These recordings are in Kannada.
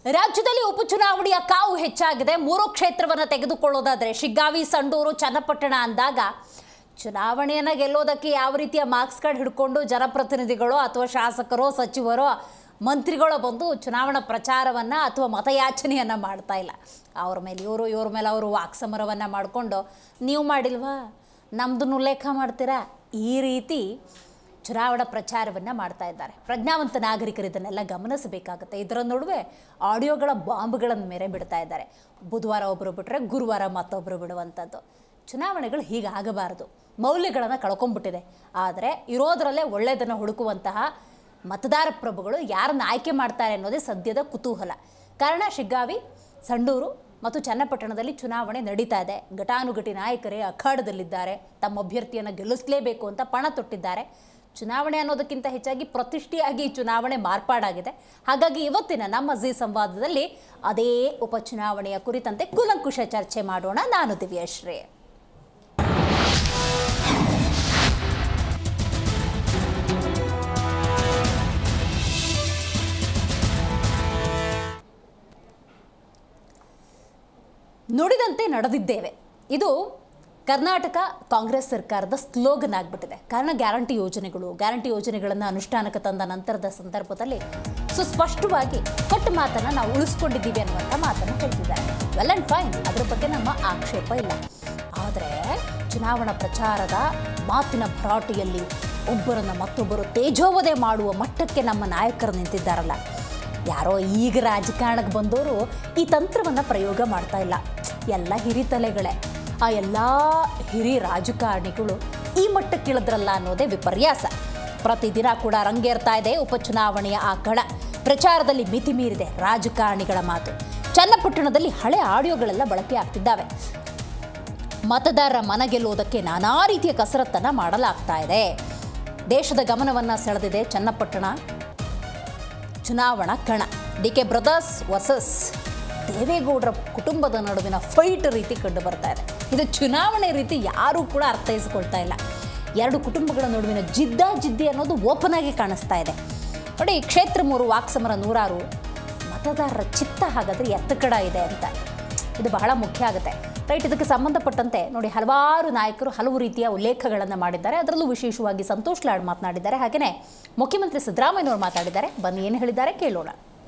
ರಾಜ್ಯದಲ್ಲಿ ಉಪಚುನಾವಣೆಯ ಕಾವು ಹೆಚ್ಚಾಗಿದೆ. 3 ಕ್ಷೇತ್ರವನ್ನು ತೆಗೆದುಕೊಳ್ಳೋದಾದರೆ ಶಿಗ್ಗಾವಿ, ಸಂಡೂರು, ಚನ್ನಪಟ್ಟಣ ಅಂದಾಗ ಚುನಾವಣೆಯನ್ನು ಗೆಲ್ಲೋದಕ್ಕೆ ಯಾವ ರೀತಿಯ ಮಾರ್ಕ್ಸ್ ಕಾರ್ಡ್ ಹಿಡ್ಕೊಂಡು ಜನಪ್ರತಿನಿಧಿಗಳು ಅಥವಾ ಶಾಸಕರು, ಸಚಿವರು, ಮಂತ್ರಿಗಳು ಬಂದು ಚುನಾವಣಾ ಪ್ರಚಾರವನ್ನು ಅಥವಾ ಮತಯಾಚನೆಯನ್ನು ಮಾಡ್ತಾ ಇಲ್ಲ. ಅವ್ರ ಮೇಲೆ ಇವ್ರ ಮೇಲೆ ಅವರು ವಾಕ್ಸಮರವನ್ನು ಮಾಡಿಕೊಂಡು ನೀವು ಮಾಡಿಲ್ವಾ, ನಮ್ಮದನ್ನು ಉಲ್ಲೇಖ ಮಾಡ್ತೀರಾ, ಈ ರೀತಿ ಚುನಾವಣಾ ಪ್ರಚಾರವನ್ನು ಮಾಡ್ತಾ ಇದ್ದಾರೆ. ಪ್ರಜ್ಞಾವಂತ ನಾಗರಿಕರು ಇದನ್ನೆಲ್ಲ ಗಮನಿಸಬೇಕಾಗುತ್ತೆ. ಇದರ ನಡುವೆ ಆಡಿಯೋಗಳ ಬಾಂಬ್ಗಳನ್ನು ಮೇರೆ ಬಿಡ್ತಾ ಇದ್ದಾರೆ. ಬುಧವಾರ ಒಬ್ಬರು ಬಿಟ್ಟರೆ ಗುರುವಾರ ಮತ್ತೊಬ್ಬರು ಬಿಡುವಂಥದ್ದು. ಚುನಾವಣೆಗಳು ಹೀಗಾಗಬಾರದು. ಮೌಲ್ಯಗಳನ್ನು ಕಳ್ಕೊಂಡ್ಬಿಟ್ಟಿದೆ. ಆದರೆ ಇರೋದರಲ್ಲೇ ಒಳ್ಳೆಯದನ್ನು ಹುಡುಕುವಂತಹ ಮತದಾರ ಪ್ರಭುಗಳು ಯಾರನ್ನು ಆಯ್ಕೆ ಮಾಡ್ತಾರೆ ಅನ್ನೋದೇ ಸದ್ಯದ ಕುತೂಹಲ. ಕಾರಣ ಶಿಗ್ಗಾವಿ, ಸಂಡೂರು ಮತ್ತು ಚನ್ನಪಟ್ಟಣದಲ್ಲಿ ಚುನಾವಣೆ ನಡೀತಾ ಇದೆ. ಘಟಾನುಘಟಿ ನಾಯಕರೇ ಅಖಾಡದಲ್ಲಿದ್ದಾರೆ. ತಮ್ಮ ಅಭ್ಯರ್ಥಿಯನ್ನು ಗೆಲ್ಲಿಸಲೇಬೇಕು ಅಂತ ಪಣ ತೊಟ್ಟಿದ್ದಾರೆ. ಚುನಾವಣೆ ಅನ್ನೋದಕ್ಕಿಂತ ಹೆಚ್ಚಾಗಿ ಪ್ರತಿಷ್ಠೆಯಾಗಿ ಚುನಾವಣೆ ಮಾರ್ಪಾಡಾಗಿದೆ. ಹಾಗಾಗಿ ಇವತ್ತಿನ ನಮ್ಮ ಜಿ ಸಂವಾದದಲ್ಲಿ ಅದೇ ಉಪಚುನಾವಣೆಯ ಕುರಿತಂತೆ ಕೂಲಂಕುಷ ಚರ್ಚೆ ಮಾಡೋಣ. ನಾನು ದಿವ್ಯಶ್ರೀ. ನುಡಿದಂತೆ ನಡೆದಿದ್ದೇವೆ. ಇದು ಕರ್ನಾಟಕ ಕಾಂಗ್ರೆಸ್ ಸರ್ಕಾರದ ಸ್ಲೋಗನ್ ಆಗಿಬಿಟ್ಟಿದೆ. ಕಾರಣ ಗ್ಯಾರಂಟಿ ಯೋಜನೆಗಳನ್ನು ಅನುಷ್ಠಾನಕ್ಕೆ ತಂದ ನಂತರದ ಸಂದರ್ಭದಲ್ಲಿ ಸುಸ್ಪಷ್ಟವಾಗಿ ಕೊಟ್ಟ ಮಾತನ್ನು ನಾವು ಉಳಿಸ್ಕೊಂಡಿದ್ದೀವಿ ಅನ್ನುವಂಥ ಮಾತನ್ನು ಹೇಳ್ತಿದ್ದಾರೆ. ವೆಲ್ ಆ್ಯಂಡ್ ಫೈನ್, ಅದರ ಬಗ್ಗೆ ನಮ್ಮ ಆಕ್ಷೇಪ ಇಲ್ಲ. ಆದರೆ ಚುನಾವಣಾ ಪ್ರಚಾರದ ಮಾತಿನ ಭರಾಟೆಯಲ್ಲಿ ಒಬ್ಬರನ್ನು ಮತ್ತೊಬ್ಬರು ತೇಜೋವಧೆ ಮಾಡುವ ಮಟ್ಟಕ್ಕೆ ನಮ್ಮ ನಾಯಕರು ನಿಂತಿದ್ದಾರಲ್ಲ, ಯಾರೋ ಈಗ ರಾಜಕಾರಣಕ್ಕೆ ಬಂದವರು ಈ ತಂತ್ರವನ್ನು ಪ್ರಯೋಗ ಮಾಡ್ತಾ ಇಲ್ಲ. ಎಲ್ಲ ಹಿರಿತಲೆಗಳೇ. ಆ ಎಲ್ಲ ಹಿರಿ ರಾಜಕಾರಣಿಗಳು ಈ ಮಟ್ಟಕ್ಕಿಳಿದ್ರಲ್ಲ ಅನ್ನೋದೇ ವಿಪರ್ಯಾಸ. ಪ್ರತಿದಿನ ಕೂಡ ರಂಗೇರ್ತಾ ಇದೆ ಉಪಚುನಾವಣೆಯ ಆ ಕಣ. ಪ್ರಚಾರದಲ್ಲಿ ಮಿತಿ ಮೀರಿದೆ ರಾಜಕಾರಣಿಗಳ ಮಾತು. ಚನ್ನಪಟ್ಟಣದಲ್ಲಿ ಹಳೆ ಆಡಿಯೋಗಳೆಲ್ಲ ಬಳಕೆ ಆಗ್ತಿದ್ದಾವೆ. ಮತದಾರರ ಮನ ಗೆಲ್ಲುವುದಕ್ಕೆ ನಾನಾ ರೀತಿಯ ಕಸರತ್ತನ್ನು ಮಾಡಲಾಗ್ತಾ ಇದೆ. ದೇಶದ ಗಮನವನ್ನು ಸೆಳೆದಿದೆ ಚನ್ನಪಟ್ಟಣ ಚುನಾವಣಾ ಕಣ. DK ಬ್ರದರ್ಸ್ ವರ್ಸಸ್ ದೇವೇಗೌಡರ ಕುಟುಂಬದ ನಡುವಿನ ಫೈಟ್ ರೀತಿ ಕಂಡು ಬರ್ತಾ ಇದೆ. ಇದು ಚುನಾವಣೆ ರೀತಿ ಯಾರೂ ಕೂಡ ಅರ್ಥೈಸಿಕೊಳ್ತಾ ಇಲ್ಲ. ಎರಡು ಕುಟುಂಬಗಳ ನಡುವಿನ ಜಿದ್ದಿ ಅನ್ನೋದು ಓಪನ್ ಆಗಿ ಕಾಣಿಸ್ತಾ ಇದೆ. ನೋಡಿ, ಕ್ಷೇತ್ರ 3 ವಾಕ್ಸಮರ ನೂರಾರು. ಮತದಾರರ ಚಿತ್ತ ಹಾಗಾದರೆ ಎತ್ತ ಕಡ ಇದೆ ಅಂತ ಇದು ಬಹಳ ಮುಖ್ಯ ಆಗುತ್ತೆ. ರೈಟ್, ಇದಕ್ಕೆ ಸಂಬಂಧಪಟ್ಟಂತೆ ನೋಡಿ ಹಲವಾರು ನಾಯಕರು ಹಲವು ರೀತಿಯ ಉಲ್ಲೇಖಗಳನ್ನು ಮಾಡಿದ್ದಾರೆ. ಅದರಲ್ಲೂ ವಿಶೇಷವಾಗಿ ಸಂತೋಷ್ ಲಾಡ್ ಮಾತನಾಡಿದ್ದಾರೆ. ಹಾಗೆಯೇ ಮುಖ್ಯಮಂತ್ರಿ ಸಿದ್ದರಾಮಯ್ಯನವರು ಮಾತಾಡಿದ್ದಾರೆ. ಬನ್ನಿ ಏನು ಹೇಳಿದ್ದಾರೆ ಕೇಳೋಣ.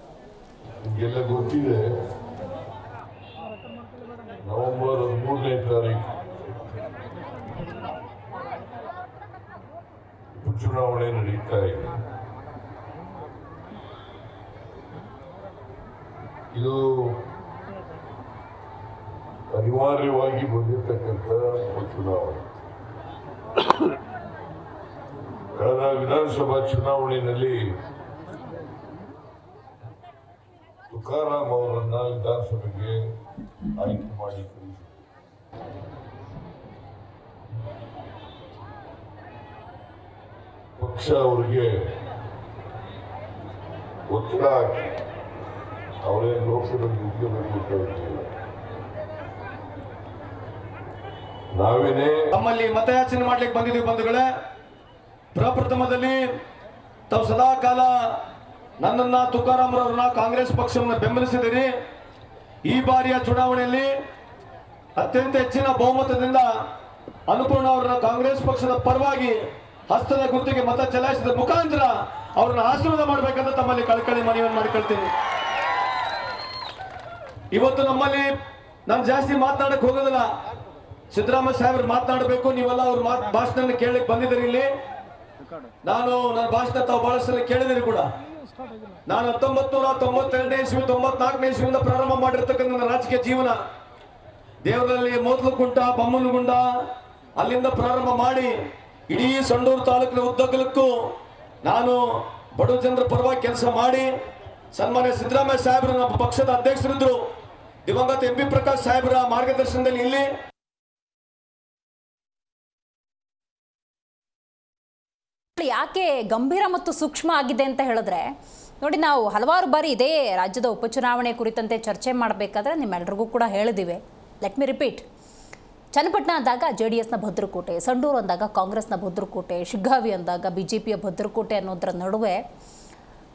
ನವೆಂಬರ್ 13ನೇ ತಾರೀಕು ಉಪಚುನಾವಣೆ ನಡೀತಾ ಇದೆ. ಇದು ಅನಿವಾರ್ಯವಾಗಿ ಬಂದಿರತಕ್ಕಂಥ ಉಪಚುನಾವಣೆ. ಕಳೆದ ವಿಧಾನಸಭಾ ಚುನಾವಣೆಯಲ್ಲಿ ತುಕಾರಾಮ್ ಅವರನ್ನ ವಿಧಾನಸಭೆಗೆ ಆಯ್ಕೆ ಮಾಡಿ ಪಕ್ಷ ಅವರಿಗೆ ಒತ್ತಡ ಹಾಕಿ ಅವರೇ ಲೋಕಸಭೆಗೆ ನಿಂತ್ಕೋಬೇಕು ಅಂತ ಹೇಳ್ತಿಲ್ಲ. ನಾವೇನೇ ನಮ್ಮಲ್ಲಿ ಮತಯಾಚನೆ ಮಾಡ್ಲಿಕ್ಕೆ ಬಂದಿದ್ದೀವಿ ಬಂಧುಗಳೇ. ಪ್ರಪ್ರಥಮದಲ್ಲಿ ತಾವು ಸದಾ ಕಾಲ ನನ್ನನ್ನ ತುಕಾರಾಮ್ರವ್ರನ್ನ ಕಾಂಗ್ರೆಸ್ ಪಕ್ಷವನ್ನು ಬೆಂಬಲಿಸಿದಿರಿ. ಈ ಬಾರಿಯ ಚುನಾವಣೆಯಲ್ಲಿ ಅತ್ಯಂತ ಹೆಚ್ಚಿನ ಬಹುಮತದಿಂದ ಅನುಪೂರ್ಣ ಅವರನ್ನ ಕಾಂಗ್ರೆಸ್ ಪಕ್ಷದ ಪರವಾಗಿ ಹಸ್ತದ ಗುರುತಿಗೆ ಮತ ಚಲಾಯಿಸಿದ ಮುಖಾಂತರ ಅವ್ರನ್ನ ಆಶೀರ್ವಾದ ಮಾಡಬೇಕಂತ ತಮ್ಮಲ್ಲಿ ಕಳಕಳಿ ಮನವಿಯನ್ನು ಮಾಡಿಕೊಳ್ತೀನಿ. ಇವತ್ತು ನಮ್ಮಲ್ಲಿ ನಾನು ಜಾಸ್ತಿ ಮಾತನಾಡಕ್ ಹೋಗೋದಿಲ್ಲ. ಸಿದ್ದರಾಮಯ್ಯ ಸಾಹೇಬ್ರು ಮಾತನಾಡಬೇಕು, ನೀವೆಲ್ಲ ಅವ್ರ ಭಾಷಣ ಕೇಳಲಿಕ್ಕೆ ಬಂದಿದ್ದೀರಿ ಇಲ್ಲಿ. ನನ್ನ ಭಾಷಣ ತಾವು ಬಹಳಷ್ಟು ಸಲ ಕೇಳಿದಿರಿ ಕೂಡ. ನಾನು 1992ನೇ ಇಸ್ವಿ 94ನೇ ಇಸ್ವಿಯಿಂದ ಪ್ರಾರಂಭ ಮಾಡಿರ್ತಕ್ಕಂಥ ನನ್ನ ರಾಜಕೀಯ ಜೀವನ ದೇವರಲ್ಲಿ ಮೋತ್ಲಕುಂಟ, ಬೊಮ್ಮನಗುಂಡ ಅಲ್ಲಿಂದ ಪ್ರಾರಂಭ ಮಾಡಿ ಇಡೀ ಸಂಡೂರು ತಾಲೂಕಿನ ಉದ್ದಗಲಕ್ಕೂ ನಾನು ಬಡ ಜನರ ಪರವಾಗಿ ಕೆಲಸ ಮಾಡಿ ಸನ್ಮಾನ್ಯ ಸಿದ್ದರಾಮಯ್ಯ ಸಾಹೇಬರು ನಮ್ಮ ಪಕ್ಷದ ಅಧ್ಯಕ್ಷರಿದ್ರು. ದಿವಂಗತ MP ಪ್ರಕಾಶ್ ಸಾಹೇಬರ ಮಾರ್ಗದರ್ಶನದಲ್ಲಿ ಇಲ್ಲಿ ಯಾಕೆ ಗಂಭೀರ ಮತ್ತು ಸೂಕ್ಷ್ಮ ಆಗಿದೆ ಅಂತ ಹೇಳಿದ್ರೆ ನೋಡಿ, ನಾವು ಹಲವಾರು ಬಾರಿ ಇದೇ ರಾಜ್ಯದ ಉಪಚುನಾವಣೆ ಕುರಿತಂತೆ ಚರ್ಚೆ ಮಾಡಬೇಕಾದ್ರೆ ನಿಮ್ಮೆಲ್ಲರಿಗೂ ಕೂಡ ಹೇಳಿದ್ದೀವಿ. Let me repeat. ಚನ್ನಪಟ್ಟಣ ಅಂದಾಗ JDSನ ಭದ್ರಕೋಟೆ, ಸಂಡೂರು ಅಂದಾಗ ಕಾಂಗ್ರೆಸ್ನ ಭದ್ರಕೋಟೆ, ಶಿಗ್ಗಾವಿ ಅಂದಾಗ BJPಯ ಭದ್ರಕೋಟೆ ಅನ್ನೋದರ ನಡುವೆ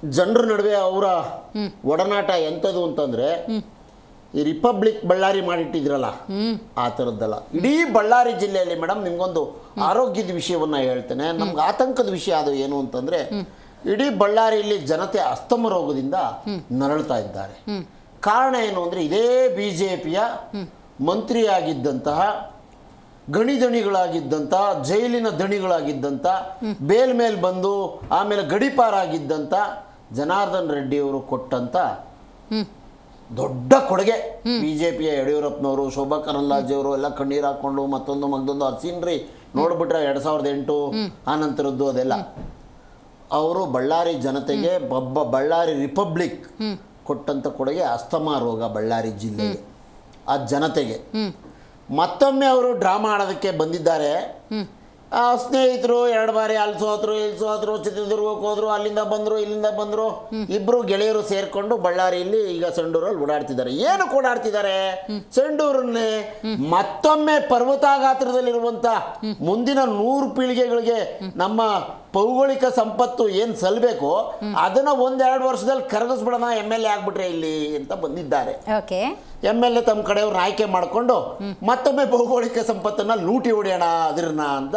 ಜನರ ನಡುವೆ ಅವರ ಒಡನಾಟ ಎಂಥದ್ದು ಅಂತಂದರೆ ಈ ರಿಪಬ್ಲಿಕ್ ಬಳ್ಳಾರಿ ಮಾಡಿಟ್ಟಿದ್ರಲ್ಲ ಆ ಥರದ್ದಲ್ಲ. ಇಡೀ ಬಳ್ಳಾರಿ ಜಿಲ್ಲೆಯಲ್ಲಿ ಮೇಡಮ್ ನಿಮ್ಗೊಂದು ಆರೋಗ್ಯದ ವಿಷಯವನ್ನು ಹೇಳ್ತೇನೆ. ನಮ್ಗೆ ಆತಂಕದ ವಿಷಯ ಅದು ಏನು ಅಂತಂದರೆ ಇಡೀ ಬಳ್ಳಾರಿಯಲ್ಲಿ ಜನತೆ ಅಸ್ತಮ ರೋಗದಿಂದ ನರಳ್ತಾ ಇದ್ದಾರೆ. ಕಾರಣ ಏನು ಅಂದರೆ ಇದೇ BJPಯ ಮಂತ್ರಿಯಾಗಿದ್ದಂತಹ ಗಣಿದಣಿಗಳಾಗಿದ್ದಂಥ ಜೈಲಿನ ದಣಿಗಳಾಗಿದ್ದಂಥ ಬೇಲ್ ಮೇಲೆ ಬಂದು ಆಮೇಲೆ ಗಡಿಪಾರಾಗಿದ್ದಂಥ ಜನಾರ್ದನ್ ರೆಡ್ಡಿಯವರು ಕೊಟ್ಟಂಥ ದೊಡ್ಡ ಕೊಡುಗೆ. BJPಯ ಯಡಿಯೂರಪ್ಪನವರು, ಶೋಭಾ ಕರಂದ್ಲಾಜೆ ಅವರು ಎಲ್ಲ ಕಣ್ಣೀರು ಹಾಕ್ಕೊಂಡು ಮತ್ತೊಂದು ಸೀನ್ರಿ ನೋಡ್ಬಿಟ್ರೆ 2008 ಆ ನಂತರದ್ದು ಅದೆಲ್ಲ ಅವರು ಬಳ್ಳಾರಿ ಜನತೆಗೆ ಬಳ್ಳಾರಿ ರಿಪಬ್ಲಿಕ್ ಕೊಟ್ಟಂಥ ಕೊಡುಗೆ ಅಸ್ತಮಾ ರೋಗ ಬಳ್ಳಾರಿ ಜಿಲ್ಲೆಗೆ ಆ ಜನತೆಗೆ. ಮತ್ತೊಮ್ಮೆ ಅವರು ಡ್ರಾಮಾ ಆಡೋದಕ್ಕೆ ಬಂದಿದ್ದಾರೆ. ಸ್ನೇಹಿತರು 2 ಬಾರಿ ಅಲ್ಲಿ ಸೋತರು ಇಲ್ಲಿ ಸೋತರು, ಚಿತ್ರದುರ್ಗಕ್ಕೆ ಹೋದ್ರು, ಅಲ್ಲಿಂದ ಬಂದರು ಇಲ್ಲಿಂದ ಬಂದರು, ಇಬ್ಬರು ಗೆಳೆಯರು ಸೇರಿಕೊಂಡು ಬಳ್ಳಾರಿಯಲ್ಲಿ ಈಗ ಸಂಡೂರಲ್ಲಿ ಓಡಾಡ್ತಿದ್ದಾರೆ. ಏನು ಓಡಾಡ್ತಿದ್ದಾರೆ? ಸಂಡೂರನ್ನೇ ಮತ್ತೊಮ್ಮೆ ಪರ್ವತಾಗಾತ್ರದಲ್ಲಿರುವಂಥ ಮುಂದಿನ 100 ಪೀಳಿಗೆಗಳಿಗೆ ನಮ್ಮ ಭೌಗೋಳಿಕ ಸಂಪತ್ತು ಏನು ಸಲ್ಲಬೇಕು ಅದನ್ನು 1-2 ವರ್ಷದಲ್ಲಿ ಕರಗಿಸ್ಬಿಡೋಣ, MLA ಆಗ್ಬಿಟ್ರೆ ಇಲ್ಲಿ ಅಂತ ಬಂದಿದ್ದಾರೆ. MLA ತಮ್ಮ ಕಡೆಯವ್ರನ್ನ ಆಯ್ಕೆ ಮಾಡಿಕೊಂಡು ಮತ್ತೊಮ್ಮೆ ಭೌಗೋಳಿಕ ಸಂಪತ್ತನ್ನು ಲೂಟಿ ಹೊಡೆಯೋಣ ಅದನ್ನ ಅಂತ.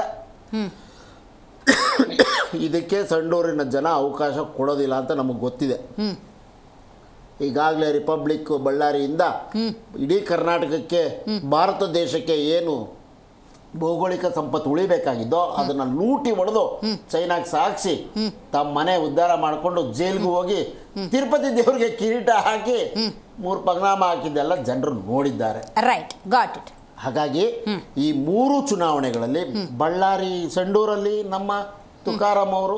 ಇದಕ್ಕೆ ಸಂಡೂರಿನ ಜನ ಅವಕಾಶ ಕೊಡೋದಿಲ್ಲ ಅಂತ ನಮಗೆ ಗೊತ್ತಿದೆ. ಈಗಾಗಲೇ ರಿಪಬ್ಲಿಕ್ ಬಳ್ಳಾರಿಯಿಂದ ಇಡೀ ಕರ್ನಾಟಕಕ್ಕೆ ಭಾರತ ದೇಶಕ್ಕೆ ಏನು ಭೌಗೋಳಿಕ ಸಂಪತ್ತು ಉಳಿಬೇಕಾಗಿದ್ದೋ ಅದನ್ನು ಲೂಟಿ ಹೊಡೆದು ಚೈನಾಗೆ ಸಾಗಿಸಿ ತಮ್ಮ ಮನೆ ಉದ್ಧಾರ ಮಾಡಿಕೊಂಡು ಜೈಲ್ಗೂ ಹೋಗಿ ತಿರುಪತಿ ದೇವರಿಗೆ ಕಿರೀಟ ಹಾಕಿ 3 ಪಗ್ನಾಮ ಹಾಕಿದ್ದೆಲ್ಲ ಜನರು ನೋಡಿದ್ದಾರೆ. ಹಾಗಾಗಿ ಈ 3 ಚುನಾವಣೆಗಳಲ್ಲಿ ಬಳ್ಳಾರಿ ಸಂಡೂರಲ್ಲಿ ನಮ್ಮ ತುಕಾರಾಮ್ ಅವರು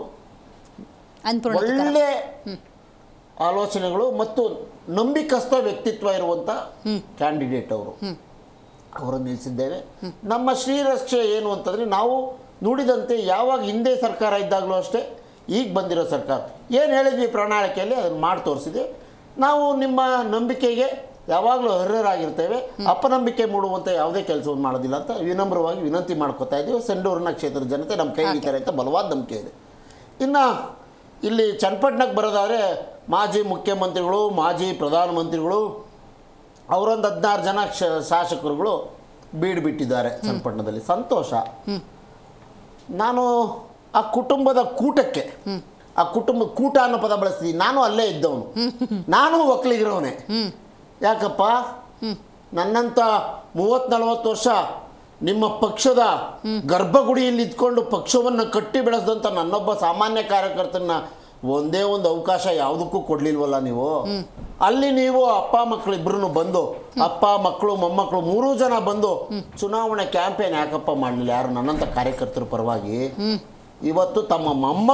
ಒಳ್ಳೆ ಆಲೋಚನೆಗಳು ಮತ್ತು ನಂಬಿಕಸ್ಥ ವ್ಯಕ್ತಿತ್ವ ಇರುವಂಥ ಕ್ಯಾಂಡಿಡೇಟ್ ಅವರನ್ನು ನಿಲ್ಲಿಸಿದ್ದೇವೆ. ನಮ್ಮ ಶ್ರೀರಕ್ಷೆ ಏನು ಅಂತಂದರೆ ನಾವು ನುಡಿದಂತೆ ಯಾವಾಗ ಹಿಂದೆ ಸರ್ಕಾರ ಇದ್ದಾಗಲೂ ಅಷ್ಟೇ ಈಗ ಬಂದಿರೋ ಸರ್ಕಾರ ಏನು ಹೇಳಿದ್ವಿ ಪ್ರಣಾಳಿಕೆಯಲ್ಲಿ ಅದನ್ನು ಮಾಡಿ ತೋರಿಸಿದೆ. ನಾವು ನಿಮ್ಮ ನಂಬಿಕೆಗೆ ಯಾವಾಗಲೂ ಅರ್ಹರಾಗಿರ್ತೇವೆ, ಅಪನಂಬಿಕೆ ಮೂಡುವಂಥ ಯಾವುದೇ ಕೆಲಸವನ್ನು ಮಾಡೋದಿಲ್ಲ ಅಂತ ವಿನಮ್ರವಾಗಿ ವಿನಂತಿ ಮಾಡ್ಕೋತಾ ಇದ್ದೀವಿ. ಸಂಡೂರಿನ ಕ್ಷೇತ್ರದ ಜನತೆ ನಮ್ಮ ಕೈ ಹಿಡಿತಾರೆ ಅಂತ ಬಲವಾದ ನಂಬಿಕೆ ಇದೆ. ಇನ್ನು ಇಲ್ಲಿ ಚನ್ನಪಟ್ಟಣಕ್ಕೆ ಬರೋದಾದರೆ ಮಾಜಿ ಮುಖ್ಯಮಂತ್ರಿಗಳು, ಮಾಜಿ ಪ್ರಧಾನಮಂತ್ರಿಗಳು, ಅವರೊಂದು 16 ಜನ ಶಾಸಕರುಗಳು ಬೀಡುಬಿಟ್ಟಿದ್ದಾರೆ ಚನ್ನಪಟ್ಟಣದಲ್ಲಿ. ಸಂತೋಷ. ನಾನು ಆ ಕುಟುಂಬದ ಕೂಟಕ್ಕೆ, ಆ ಕುಟುಂಬದ ಕೂಟ ಅನ್ನೋ ಪದ ಬಳಸ್ತೀನಿ. ನಾನು ಅಲ್ಲೇ ಇದ್ದವನು, ನಾನು ಒಕ್ಕಲಿಗರವನೇ. ಯಾಕಪ್ಪ, ನನ್ನಂಥ 30-40 ವರ್ಷ ನಿಮ್ಮ ಪಕ್ಷದ ಗರ್ಭಗುಡಿಯಲ್ಲಿ ಇದ್ಕೊಂಡು ಪಕ್ಷವನ್ನು ಕಟ್ಟಿ ಬೆಳೆಸಿದಂಥ ನನ್ನೊಬ್ಬ ಸಾಮಾನ್ಯ ಕಾರ್ಯಕರ್ತನ ಒಂದೇ ಒಂದು ಅವಕಾಶ ಯಾವುದಕ್ಕೂ ಕೊಡ್ಲಿಲ್ವಲ್ಲ ನೀವು. ಅಲ್ಲಿ ನೀವು ಅಪ್ಪ ಮಕ್ಕಳಿಬ್ರು ಬಂದು, ಅಪ್ಪ ಮಕ್ಕಳು ಮೊಮ್ಮಕ್ಕಳು 3 ಜನ ಬಂದು ಚುನಾವಣೆ ಕ್ಯಾಂಪೇನ್ ಯಾಕಪ್ಪ ಮಾಡಲಿಲ್ಲ ಯಾರು ನನ್ನಂಥ ಕಾರ್ಯಕರ್ತರ ಪರವಾಗಿ? ಇವತ್ತು ತಮ್ಮ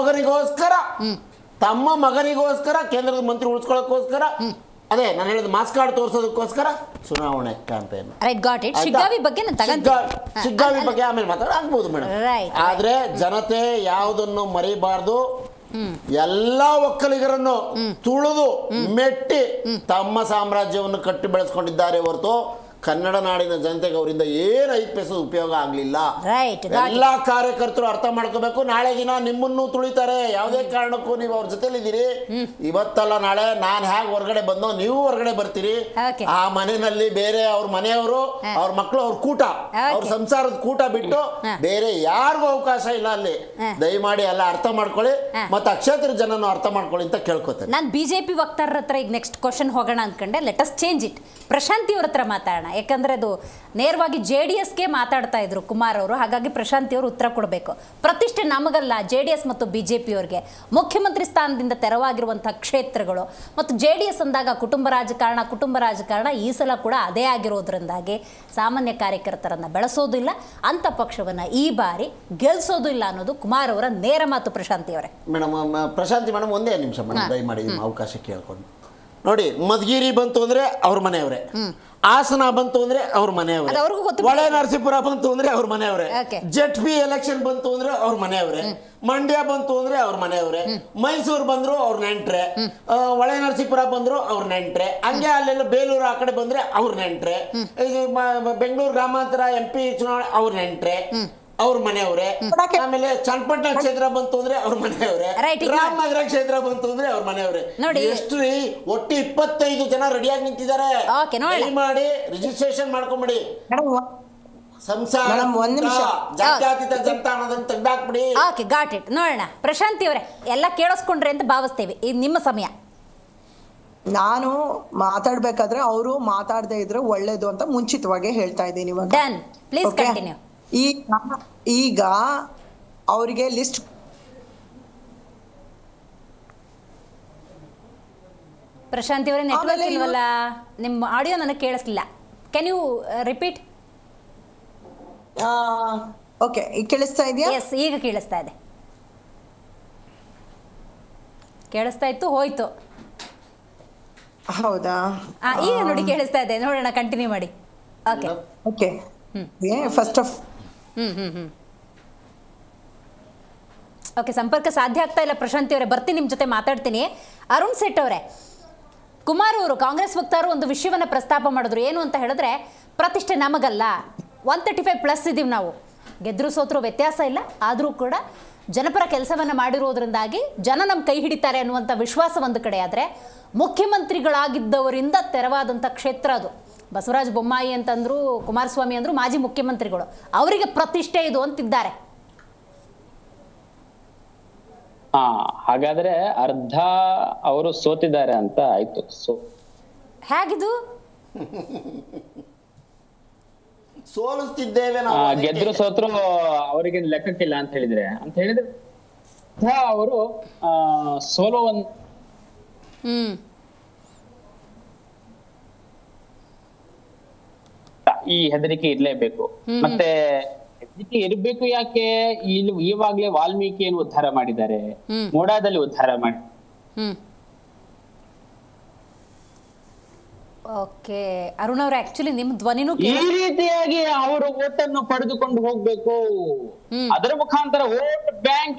ಮಗನಿಗೋಸ್ಕರ ಕೇಂದ್ರದ ಮಂತ್ರಿ ಉಳಿಸ್ಕೊಳ್ಳೋಕ್ಕೋಸ್ಕರ, ಅದೇ ನಾನು ಹೇಳಿದ ಮಾಸ್ ಕಾರ್ಡ್ ತೋರಿಸೋದಕ್ಕೋಸ್ಕರ ಚುನಾವಣೆ ಕ್ಯಾಂಪೇನ್. ಶಿಗ್ಗಾವಿ ಬಗ್ಗೆ ಆಮೇಲೆ ಮಾತಾಡಬಹುದು ಮೇಡಮ್. ಆದ್ರೆ ಜನತೆ ಯಾವುದನ್ನು ಮರಿಬಾರ್ದು. ಎಲ್ಲ ಒಕ್ಕಲಿಗರನ್ನು ತುಳಿದು ಮೆಟ್ಟಿ ತಮ್ಮ ಸಾಮ್ರಾಜ್ಯವನ್ನು ಕಟ್ಟಿ ಬೆಳೆಸ್ಕೊಂಡಿದ್ದಾರೆ ಹೊರತು ಕನ್ನಡ ನಾಡಿನ ಜನತೆಗೆ ಅವರಿಂದ ಏನು 5 ಪೈಸೆ ಉಪಯೋಗ ಆಗಲಿಲ್ಲ. ಎಲ್ಲ ಕಾರ್ಯಕರ್ತರು ಅರ್ಥ ಮಾಡ್ಕೋಬೇಕು. ನಾಳೆ ದಿನ ನಿಮ್ಮನ್ನು ತುಳಿತಾರೆ, ಯಾವುದೇ ಕಾರಣಕ್ಕೂ ನೀವು ಅವ್ರ ಜೊತೆಲಿದ್ದೀರಿ. ಇವತ್ತಲ್ಲ ನಾಳೆ ನಾನು ಹೇಗೆ ಹೊರಗಡೆ ಬಂದೋ ನೀವು ಹೊರಗಡೆ ಬರ್ತೀರಿ. ಆ ಮನೆಯಲ್ಲಿ ಬೇರೆ ಅವ್ರ ಮನೆಯವರು, ಅವ್ರ ಮಕ್ಕಳು, ಅವ್ರ ಕೂಟ, ಅವ್ರ ಸಂಸಾರದ ಕೂಟ ಬಿಟ್ಟು ಬೇರೆ ಯಾರಿಗೂ ಅವಕಾಶ ಇಲ್ಲ ಅಲ್ಲಿ. ದಯಮಾಡಿ ಎಲ್ಲ ಅರ್ಥ ಮಾಡ್ಕೊಳ್ಳಿ, ಮತ್ತೆ ಅಕ್ಷೇತ್ರ ಜನನು ಅರ್ಥ ಮಾಡ್ಕೊಳ್ಳಿ ಅಂತ ಕೇಳ್ಕೊತೇನೆ. ನಾನು ಬಿಜೆಪಿ ವಕ್ತಾರರ ಹತ್ರ ಈಗ ನೆಕ್ಸ್ಟ್ ಕ್ವಶನ್ ಹೋಗೋಣ ಅಂದ್ಕೊಂಡೆ. Let us change it. Prashanti ಅವ್ರ ಹತ್ರ ಮಾತಾಡೋಣ. ಯಾಕಂದ್ರೆ ಅದು ನೇರವಾಗಿ JDSಗೆ ಮಾತಾಡ್ತಾ ಇದ್ರು ಕುಮಾರ್ ಅವರು. ಹಾಗಾಗಿ ಪ್ರಶಾಂತಿ ಅವರು ಉತ್ತರ ಕೊಡಬೇಕು. ಪ್ರತಿಷ್ಠೆ ನಮಗಲ್ಲ, JDS ಮತ್ತು BJP ಅವರಿಗೆ. ಮುಖ್ಯಮಂತ್ರಿ ಸ್ಥಾನದಿಂದ ತೆರವಾಗಿರುವಂತಹ ಕ್ಷೇತ್ರಗಳು ಮತ್ತು JDS ಅಂದಾಗ ಕುಟುಂಬ ರಾಜಕಾರಣ ಈ ಸಲ ಕೂಡ ಅದೇ ಆಗಿರೋದ್ರಿಂದಾಗಿ ಸಾಮಾನ್ಯ ಕಾರ್ಯಕರ್ತರನ್ನ ಬೆಳೆಸೋದಿಲ್ಲ, ಅಂತ ಪಕ್ಷವನ್ನ ಈ ಬಾರಿ ಗೆಲ್ಸೋದು ಇಲ್ಲ ಅನ್ನೋದು ಕುಮಾರ್ ಅವರ ನೇರ ಮಾತು. ಪ್ರಶಾಂತಿ ಅವರೇ. ಮೇಡಮ್, ಪ್ರಶಾಂತಿ ಮೇಡಮ್ ಒಂದೇ ನಿಮಿಷ ಮೇಡಮ್, ದಯಮಾಡಿ ಅವಕಾಶ ಕೇಳ್ಕೊಂಡು ನೋಡಿ. ಮಧುಗಿರಿ ಬಂತು ಅಂದ್ರೆ ಅವ್ರ ಮನೆಯವರೇ, ಹಾಸನ ಬಂತು ಅಂದ್ರೆ ಅವ್ರ ಮನೆಯವರೇ, ಹೊಳೆ ನರಸೀಪುರ ಬಂತು ಅಂದ್ರೆ ಅವ್ರ ಮನೆಯವರೇ, ಜೆಟ್ಪಿ ಎಲೆಕ್ಷನ್ ಬಂತು ಅಂದ್ರೆ ಅವ್ರ ಮನೆಯವರೇ, ಮಂಡ್ಯ ಬಂತು ಅಂದ್ರೆ ಅವ್ರ ಮನೆಯವರೇ, ಮೈಸೂರು ಬಂದ್ರು ಅವ್ರ ನೆಂಟ್ರೆ, ಹೊಳೆ ನರಸೀಪುರ ಬಂದ್ರು ಅವ್ರ ನೆಂಟ್ರೆ, ಹಂಗೆ ಅಲ್ಲೆಲ್ಲ ಬೇಲೂರು ಆ ಕಡೆ ಬಂದ್ರೆ ಅವ್ರ ನೆಂಟ್ರೆ, ಬೆಂಗಳೂರು ಗ್ರಾಮಾಂತರ MP ಚುನಾವಣೆ ಅವ್ರ ನೆಂಟ್ರೆ, ಅವ್ರ ಮನೆಯವರೇ, ಆಮೇಲೆ ಚನ್ನಪಟ್ಟಣ ಕ್ಷೇತ್ರ ಬಂತು ಅಂದ್ರೆ ಅವ್ರ ಮನೆಯವರೇ, ರಾಮನಗರ ಕ್ಷೇತ್ರ ಬಂತು ಅಂದ್ರೆ ಅವ್ರ ಮನೆಯವರೇ. ಎಷ್ಟು ರೀ, ಒಟ್ಟು 25 ಜನ ರೆಡಿಯಾಗಿ ನಿಂತಿದ್ದಾರೆ. ಮಾಡಿ ರಿಜಿಸ್ಟ್ರೇಷನ್ ಮಾಡ್ಕೊಂಬಿಡಿ. ಸಂಸಾರ ಜಾತ್ಯತೀತ ಜನತಾ ಅನ್ನೋದನ್ನ ತೆಗ್ದಾಕ್ಬಿಡಿ. Okay, got it. ನೋಡೋಣ ಪ್ರಶಾಂತಿ ಅವರೇ, ಎಲ್ಲ ಕೇಳಿಸ್ಕೊಂಡ್ರೆ ಅಂತ ಭಾವಿಸ್ತೇವೆ. ಇದು ನಿಮ್ಮ ಸಮಯ. ನಾನು ಮಾತಾಡ್ಬೇಕಾದ್ರೆ ಅವರು ಮಾತಾಡದೇ ಇದ್ರೆ ಒಳ್ಳೇದು ಅಂತ ಮುಂಚಿತವಾಗಿ ಹೇಳ್ತಾ ಇದ್ದೀನಿ. Done, please continue. ಈಗ ಅವರಿಗೆ ಲಿಸ್ಟ್ ಪ್ರಶಾಂತಿ ಅವರೇ, ನೆಟ್ವರ್ಕ್ ಇಲ್ವಲ್ಲ, ನಿಮ್ಮ ಆಡಿಯೋ ನನಗೆ ಕೇಳಿಸ್ಲಿಲ್ಲ. Can you repeat? ಓಕೆ, ಈಗ ಕೇಳಿಸ್ತಾ ಇದೆಯಾ? ಎಸ್, ಈಗ ಕೇಳಿಸ್ತಾ ಇದೆ. ಕೇಳಿಸ್ತಾ ಇತ್ತು, ಹೋಯ್ತು. ಹೌದಾ? ಈಗ ನೋಡಿ ಕೇಳಿಸ್ತಾ ಇದೆ. ನೋಡೋಣ, ಕಂಟಿನ್ಯೂ ಮಾಡಿ. Okay okay. First of okay, ಸಂಪರ್ಕ ಸಾಧ್ಯ ಆಗ್ತಾ ಇಲ್ಲ ಪ್ರಶಾಂತಿ ಅವರೇ. ಬರ್ತೀನಿ, ನಿಮ್ಮ ಜೊತೆ ಮಾತಾಡ್ತೀನಿ. ಅರುಣ್ ಸೇಠ್ ಅವರೇ, ಕುಮಾರ್ ಅವರು ಕಾಂಗ್ರೆಸ್ ವಕ್ತಾರರು ಒಂದು ವಿಷಯವನ್ನು ಪ್ರಸ್ತಾಪ ಮಾಡಿದ್ರು. ಏನು ಅಂತ ಹೇಳಿದ್ರೆ, ಪ್ರತಿಷ್ಠೆ ನಮಗಲ್ಲ, 135+ ಇದ್ದೀವಿ ನಾವು, ಗೆದ್ರು ಸೋತ್ರು ವ್ಯತ್ಯಾಸ ಇಲ್ಲ, ಆದರೂ ಕೂಡ ಜನಪರ ಕೆಲಸವನ್ನು ಮಾಡಿರೋದ್ರಿಂದಾಗಿ ಜನ ನಮ್ಮ ಕೈ ಹಿಡಿತಾರೆ ಅನ್ನುವಂಥ ವಿಶ್ವಾಸ ಒಂದು ಕಡೆ. ಆದರೆ ಮುಖ್ಯಮಂತ್ರಿಗಳಾಗಿದ್ದವರಿಂದ ತೆರವಾದಂಥ ಕ್ಷೇತ್ರ ಅದು. ಬಸವರಾಜ ಬೊಮ್ಮಾಯಿ ಅಂತಂದ್ರು, ಕುಮಾರಸ್ವಾಮಿ ಅಂದರು, ಮಾಜಿ ಮುಖ್ಯಮಂತ್ರಿಗಳು, ಅವರಿಗೆ ಪ್ರತಿಷ್ಠೆ ಇದು ಅಂತಿದ್ದಾರೆ. ಹಾಗಾದ್ರೆ ಅರ್ಧ ಅವರು ಸೋತಿದ್ದಾರೆ ಅಂತ ಆಯ್ತು. ಹೇಗಿದು? ಸೋಲಿಸ್ತಿದ್ದೇವೆ, ಗೆದ್ರು ಸೋತ್ರು ಅವರಿಗೆ ಲೆಕ್ಕಕ್ಕಿಲ್ಲ ಅಂತ ಹೇಳಿದ್ರೆ ಅವರು ಸೋಲುವಂತ ಈ ಹೆದರಿಕೆ ಇರ್ಲೇಬೇಕು. ಮತ್ತೆ ಹೆದರಿಕೆ ಇರ್ಬೇಕು. ಯಾಕೆ? ಇವಾಗ್ಲೇ ವಾಲ್ಮೀಕಿಯನ್ನು ಉದ್ಧಾರ ಮಾಡಿದ್ದಾರೆ, ಮೋಡಾದಲ್ಲಿ ಉದ್ಧಾರ ಮಾಡಿ. ಓಕೆ, ಅರುಣ್ ಅವ್ರ, ಆಕ್ಚುಲಿ ನಿಮ್ ಧ್ವನಿನೂ ಈ ರೀತಿಯಾಗಿ ಅವರು ಓಟನ್ನು ಪಡೆದುಕೊಂಡು ಹೋಗ್ಬೇಕು. ಅದರ ಮುಖಾಂತರ ವೋಟ್ ಬ್ಯಾಂಕ್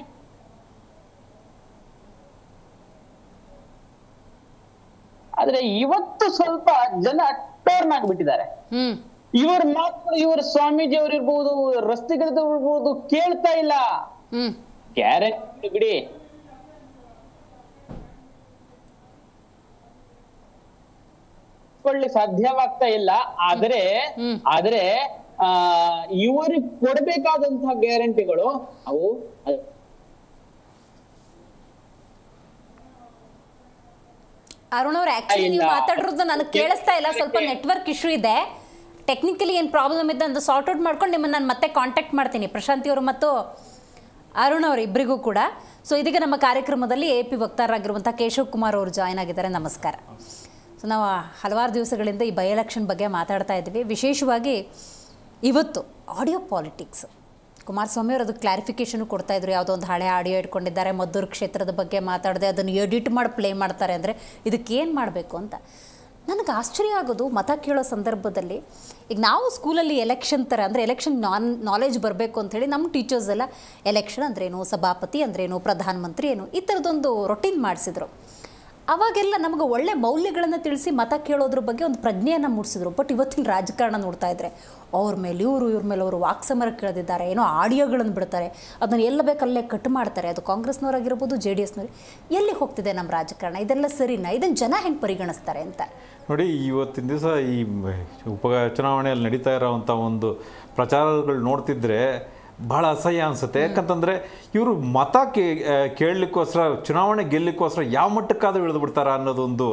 ಆದ್ರೆ ಇವತ್ತು ಸ್ವಲ್ಪ ಜನ ಟರ್ನ್ ಆಗಿಬಿಟ್ಟಿದ್ದಾರೆ. ಇವ್ರ ಮಾತು, ಇವ್ರ ಸ್ವಾಮೀಜಿ ಅವ್ರು ಇರ್ಬೋದು, ರಸ್ತೆಗಳಿರ್ಬೋದು, ಕೇಳ್ತಾ ಇಲ್ಲ. ಗ್ಯಾರಂಟಿ ಬಿಡಿ, ಸಾಧ್ಯವಾಗ್ತಾ ಇಲ್ಲ. ಆದ್ರೆ ಇವರಿಗೆ ಕೊಡಬೇಕಾದಂತಹ ಗ್ಯಾರಂಟಿಗಳು ಅವು ಅರುಣ್ ಅವ್ರ, ಆಕ್ಚುಲಿ ನೀವು ಮಾತಾಡಿರೋದು ನನಗೆ ಕೇಳಿಸ್ತಾ ಇಲ್ಲ. ಸ್ವಲ್ಪ ನೆಟ್ವರ್ಕ್ ಇಶ್ಯೂ ಇದೆ. ಟೆಕ್ನಿಕಲಿ ಏನು ಪ್ರಾಬ್ಲಮ್ ಇದೆ ಅಂತ ಸಾರ್ಟ್ ಔಟ್ ಮಾಡ್ಕೊಂಡು ನಿಮ್ಮನ್ನು ನಾನು ಮತ್ತೆ ಕಾಂಟ್ಯಾಕ್ಟ್ ಮಾಡ್ತೀನಿ, ಪ್ರಶಾಂತಿ ಅವರು ಮತ್ತು ಅರುಣ್ ಅವರು ಇಬ್ಬರಿಗೂ ಕೂಡ. ಸೊ ಇದೀಗ ನಮ್ಮ ಕಾರ್ಯಕ್ರಮದಲ್ಲಿ AP ವಕ್ತಾರರಾಗಿರುವಂಥ ಕೇಶವ್ ಕುಮಾರ್ ಅವರು ಜಾಯ್ನ್ ಆಗಿದ್ದಾರೆ. ನಮಸ್ಕಾರ. ಸೊ ನಾವು ಹಲವಾರು ದಿವಸಗಳಿಂದ ಈ ಬೈ ಎಲೆಕ್ಷನ್ ಬಗ್ಗೆ ಮಾತಾಡ್ತಾ ಇದ್ವಿ. ವಿಶೇಷವಾಗಿ ಇವತ್ತು ಆಡಿಯೋ ಪಾಲಿಟಿಕ್ಸ್, ಕುಮಾರಸ್ವಾಮಿ ಅವರು ಅದಕ್ಕೆ ಕ್ಲಾರಿಫಿಕೇಷನು ಕೊಡ್ತಾಯಿದ್ರು. ಯಾವುದೋ ಒಂದು ಹಳೆ ಆಡಿಯೋ ಇಟ್ಕೊಂಡಿದ್ದಾರೆ, ಮದ್ದೂರು ಕ್ಷೇತ್ರದ ಬಗ್ಗೆ ಮಾತಾಡಿದೆ, ಅದನ್ನು ಎಡಿಟ್ ಮಾಡಿ ಪ್ಲೇ ಮಾಡ್ತಾರೆ. ಅಂದರೆ ಇದಕ್ಕೇನು ಮಾಡಬೇಕು ಅಂತ ನನಗೆ ಆಶ್ಚರ್ಯ ಆಗೋದು. ಮತ ಕೇಳೋ ಸಂದರ್ಭದಲ್ಲಿ ಈಗ ನಾವು ಸ್ಕೂಲಲ್ಲಿ ಎಲೆಕ್ಷನ್ ಥರ, ಅಂದರೆ ಎಲೆಕ್ಷನ್ ನಾಲೆಜ್ ಬರಬೇಕು ಅಂಥೇಳಿ ನಮ್ಮ ಟೀಚರ್ಸ್ ಎಲ್ಲ ಎಲೆಕ್ಷನ್ ಅಂದ್ರೇನು, ಸಭಾಪತಿ ಅಂದ್ರೇನು, ಪ್ರಧಾನಮಂತ್ರಿ ಏನು, ಈ ಥರದೊಂದು ರೊಟೀನ್ ಮಾಡಿಸಿದ್ರು. ಅವಾಗೆಲ್ಲ ನಮಗೆ ಒಳ್ಳೆ ಮೌಲ್ಯಗಳನ್ನು ತಿಳಿಸಿ ಮತ ಕೇಳೋದ್ರ ಬಗ್ಗೆ ಒಂದು ಪ್ರಜ್ಞೆಯನ್ನು ಮೂಡಿಸಿದ್ರು. ಬಟ್ ಇವತ್ತಿನ ರಾಜಕಾರಣ ನೋಡ್ತಾ ಇದ್ದರೆ ಅವ್ರ ಮೇಲೆ ಇವ್ರ ಮೇಲೆ ಅವರು ವಾಕ್ಸಮರ ಕೇಳಿದ್ದಾರೆ, ಏನೋ ಆಡಿಯೋಗಳನ್ನು ಬಿಡ್ತಾರೆ, ಅದನ್ನು ಎಲ್ಲ ಬೇಕಲ್ಲೇ ಕಟ್ ಮಾಡ್ತಾರೆ. ಅದು ಕಾಂಗ್ರೆಸ್ನವರಾಗಿರ್ಬೋದು, JDSನವ್ರು. ಎಲ್ಲಿ ಹೋಗ್ತಿದೆ ನಮ್ಮ ರಾಜಕಾರಣ? ಇದೆಲ್ಲ ಸರಿನಾ? ಇದನ್ನು ಜನ ಹೆಂಗೆ ಪರಿಗಣಿಸ್ತಾರೆ ಅಂತ ನೋಡಿ. ಇವತ್ತಿನ ದಿವಸ ಈ ಉಪಚುನಾವಣೆಯಲ್ಲಿ ನಡೀತಾ ಇರೋವಂಥ ಒಂದು ಪ್ರಚಾರಗಳು ನೋಡ್ತಿದ್ರೆ ಭಾಳ ಅಸಹ್ಯ ಅನಿಸುತ್ತೆ. ಯಾಕಂತಂದರೆ ಇವರು ಮತ ಕೇಳಲಿಕ್ಕೋಸ್ಕರ, ಚುನಾವಣೆ ಗೆಲ್ಲಲಿಕ್ಕೋಸ್ಕರ ಯಾವ ಮಟ್ಟಕ್ಕಾದರೂ ಇಳಿದು ಬಿಡ್ತಾರ ಅನ್ನೋದೊಂದು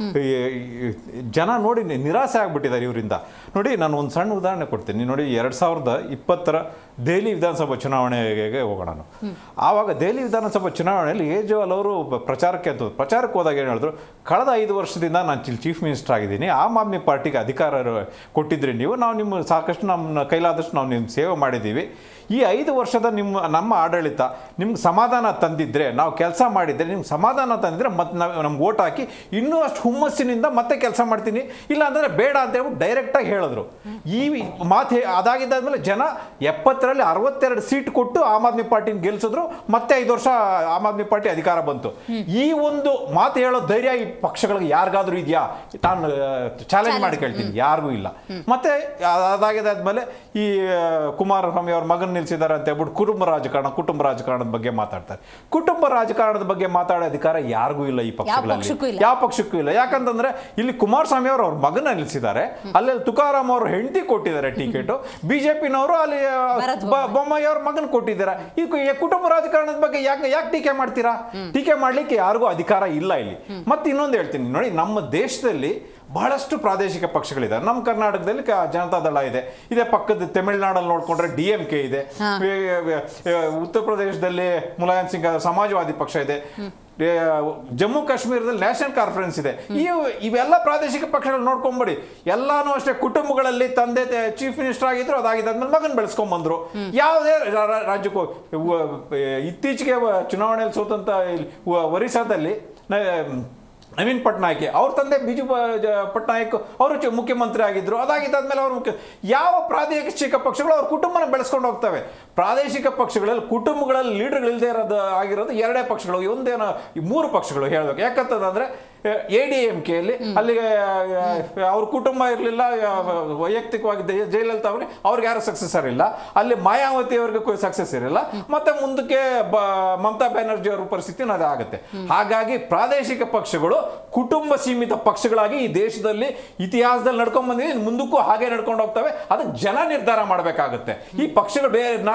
ಜನ ನೋಡಿ ನಿರಾಸೆ ಆಗಿಬಿಟ್ಟಿದ್ದಾರೆ ಇವರಿಂದ. ನೋಡಿ, ನಾನು ಒಂದು ಸಣ್ಣ ಉದಾಹರಣೆ ಕೊಡ್ತೀನಿ. ನೋಡಿ, 2020 ದೆಹಲಿ ವಿಧಾನಸಭಾ ಚುನಾವಣೆಗೆ ಹೋಗೋಣ. ಆವಾಗ ದೆಹಲಿ ವಿಧಾನಸಭಾ ಚುನಾವಣೆಯಲ್ಲಿ ಕೇಜ್ರಿವಾಲ್ ಅವರು ಪ್ರಚಾರಕ್ಕೆ ಹೋದಾಗ ಏನು ಹೇಳಿದ್ರು, ಕಳೆದ 5 ವರ್ಷದಿಂದ ನಾನು ಚೀಫ್ ಮಿನಿಸ್ಟರ್ ಆಗಿದ್ದೀನಿ, ಆಮ್ ಆದ್ಮಿ ಪಾರ್ಟಿಗೆ ಅಧಿಕಾರ ಕೊಟ್ಟಿದ್ರಿ ನೀವು, ನಾವು ನಿಮ್ಮ ಸಾಕಷ್ಟು ನಮ್ಮ ಕೈಲಾದಷ್ಟು ನಾವು ನಿಮ್ಮ ಸೇವೆ ಮಾಡಿದ್ದೀವಿ. ಈ 5 ವರ್ಷದ ನಮ್ಮ ಆಡಳಿತ ನಿಮ್ಗೆ ಸಮಾಧಾನ ತಂದಿದ್ದರೆ, ನಾವು ಕೆಲಸ ಮಾಡಿದರೆ ನಿಮ್ಗೆ ಸಮಾಧಾನ ತಂದಿದ್ರೆ ಮತ್ತೆ ನಮ್ಗೆ ಓಟ್ ಹಾಕಿ ಇನ್ನೂ ಅಷ್ಟು ಹುಮ್ಮಸ್ಸಿನಿಂದ ಮತ್ತೆ ಕೆಲಸ ಮಾಡ್ತೀನಿ, ಇಲ್ಲ ಅಂದರೆ ಬೇಡ ಅಂತ ಹೇಳ್ಬಿಟ್ಟು ಡೈರೆಕ್ಟಾಗಿ ಹೇಳಿದ್ರು. ಈ ಮಾತು ಅದಾಗಿದ್ದಾದ್ಮೇಲೆ ಜನ 70ರಲ್ಲಿ 62 ಸೀಟ್ ಕೊಟ್ಟು ಆಮ್ ಆದ್ಮಿ ಪಾರ್ಟಿನ ಗೆಲ್ಸಿದ್ರು. ಮತ್ತೆ 5 ವರ್ಷ ಆಮ್ ಆದ್ಮಿ ಪಾರ್ಟಿ ಅಧಿಕಾರ ಬಂತು. ಈ ಒಂದು ಮಾತು ಹೇಳೋ ಧೈರ್ಯ ಈ ಪಕ್ಷಗಳಿಗೆ ಯಾರಿಗಾದ್ರೂ ಇದೆಯಾ? ನಾನು ಚಾಲೆಂಜ್ ಮಾಡಿ ಕೇಳ್ತೀನಿ, ಯಾರಿಗೂ ಇಲ್ಲ. ಮತ್ತೆ ಅದಾಗಿದ್ದಾದ್ಮೇಲೆ ಈ ಕುಮಾರಸ್ವಾಮಿ ಅವ್ರ ಮಗನ ನಿಲ್ಸಿದ್ದಾರೆ ಅಂತ ಹೇಳ್ಬಿಟ್ಟು ಕುಟುಂಬ ರಾಜಕಾರಣದ ಬಗ್ಗೆ ಮಾತಾಡ್ತಾರೆ. ಕುಟುಂಬ ರಾಜಕಾರಣದ ಬಗ್ಗೆ ಮಾತಾಡೋ ಅಧಿಕಾರ ಯಾರಿಗೂ ಇಲ್ಲ ಈ ಪಕ್ಷಗಳಲ್ಲಿ, ಯಾವ ಪಕ್ಷಕ್ಕೂ ಇಲ್ಲ. ಯಾಕಂತಂದ್ರೆ ಇಲ್ಲಿ ಕುಮಾರಸ್ವಾಮಿ ಅವರು ಅವ್ರ ಮಗನ ನಿಲ್ಸಿದ್ದಾರೆ, ಅಲ್ಲಿ ತುಕಾರಾಮ್ ಅವರು ಹೆಂಡತಿ ಕೊಟ್ಟಿದ್ದಾರೆ ಟಿಕೆಟ್, ಬಿಜೆಪಿನವರು ಅಲ್ಲಿ ಬೊಮ್ಮಾಯಿ ಅವ್ರ ಮಗನ್ ಕೊಟ್ಟಿದ್ದಾರೆ. ಈ ಕುಟುಂಬ ರಾಜಕಾರಣದ ಬಗ್ಗೆ ಯಾಕೆ ಟೀಕೆ ಮಾಡ್ತೀರಾ? ಟೀಕೆ ಮಾಡ್ಲಿಕ್ಕೆ ಯಾರಿಗೂ ಅಧಿಕಾರ ಇಲ್ಲ ಇಲ್ಲಿ. ಮತ್ತೆ ಇನ್ನೊಂದು ಹೇಳ್ತೀನಿ ನೋಡಿ, ನಮ್ಮ ದೇಶದಲ್ಲಿ ಬಹಳಷ್ಟು ಪ್ರಾದೇಶಿಕ ಪಕ್ಷಗಳಿದೆ. ನಮ್ಮ ಕರ್ನಾಟಕದಲ್ಲಿ ಜನತಾದಳ ಇದೆ ಪಕ್ಕದ ತಮಿಳುನಾಡಲ್ಲಿ ನೋಡ್ಕೊಂಡ್ರೆ DMK ಇದೆ, ಉತ್ತರ ಪ್ರದೇಶದಲ್ಲಿ ಮುಲಾಯಂ ಸಿಂಗ್ ಸಮಾಜವಾದಿ ಪಕ್ಷ ಇದೆ, ಜಮ್ಮು ಕಾಶ್ಮೀರದಲ್ಲಿ ನ್ಯಾಷನಲ್ ಕಾನ್ಫರೆನ್ಸ್ ಇದೆ. ಇವೆಲ್ಲ ಪ್ರಾದೇಶಿಕ ಪಕ್ಷಗಳು ನೋಡ್ಕೊಂಡ್ಬಿಡಿ, ಎಲ್ಲಾನು ಅಷ್ಟೇ ಕುಟುಂಬಗಳಲ್ಲಿ ತಂದೆ ಚೀಫ್ ಮಿನಿಸ್ಟರ್ ಆಗಿದ್ರು, ಅದಾಗಿದ್ದಾದ್ಮೇಲೆ ಮಗನ್ ಬೆಳೆಸ್ಕೊಂಡ್ ಬಂದ್ರು. ಯಾವುದೇ ರಾಜ್ಯಕ್ಕೂ ಇತ್ತೀಚೆಗೆ ಚುನಾವಣೆಯಲ್ಲಿ ಸೋತಂತ ಒರಿಸ್ಸಾದಲ್ಲಿ ನವೀನ್ ಪಟ್ನಾಯಕ್ ಅವ್ರ ತಂದೆ ಬಿಜು ಪಟ್ನಾಯಕ್ ಅವರು ಮುಖ್ಯಮಂತ್ರಿ ಆಗಿದ್ರು, ಅದಾಗಿದ್ದಾದ್ಮೇಲೆ ಅವರು ಯಾವ ಪ್ರಾದೇಶಿಕ ಪಕ್ಷಗಳು ಅವ್ರ ಕುಟುಂಬನ ಬೆಳೆಸ್ಕೊಂಡು ಹೋಗ್ತವೆ. ಪ್ರಾದೇಶಿಕ ಪಕ್ಷಗಳಲ್ಲಿ ಕುಟುಂಬಗಳಲ್ಲಿ ಲೀಡರ್ಗಳಿಲ್ಲದೆ ಆಗಿರೋದು ಎರಡೇ ಪಕ್ಷಗಳು, ಒಂದೇನೋ 3 ಪಕ್ಷಗಳು ಹೇಳ್ಬೇಕು. ಯಾಕಂತಂದ್ರೆ ADMKಯಲ್ಲಿ ಅಲ್ಲಿಗೆ ಅವ್ರ ಕುಟುಂಬ ಇರಲಿಲ್ಲ, ವೈಯಕ್ತಿಕವಾಗಿ ಜಯಲಲಿತಾ ಅವ್ರಿಗೆ ಯಾರು ಸಕ್ಸೆಸರ್ ಇಲ್ಲ, ಅಲ್ಲಿ ಮಾಯಾವತಿ ಅವ್ರಿಗೆ ಸಕ್ಸಸ್ ಇರಲಿಲ್ಲ, ಮತ್ತೆ ಮುಂದಕ್ಕೆ ಮಮತಾ ಬ್ಯಾನರ್ಜಿ ಅವ್ರ ಪರಿಸ್ಥಿತಿ ಅದೇ ಆಗುತ್ತೆ. ಹಾಗಾಗಿ ಪ್ರಾದೇಶಿಕ ಪಕ್ಷಗಳು ಕುಟುಂಬ ಸೀಮಿತ ಪಕ್ಷಗಳಾಗಿ ಈ ದೇಶದಲ್ಲಿ ಇತಿಹಾಸದಲ್ಲಿ ನಡ್ಕೊಂಡ್ ಬಂದಿದೆ, ಮುಂದಕ್ಕೂ ಹಾಗೆ ನಡ್ಕೊಂಡು ಹೋಗ್ತವೆ. ಅದಕ್ಕೆ ಜನ ನಿರ್ಧಾರ ಮಾಡಬೇಕಾಗುತ್ತೆ. ಈ ಪಕ್ಷಗಳು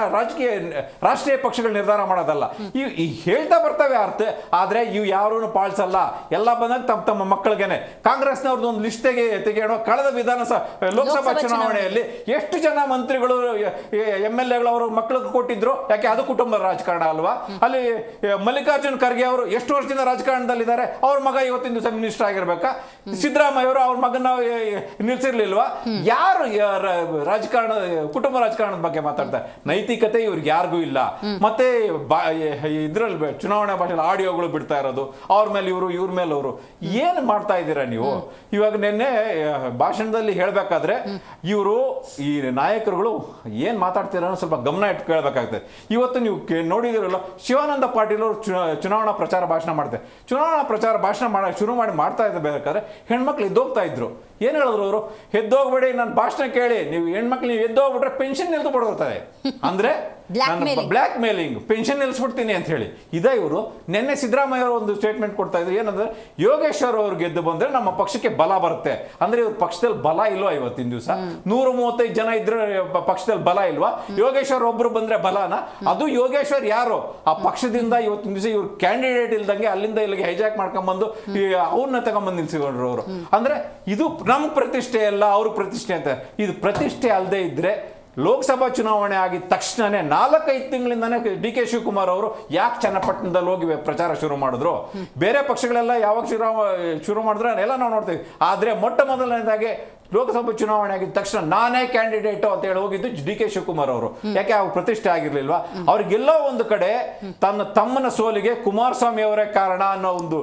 ರಾಷ್ಟ್ರೀಯ ಪಕ್ಷಗಳು ನಿರ್ಧಾರ ಮಾಡೋದಲ್ಲ. ಈ ಹೇಳ್ತಾ ಬರ್ತವೆ ಅರ್ಥ, ಆದ್ರೆ ಇವು ಯಾರೂ ಪಾಲಿಸಲ್ಲ. ಎಲ್ಲ ಬಂದಾಗ ತಮ್ಮ ಮಕ್ಕಳಿಗೆನೆ ಕಾಂಗ್ರೆಸ್ನವ್ರದ್ದು ಒಂದು ಲಿಸ್ಟ್ ತೆಗೆಯೋಣ. ಕಳೆದ ಲೋಕಸಭಾ ಚುನಾವಣೆಯಲ್ಲಿ ಎಷ್ಟು ಜನ ಮಂತ್ರಿಗಳು MLAಗಳು ಅವ್ರ ಮಕ್ಕಳಿಗೆ ಕೊಟ್ಟಿದ್ರು? ಯಾಕೆ ಅದು ಕುಟುಂಬ ರಾಜಕಾರಣ ಅಲ್ವಾ? ಅಲ್ಲಿ ಮಲ್ಲಿಕಾರ್ಜುನ್ ಖರ್ಗೆ ಅವರು ಎಷ್ಟು ವರ್ಷದಿಂದ ರಾಜಕಾರಣದಲ್ಲಿದ್ದಾರೆ, ಅವ್ರ ಮಗ ಇವತ್ತಿನ ದಿವಸ ಮಿನಿಸ್ಟರ್ ಆಗಿರ್ಬೇಕಾ? ಸಿದ್ದರಾಮಯ್ಯ ಅವರು ಅವ್ರ ಮಗನ ನಿಲ್ಸಿರ್ಲಿಲ್ವಾ? ಯಾರು ರಾಜಕಾರಣ ಕುಟುಂಬ ರಾಜಕಾರಣದ ಬಗ್ಗೆ ಮಾತಾಡ್ತಾರೆ? ನೈತಿಕತೆ ಇವ್ರಿಗೆ ಯಾರಿಗೂ ಇಲ್ಲ. ಮತ್ತೆ ಇದ್ರಲ್ಲಿ ಚುನಾವಣಾ ಭಾಷೆಯಲ್ಲಿ ಆಡಿಯೋಗಳು ಬಿಡ್ತಾ ಇರೋದು, ಅವ್ರ ಮೇಲೆ ಇವ್ರ ಮೇಲೆ ಅವರು. ಏನು ಮಾಡ್ತಾ ಇದ್ದೀರಾ ನೀವು? ಇವಾಗ ನಿನ್ನೆ ಭಾಷಣದಲ್ಲಿ ಹೇಳ್ಬೇಕಾದ್ರೆ ಇವರು ಈ ನಾಯಕರುಗಳು ಏನ್ ಮಾತಾಡ್ತೀರ ಸ್ವಲ್ಪ ಗಮನ ಇಟ್ಟು ಕೇಳಬೇಕಾಗ್ತದೆ. ಇವತ್ತು ನೀವು ನೋಡಿದಿರಲ್ಲ, ಶಿವಾನಂದ ಪಾಟೀಲ್ ಅವರು ಚುನಾವಣಾ ಪ್ರಚಾರ ಭಾಷಣ ಮಾಡ್ತಾರೆ. ಚುನಾವಣಾ ಪ್ರಚಾರ ಭಾಷಣ ಶುರು ಮಾಡ್ತಾ ಇರ್ಬೇಕಾದ್ರೆ ಹೆಣ್ಮಕ್ಳು ಎದ್ದೋಗ್ತಾ ಇದ್ರು. ಏನ್ ಹೇಳಿದ್ರು ಅವರು? ಎದ್ದೋಗ್ಬೇಡಿ, ನನ್ನ ಭಾಷಣ ಕೇಳಿ, ನೀವು ಹೆಣ್ಮಕ್ಳು ನೀವು ಎದ್ದೋಗ್ಬಿಟ್ರೆ ಪೆನ್ಷನ್ ನಿಲ್ತು ಬಿಡೋಗ್ತಾರೆ. ಅಂದ್ರೆ ಬ್ಲಾಕ್ ಮೇಲಿಂಗ್, ಪೆನ್ಷನ್ ನಿಲ್ಸ್ಬಿಡ್ತೀನಿ ಅಂತ ಹೇಳಿ ಇವರು ನಿನ್ನೆ ಸಿದ್ದರಾಮಯ್ಯ ಅವರು ಒಂದು ಸ್ಟೇಟ್ಮೆಂಟ್ ಕೊಡ್ತಾ ಇದ್ರು. ಏನಂದ್ರೆ ಯೋಗೇಶ್ವರ್ ಅವ್ರು ಗೆದ್ದು ಬಂದ್ರೆ ನಮ್ಮ ಪಕ್ಷಕ್ಕೆ ಬಲ ಬರುತ್ತೆ. ಅಂದ್ರೆ ಇವ್ರ ಪಕ್ಷದಲ್ಲಿ ಬಲ ಇಲ್ವಾ? ಇವತ್ತಿನ ದಿವಸ 135 ಜನ ಇದ್ರೆ ಪಕ್ಷದಲ್ಲಿ ಬಲ ಇಲ್ವಾ? ಯೋಗೇಶ್ವರ್ ಒಬ್ರು ಬಂದ್ರೆ ಬಲನ? ಅದು ಯೋಗೇಶ್ವರ್ ಯಾರು? ಆ ಪಕ್ಷದಿಂದ ಇವತ್ತಿನ ದಿವಸ ಇವ್ರು ಕ್ಯಾಂಡಿಡೇಟ್ ಇಲ್ದಂಗೆ ಅಲ್ಲಿಂದ ಇಲ್ಲಿಗೆ ಹೈಜಾಕ್ ಮಾಡ್ಕೊಂಡ್ಬಂದು ಅವ್ರನ್ನ ತಗೊಂಡ್ಬಂದು ನಿಲ್ಸಿಕೊಂಡ್ರು ಅವರು. ಅಂದ್ರೆ ಇದು ನಮ್ಮ ಪ್ರತಿಷ್ಠೆ ಅಲ್ಲ, ಅವ್ರ ಪ್ರತಿಷ್ಠೆ ಅಂತ. ಇದು ಪ್ರತಿಷ್ಠೆ ಅಲ್ಲದೆ ಇದ್ರೆ ಲೋಕಸಭಾ ಚುನಾವಣೆ ಆಗಿದ ತಕ್ಷಣನೇ 4-5 ತಿಂಗಳಿಂದಾನೇ DK ಶಿವಕುಮಾರ್ ಅವರು ಯಾಕೆ ಚನ್ನಪಟ್ಟಣದಲ್ಲಿ ಹೋಗಿ ಪ್ರಚಾರ ಶುರು ಮಾಡಿದ್ರು? ಬೇರೆ ಪಕ್ಷಗಳೆಲ್ಲ ಯಾವಾಗ ಶುರು ಮಾಡಿದ್ರೆ ಎಲ್ಲ ನಾವು ನೋಡ್ತೀವಿ. ಆದ್ರೆ ಮೊಟ್ಟ ಮೊದಲನೇದಾಗಿ ಲೋಕಸಭಾ ಚುನಾವಣೆ ಆಗಿದ ತಕ್ಷಣ ನಾನೇ ಕ್ಯಾಂಡಿಡೇಟ್ ಅಂತ ಹೇಳಿ ಹೋಗಿದ್ದು DK ಶಿವಕುಮಾರ್ ಅವರು. ಯಾಕೆ ಅವ್ರ ಪ್ರತಿಷ್ಠೆ ಆಗಿರ್ಲಿಲ್ವಾ? ಅವ್ರಿಗೆಲ್ಲೋ ಒಂದು ಕಡೆ ತಮ್ಮನ ಸೋಲಿಗೆ ಕುಮಾರಸ್ವಾಮಿ ಅವರೇ ಕಾರಣ ಅನ್ನೋ ಒಂದು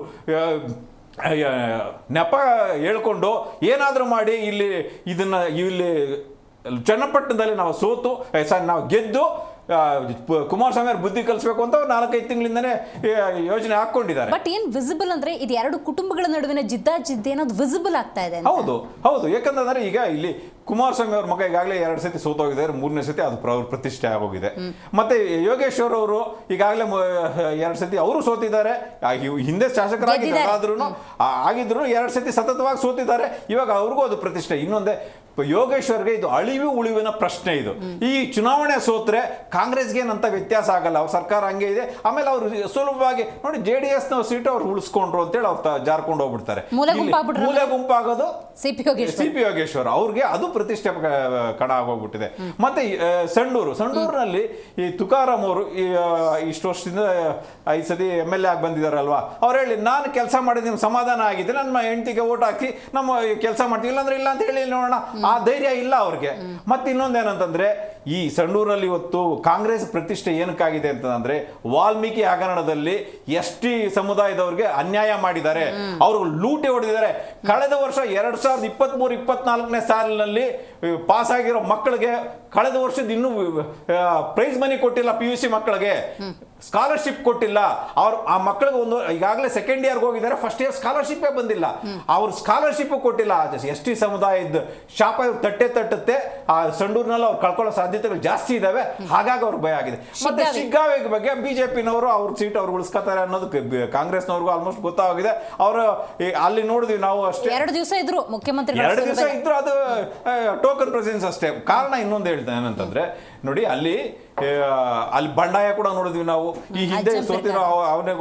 ನೆಪ ಹೇಳ್ಕೊಂಡು ಏನಾದರೂ ಮಾಡಿ ಇಲ್ಲಿ ಚನ್ನಪಟ್ಟಣದಲ್ಲಿ ನಾವು ಸೋತು ನಾವು ಗೆದ್ದು ಕುಮಾರಸ್ವಾಮಿ ಅವರು ಬುದ್ಧಿ ಕಲಿಸಬೇಕು ಅಂತ 4-5 ತಿಂಗಳಿಂದನೇ ಯೋಜನೆ ಹಾಕೊಂಡಿದ್ದಾರೆ. ಬಟ್ ಏನ್ ವಿಸಿಬಲ್ ಅಂದ್ರೆ ಇದು ಎರಡು ಕುಟುಂಬಗಳ ನಡುವಿನ ಜಿದ್ದಾಜಿದ್ದಿ ಅನ್ನೋದು ವಿಸಿಬಲ್ ಆಗ್ತಾ ಇದೆ. ಹೌದು ಯಾಕಂತಂದ್ರೆ ಈಗ ಇಲ್ಲಿ ಕುಮಾರಸ್ವಾಮಿ ಅವ್ರ ಮಗ ಈಗಾಗಲೇ 2 ಸತಿ ಸೋತೋಗಿದ್ದಾರೆ, 3ನೇ ಸತಿ ಅದು ಪ್ರತಿಷ್ಠೆ ಆಗೋಗಿದೆ. ಮತ್ತೆ ಯೋಗೇಶ್ವರ್ ಅವರು ಈಗಾಗಲೇ 2 ಸತಿ ಅವರು ಸೋತಿದ್ದಾರೆ. ಹಿಂದೆ ಶಾಸಕರಾಗಿದ್ರು ಆಗಿದ್ರು 2 ಸತಿ ಸತತವಾಗಿ ಸೋತಿದ್ದಾರೆ. ಇವಾಗ ಅವ್ರಿಗೂ ಅದು ಪ್ರತಿಷ್ಠೆ. ಇನ್ನೊಂದೇ ಯೋಗೇಶ್ವರ್ಗೆ ಇದು ಅಳಿವು ಉಳಿವಿನ ಪ್ರಶ್ನೆ. ಇದು ಈ ಚುನಾವಣೆ ಸೋತ್ರೆ ಕಾಂಗ್ರೆಸ್ಗೆ ಏನಂತ ವ್ಯತ್ಯಾಸ ಆಗಲ್ಲ, ಅವ್ರ ಸರ್ಕಾರ ಹಂಗೆ ಇದೆ. ಆಮೇಲೆ ಅವ್ರು ಸುಲಭವಾಗಿ ನೋಡಿ JDS ನ ಸೀಟ್ ಅವ್ರು ಉಳಿಸ್ಕೊಂಡ್ರು ಅಂತೇಳಿ ಅವ್ರು ಜಾರ್ಕೊಂಡು ಹೋಗ್ಬಿಡ್ತಾರೆ. ಮೂಲೆ ಗುಂಪಾಗೋದು CP ಯೋಗೇಶ್ವರ್ ಅವ್ರಿಗೆ ಅದು ಪ್ರತಿಷ್ಠೆ ಕಣ ಆಗೋಗ್ಬಿಟ್ಟಿದೆ. ಮತ್ತೆ ಸಂಡೂರಿನಲ್ಲಿ ಈ ತುಕಾರಾಮ್ ಅವರು ಇಷ್ಟು ವರ್ಷದಿಂದ 5 ಸತಿ MLA ಆಗಿ ಬಂದಿದಾರಲ್ವಾ, ಅವ್ರು ಹೇಳಿ ನಾನು ಕೆಲಸ ಮಾಡಿದ ನಿಮ್ಗೆ ಸಮಾಧಾನ ಆಗಿದೆ, ನನ್ನ ಹೆಂಡತಿಗೆ ಓಟ್ ಹಾಕಿ ನಮ್ಮ ಕೆಲಸ ಮಾಡ್ತೀವಿ, ಇಲ್ಲಾಂದ್ರೆ ಇಲ್ಲ ಅಂತ ಹೇಳಿ ನೋಡೋಣ. ಆ ಧೈರ್ಯ ಇಲ್ಲ ಅವ್ರಿಗೆ. ಮತ್ತೆ ಇನ್ನೊಂದೇನಂತಂದ್ರೆ ಈ ಸಂಡೂರಲ್ಲಿ ಇವತ್ತು ಕಾಂಗ್ರೆಸ್ ಪ್ರತಿಷ್ಠೆ ಏನಕ್ಕಾಗಿದೆ ಅಂತಂದ್ರೆ ವಾಲ್ಮೀಕಿ ಹಗರಣದಲ್ಲಿ ST ಸಮುದಾಯದವ್ರಿಗೆ ಅನ್ಯಾಯ ಮಾಡಿದ್ದಾರೆ, ಅವರು ಲೂಟಿ ಹೊಡೆದಿದ್ದಾರೆ. ಕಳೆದ ವರ್ಷ 2023-24ನೇ ಸಾಲಿನಲ್ಲಿ ಪಾಸ್ ಆಗಿರೋ ಮಕ್ಕಳಿಗೆ ಕಳೆದ ವರ್ಷದ ಇನ್ನೂ ಪ್ರೈಸ್ ಮನಿ ಕೊಟ್ಟಿಲ್ಲ, PUC ಮಕ್ಕಳಿಗೆ ಸ್ಕಾಲರ್ಶಿಪ್ ಕೊಟ್ಟಿಲ್ಲ. ಆ ಮಕ್ಕಳಿಗೆ ಈಗಾಗಲೇ ಸೆಕೆಂಡ್ ಇಯರ್ಗೆ ಹೋಗಿದ್ದಾರೆ, ಫಸ್ಟ್ ಇಯರ್ ಸ್ಕಾಲರ್ಶಿಪ್ಪೇ ಬಂದಿಲ್ಲ, ಅವ್ರ ಸ್ಕಾಲರ್ಶಿಪ್ ಕೊಟ್ಟಿಲ್ಲ. ST ಸಮುದಾಯದ ಶಾಪ ತಟ್ಟುತ್ತೆ. ಆ ಸಂಡೂರಿನಲ್ಲಿ ಅವ್ರು ಕಳ್ಕೊಳ್ಳೋ ಸಾಧ್ಯತೆ ಸಾಧ್ಯತೆಗಳು ಜಾಸ್ತಿ ಇದಾವೆ, ಹಾಗಾಗಿ ಅವ್ರಿಗೆ ಭಯ ಆಗಿದೆ. ಮತ್ತೆ ಶಿಗ್ಗಾವಿ ಬಗ್ಗೆ ಬಿಜೆಪಿನವರು ಅವ್ರ ಸೀಟ್ ಅವ್ರು ಉಳಿಸ್ಕೊತಾರೆ ಅನ್ನೋದಕ್ಕೆ ಕಾಂಗ್ರೆಸ್ನವ್ರಿಗೂ ಆಲ್ಮೋಸ್ಟ್ ಗೊತ್ತಾಗಿದೆ. ಅವರು ಅಲ್ಲಿ ನೋಡಿದ್ವಿ ನಾವು ಅಷ್ಟೇ, 2 ದಿವಸ ಇದ್ರು ಮುಖ್ಯಮಂತ್ರಿ, 2 ದಿವಸ ಇದ್ರು, ಅದು ಟೋಕನ್ ಪ್ರೆಸೆನ್ಸ್ ಅಷ್ಟೇ. ಕಾರಣ ಇನ್ನೊಂದು ಹೇಳ್ತೇನೆ ಏನಂತಂದ್ರೆ, ನೋಡಿ ಅಲ್ಲಿ ಬಂಡಾಯ ಕೂಡ ನೋಡಿದ್ವಿ ನಾವು. ಈ ಹಿಂದೆ ಸೋತಿರೋ ಅವನೇ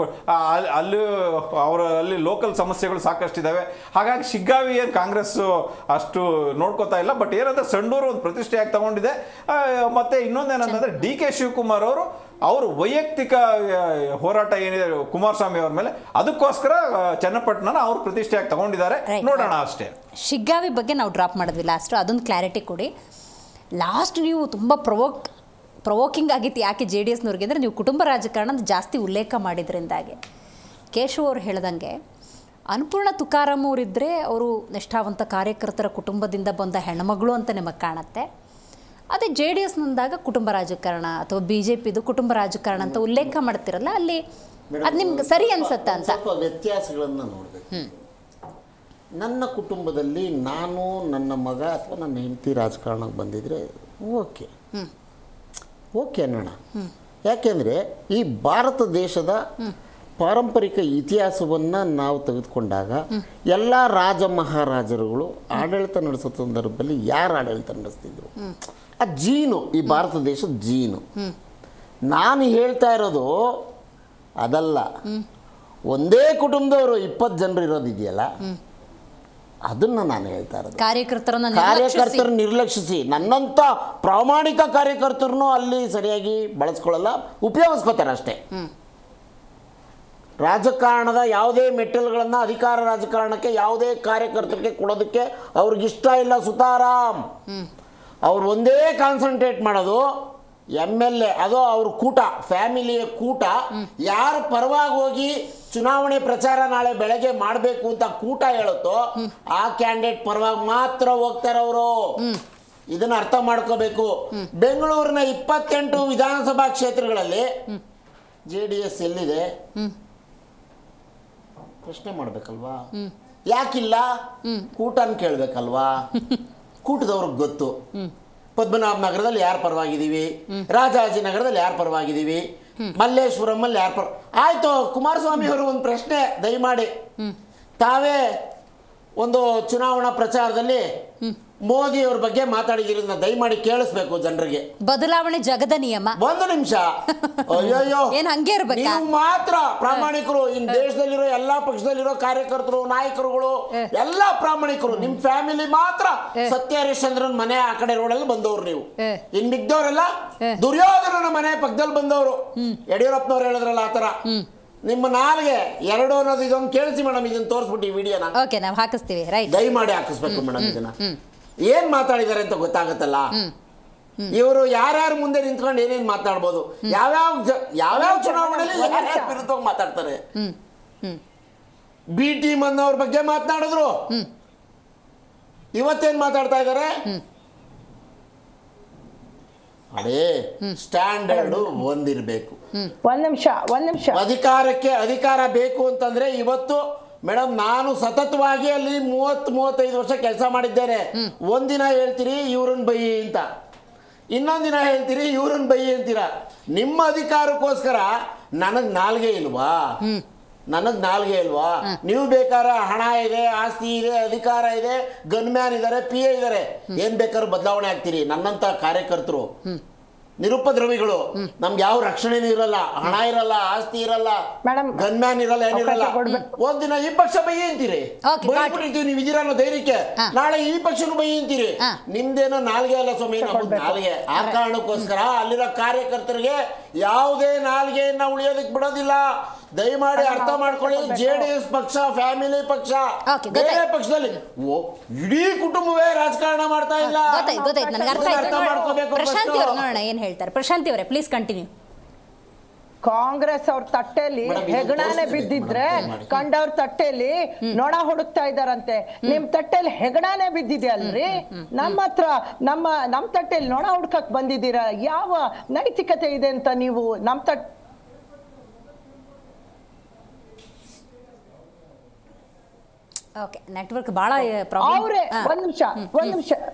ಅಲ್ಲಿ ಲೋಕಲ್ ಸಮಸ್ಯೆಗಳು ಸಾಕಷ್ಟಿದಾವೆ. ಹಾಗಾಗಿ ಶಿಗ್ಗಾವಿ ಏನು ಕಾಂಗ್ರೆಸ್ ಅಷ್ಟು ನೋಡ್ಕೋತಾ ಇಲ್ಲ. ಬಟ್ ಏನಂದ್ರೆ ಸಂಡೂರು ಒಂದು ಪ್ರತಿಷ್ಠೆಯಾಗಿ ತಗೊಂಡಿದೆ. ಮತ್ತೆ ಇನ್ನೊಂದೇನಂತಂದ್ರೆ DK ಶಿವಕುಮಾರ್ ಅವರು ವೈಯಕ್ತಿಕ ಹೋರಾಟ ಏನಿದೆ ಕುಮಾರಸ್ವಾಮಿ ಅವ್ರ ಮೇಲೆ, ಅದಕ್ಕೋಸ್ಕರ ಚನ್ನಪಟ್ಟಣನ ಅವ್ರು ಪ್ರತಿಷ್ಠೆಯಾಗಿ ತಗೊಂಡಿದ್ದಾರೆ. ನೋಡೋಣ ಅಷ್ಟೇ. ಶಿಗ್ಗಾವಿ ಬಗ್ಗೆ ನಾವು ಡ್ರಾಪ್ ಮಾಡಿದ್ವಿ ಲಾಸ್ಟ್, ಅದೊಂದು ಕ್ಲಾರಿಟಿ ಕೊಡಿ. ಲಾಸ್ಟ್ ನೀವು ತುಂಬ ಪ್ರವೋಕಿಂಗ್ ಆಗಿತ್ತು ಯಾಕೆ JDSನವ್ರಿಗೆ ಅಂದರೆ, ನೀವು ಕುಟುಂಬ ರಾಜಕಾರಣದ ಜಾಸ್ತಿ ಉಲ್ಲೇಖ ಮಾಡಿದ್ರಿಂದಾಗೆ. ಕೇಶವ್ ಅವ್ರು ಹೇಳ್ದಂಗೆ ಅನ್ನಪೂರ್ಣ ತುಕಾರಾಮ್ ಅವರಿದ್ದರೆ ಅವರು ನಿಷ್ಠಾವಂತ ಕಾರ್ಯಕರ್ತರ ಕುಟುಂಬದಿಂದ ಬಂದ ಹೆಣ್ಮಗಳು ಅಂತ ನಿಮಗೆ ಕಾಣುತ್ತೆ. ಅದೇ JDSನಂದಾಗ ಕುಟುಂಬ ರಾಜಕಾರಣ ಅಥವಾ BJPದು ಕುಟುಂಬ ರಾಜಕಾರಣ ಅಂತ ಉಲ್ಲೇಖ ಮಾಡ್ತಿರಲ್ಲ, ಅಲ್ಲಿ ಅದು ನಿಮ್ಗೆ ಸರಿ ಅನ್ಸುತ್ತಾ ಅಂತ? ಸ್ವಲ್ಪ ವ್ಯತ್ಯಾಸಗಳನ್ನು ನೋಡಬೇಕು. ನನ್ನ ಕುಟುಂಬದಲ್ಲಿ ನಾನು, ನನ್ನ ಮಗ ಅಥವಾ ನನ್ನ ಹೆಂಡತಿ ರಾಜಕಾರಣಕ್ಕೆ ಬಂದಿದ್ರೆ ಓಕೆ ಅನ್ನೋಣ. ಯಾಕೆಂದರೆ ಈ ಭಾರತ ದೇಶದ ಪಾರಂಪರಿಕ ಇತಿಹಾಸವನ್ನು ನಾವು ತೆಗೆದುಕೊಂಡಾಗ ಎಲ್ಲ ರಾಜ ಮಹಾರಾಜರುಗಳು ಆಡಳಿತ ನಡೆಸೋ ಸಂದರ್ಭದಲ್ಲಿ ಯಾರು ಆಡಳಿತ ನಡೆಸ್ತಿದ್ರು, ಆ ಜೀನು, ಈ ಭಾರತ ದೇಶದ ಜೀನು. ನಾನು ಹೇಳ್ತಾ ಇರೋದು ಅದಲ್ಲ. ಒಂದೇ ಕುಟುಂಬದವರು 20 ಜನರು ಇರೋದಿದೆಯಲ್ಲ, ಅದನ್ನು ನಾನು ಹೇಳ್ತಾ ಇರೋದು. ಕಾರ್ಯಕರ್ತರು ನಿರ್ಲಕ್ಷಿಸಿ ನನ್ನಂಥ ಪ್ರಾಮಾಣಿಕ ಕಾರ್ಯಕರ್ತರನ್ನು ಅಲ್ಲಿ ಸರಿಯಾಗಿ ಬಳಸ್ಕೊಳ್ಳಲ್ಲ, ಉಪಯೋಗಿಸ್ಕೋತಾರೆ ಅಷ್ಟೇ. ರಾಜಕಾರಣದ ಯಾವುದೇ ಮೆಟ್ಟಲ್ಗಳನ್ನು ಅಧಿಕಾರ ರಾಜಕಾರಣಕ್ಕೆ ಯಾವುದೇ ಕಾರ್ಯಕರ್ತರಿಗೆ ಕೊಡೋದಕ್ಕೆ ಅವ್ರಿಗಿಷ್ಟ ಇಲ್ಲ. ಸುತಾರಾಮ್ ಅವ್ರು ಒಂದೇ ಕಾನ್ಸಂಟ್ರೇಟ್ ಮಾಡೋದು MLA, ಅದು ಅವ್ರ ಕೂಟ, ಫ್ಯಾಮಿಲಿಯ ಕೂಟ. ಯಾರ ಪರವಾಗಿ ಹೋಗಿ ಚುನಾವಣೆ ಪ್ರಚಾರ ನಾಳೆ ಬೆಳಗ್ಗೆ ಮಾಡಬೇಕು ಅಂತ ಕೂಟ ಹೇಳುತ್ತೋ ಆ ಕ್ಯಾಂಡಿಡೇಟ್ ಪರವಾಗಿ ಮಾತ್ರ ಹೋಗ್ತಾರೆ ಅವರು. ಇದನ್ನ ಅರ್ಥ ಮಾಡ್ಕೋಬೇಕು. ಬೆಂಗಳೂರಿನ 28 ವಿಧಾನಸಭಾ ಕ್ಷೇತ್ರಗಳಲ್ಲಿ JDS ಎಲ್ಲಿದೆ ಪ್ರಶ್ನೆ ಮಾಡ್ಬೇಕಲ್ವಾ? ಯಾಕಿಲ್ಲ? ಕೂಟನ್ ಕೇಳ್ಬೇಕಲ್ವಾ? ಕೂಟದವ್ರಿಗೆ ಗೊತ್ತು. ಪದ್ಮನಾಭ ನಗರದಲ್ಲಿ ಯಾರು ಪರವಾಗಿದ್ದೀವಿ, ರಾಜಾಜಿನಗರದಲ್ಲಿ ಯಾರು ಪರವಾಗಿದ್ದೀವಿ, ಮಲ್ಲೇಶ್ವರಮಲ್ಲಿ ಯಾರು ಆಯ್ತು. ಕುಮಾರಸ್ವಾಮಿ ಅವರು ಒಂದು ಪ್ರಶ್ನೆ ದಯಮಾಡಿ, ತಾವೇ ಒಂದು ಚುನಾವಣಾ ಪ್ರಚಾರದಲ್ಲಿ ಮೋದಿ ಅವ್ರ ಬಗ್ಗೆ ಮಾತಾಡಿದ್ರಿಂದ ದಯಮಾಡಿ ಕೇಳಿಸ್ಬೇಕು ಜನರಿಗೆ. ಬದಲಾವಣೆ ಜಗದ ನಿಯಮ. ಒಂದು ನಿಮಿಷ. ಅಯ್ಯಯ್ಯೋ, ಏನ್ ಹಂಗೆ ಇರ್ಬೇಕು? ನೀವು ಮಾತ್ರ ಪ್ರಾಮಾಣಿಕರು. ಇನ್ ದೇಶದಲ್ಲಿರೋ ಎಲ್ಲಾ ಪಕ್ಷದಲ್ಲಿರೋ ಕಾರ್ಯಕರ್ತರು, ನಾಯಕರುಗಳು ಎಲ್ಲಾ ಪ್ರಾಮಾಣಿಕರು. ನಿಮ್ ಫ್ಯಾಮಿಲಿ ಮಾತ್ರ ಸತ್ಯ ಹರಿಶ್ಚಂದ್ರನ್ ಮನೆ ಆ ಕಡೆ ರೋಡಲ್ಲಿ ಬಂದವ್ರು ನೀವು. ಇನ್ ಮಿಗ್ದವ್ರೆಲ್ಲ ದುರ್ಯೋಧನನ ಮನೆ ಪಕ್ಕದಲ್ಲಿ ಬಂದವರು. ಯಡಿಯೂರಪ್ಪನವ್ರು ಹೇಳಿದ್ರಲ್ಲ ಆತರ. ನಿಮ್ಮ ನಾಲ್ಗೆ 2 ಅನ್ನೋದು ಇದೊಂದು ಕೇಳಿಸಿ ಮೇಡಮ್, ಇದನ್ನ ತೋರಿಸ್ಬಿಟ್ಟು ಈ ವಿಡಿಯೋನ. ಓಕೆ, ನಾವು ಹಾಕಿಸ್ತೀವಿ. ರೈಟ್, ದಯಮಾಡಿ ಹಾಕಿಸ್ಬೇಕು ಮೇಡಮ್. ಇದನ್ನ ಏನ್ ಮಾತಾಡಿದಾರೆ ಅಂತ ಗೊತ್ತಾಗತ್ತಲ್ಲ. ಇವರು ಯಾರ್ಯಾರು ಮುಂದೆ ನಿಂತ್ಕೊಂಡು ಏನೇನ್ ಮಾತಾಡ್ಬೋದು, ಯಾವ್ಯಾವ ಚುನಾವಣೆಯಲ್ಲಿ ಯಾರ್ಯಾರ ವಿರುದ್ಧವಾಗಿ ಮಾತಾಡ್ತಾರೆ. BT ಮನ್ನವ್ರ ಬಗ್ಗೆ ಮಾತನಾಡಿದ್ರು, ಇವತ್ತೇನ್ ಮಾತಾಡ್ತಾ ಇದಾರೆ? ಅದೇ ಸ್ಟ್ಯಾಂಡರ್ಡ್ ಒಂದಿರ್ಬೇಕು. ಒಂದ್ ನಿಮಿಷ ಅಧಿಕಾರ ಬೇಕು ಅಂತಂದ್ರೆ ಇವತ್ತು ಮೇಡಮ್, ನಾನು ಸತತವಾಗಿ ಅಲ್ಲಿ 30-35 ವರ್ಷ ಕೆಲಸ ಮಾಡಿದ್ದೇನೆ. ಒಂದಿನ ಹೇಳ್ತೀರಿ ಇವ್ರನ್ನ ಬೈ ಅಂತ, ಇನ್ನೊಂದು ದಿನ ಹೇಳ್ತೀರಿ ಇವ್ರನ್ನ ಬೈ ಅಂತೀರಾ. ನಿಮ್ಮ ಅಧಿಕಾರಕ್ಕೋಸ್ಕರ ನನಗ್ ನಾಲ್ಗೆ ಇಲ್ವಾ? ನೀವು ಬೇಕಾರ ಹಣ ಇದೆ, ಆಸ್ತಿ ಇದೆ, ಅಧಿಕಾರ ಇದೆ, ಗನ್ಮ್ಯಾನ್ ಇದಾರೆ, PA ಇದಾರೆ, ಏನ್ ಬೇಕಾದ್ರೂ ಬದಲಾವಣೆ ಆಗ್ತೀರಿ. ನನ್ನಂತ ಕಾರ್ಯಕರ್ತರು ನಿರುಪದ್ರವಿಗಳು, ನಮ್ಗೆ ಯಾವ ರಕ್ಷಣೆನೂ ಇರಲ್ಲ, ಹಣ ಇರಲ್ಲ, ಆಸ್ತಿ ಇರಲ್ಲ, ಗನ್ಮ್ಯಾನ್ ಇರಲ್ಲ, ಏನಿರಲ್ಲ. ಒಂದಿನ ಈ ಪಕ್ಷ ಬೈ ಅಂತೀರಿ, ಬೈಬಿಟ್ಟಿರ್ತೀವಿ ನೀವು ಇದೀರ ಅನ್ನೋ ಧೈರ್ಯಕ್ಕೆ. ನಾಳೆ ಈ ಪಕ್ಷನೂ ಬೈ ಅಂತೀರಿ. ನಿಮ್ದೇನೋ ನಾಲ್ಗೆ ಅಲ್ಲ ಸ್ವಾಮಿ, ನಮ್ದು ನಾಲ್ಗೆ. ಆ ಕಾರಣಕ್ಕೋಸ್ಕರ ಅಲ್ಲಿರೋ ಕಾರ್ಯಕರ್ತರಿಗೆ ಯಾವುದೇ ನಾಲ್ಗೆಯನ್ನ ಉಳಿಯೋದಕ್ಕೆ ಬಿಡೋದಿಲ್ಲ. ದಯಮಾಡಿ ಅರ್ಥ ಮಾಡ್ಕೊಳ್ಳಿ. JDS ಪಕ್ಷ ಫ್ಯಾಮಿಲಿ ಪಕ್ಷ, ಬೇರೆ ಪಕ್ಷದಲ್ಲಿ ಇಡೀ ಕುಟುಂಬವೇ ರಾಜಕಾರಣ ಮಾಡ್ತಾ ಇಲ್ಲ. ಅರ್ಥ ಮಾಡ್ಕೋಬೇಕು. ಏನ್ ಹೇಳ್ತಾರೆ ಪ್ರಶಾಂತಿ ಅವರೇ? Please continue. ಕಾಂಗ್ರೆಸ್ ಅವ್ರ ತಟ್ಟೆಯಲ್ಲಿ ಹೆಗಣಾನೆ ಬಿದ್ದಿದ್ರೆ ಕಂಡವ್ರ ತಟ್ಟೆಯಲ್ಲಿ ನೊಣ ಹುಡುಕ್ತಾ ಇದಾರಂತೆ. ನಿಮ್ ತಟ್ಟೆಯಲ್ಲಿ ಹೆಗಣಾನೆ ಬಿದ್ದಿದೆ ಅಲ್ರಿ, ನಮ್ ತಟ್ಟೆಯಲ್ಲಿ ನೊಣ ಹುಡ್ಕಕ್ ಬಂದಿದ್ದೀರಾ? ಯಾವ ನೈತಿಕತೆ ಇದೆ ಅಂತ ನೀವು ನಮ್ ಓಕೆ, ನೆಟ್ವರ್ಕ್ ಬಹಳ ಪ್ರಾಬ್ಲಮ್. ಒಂದ್ ನಿಮಿಷ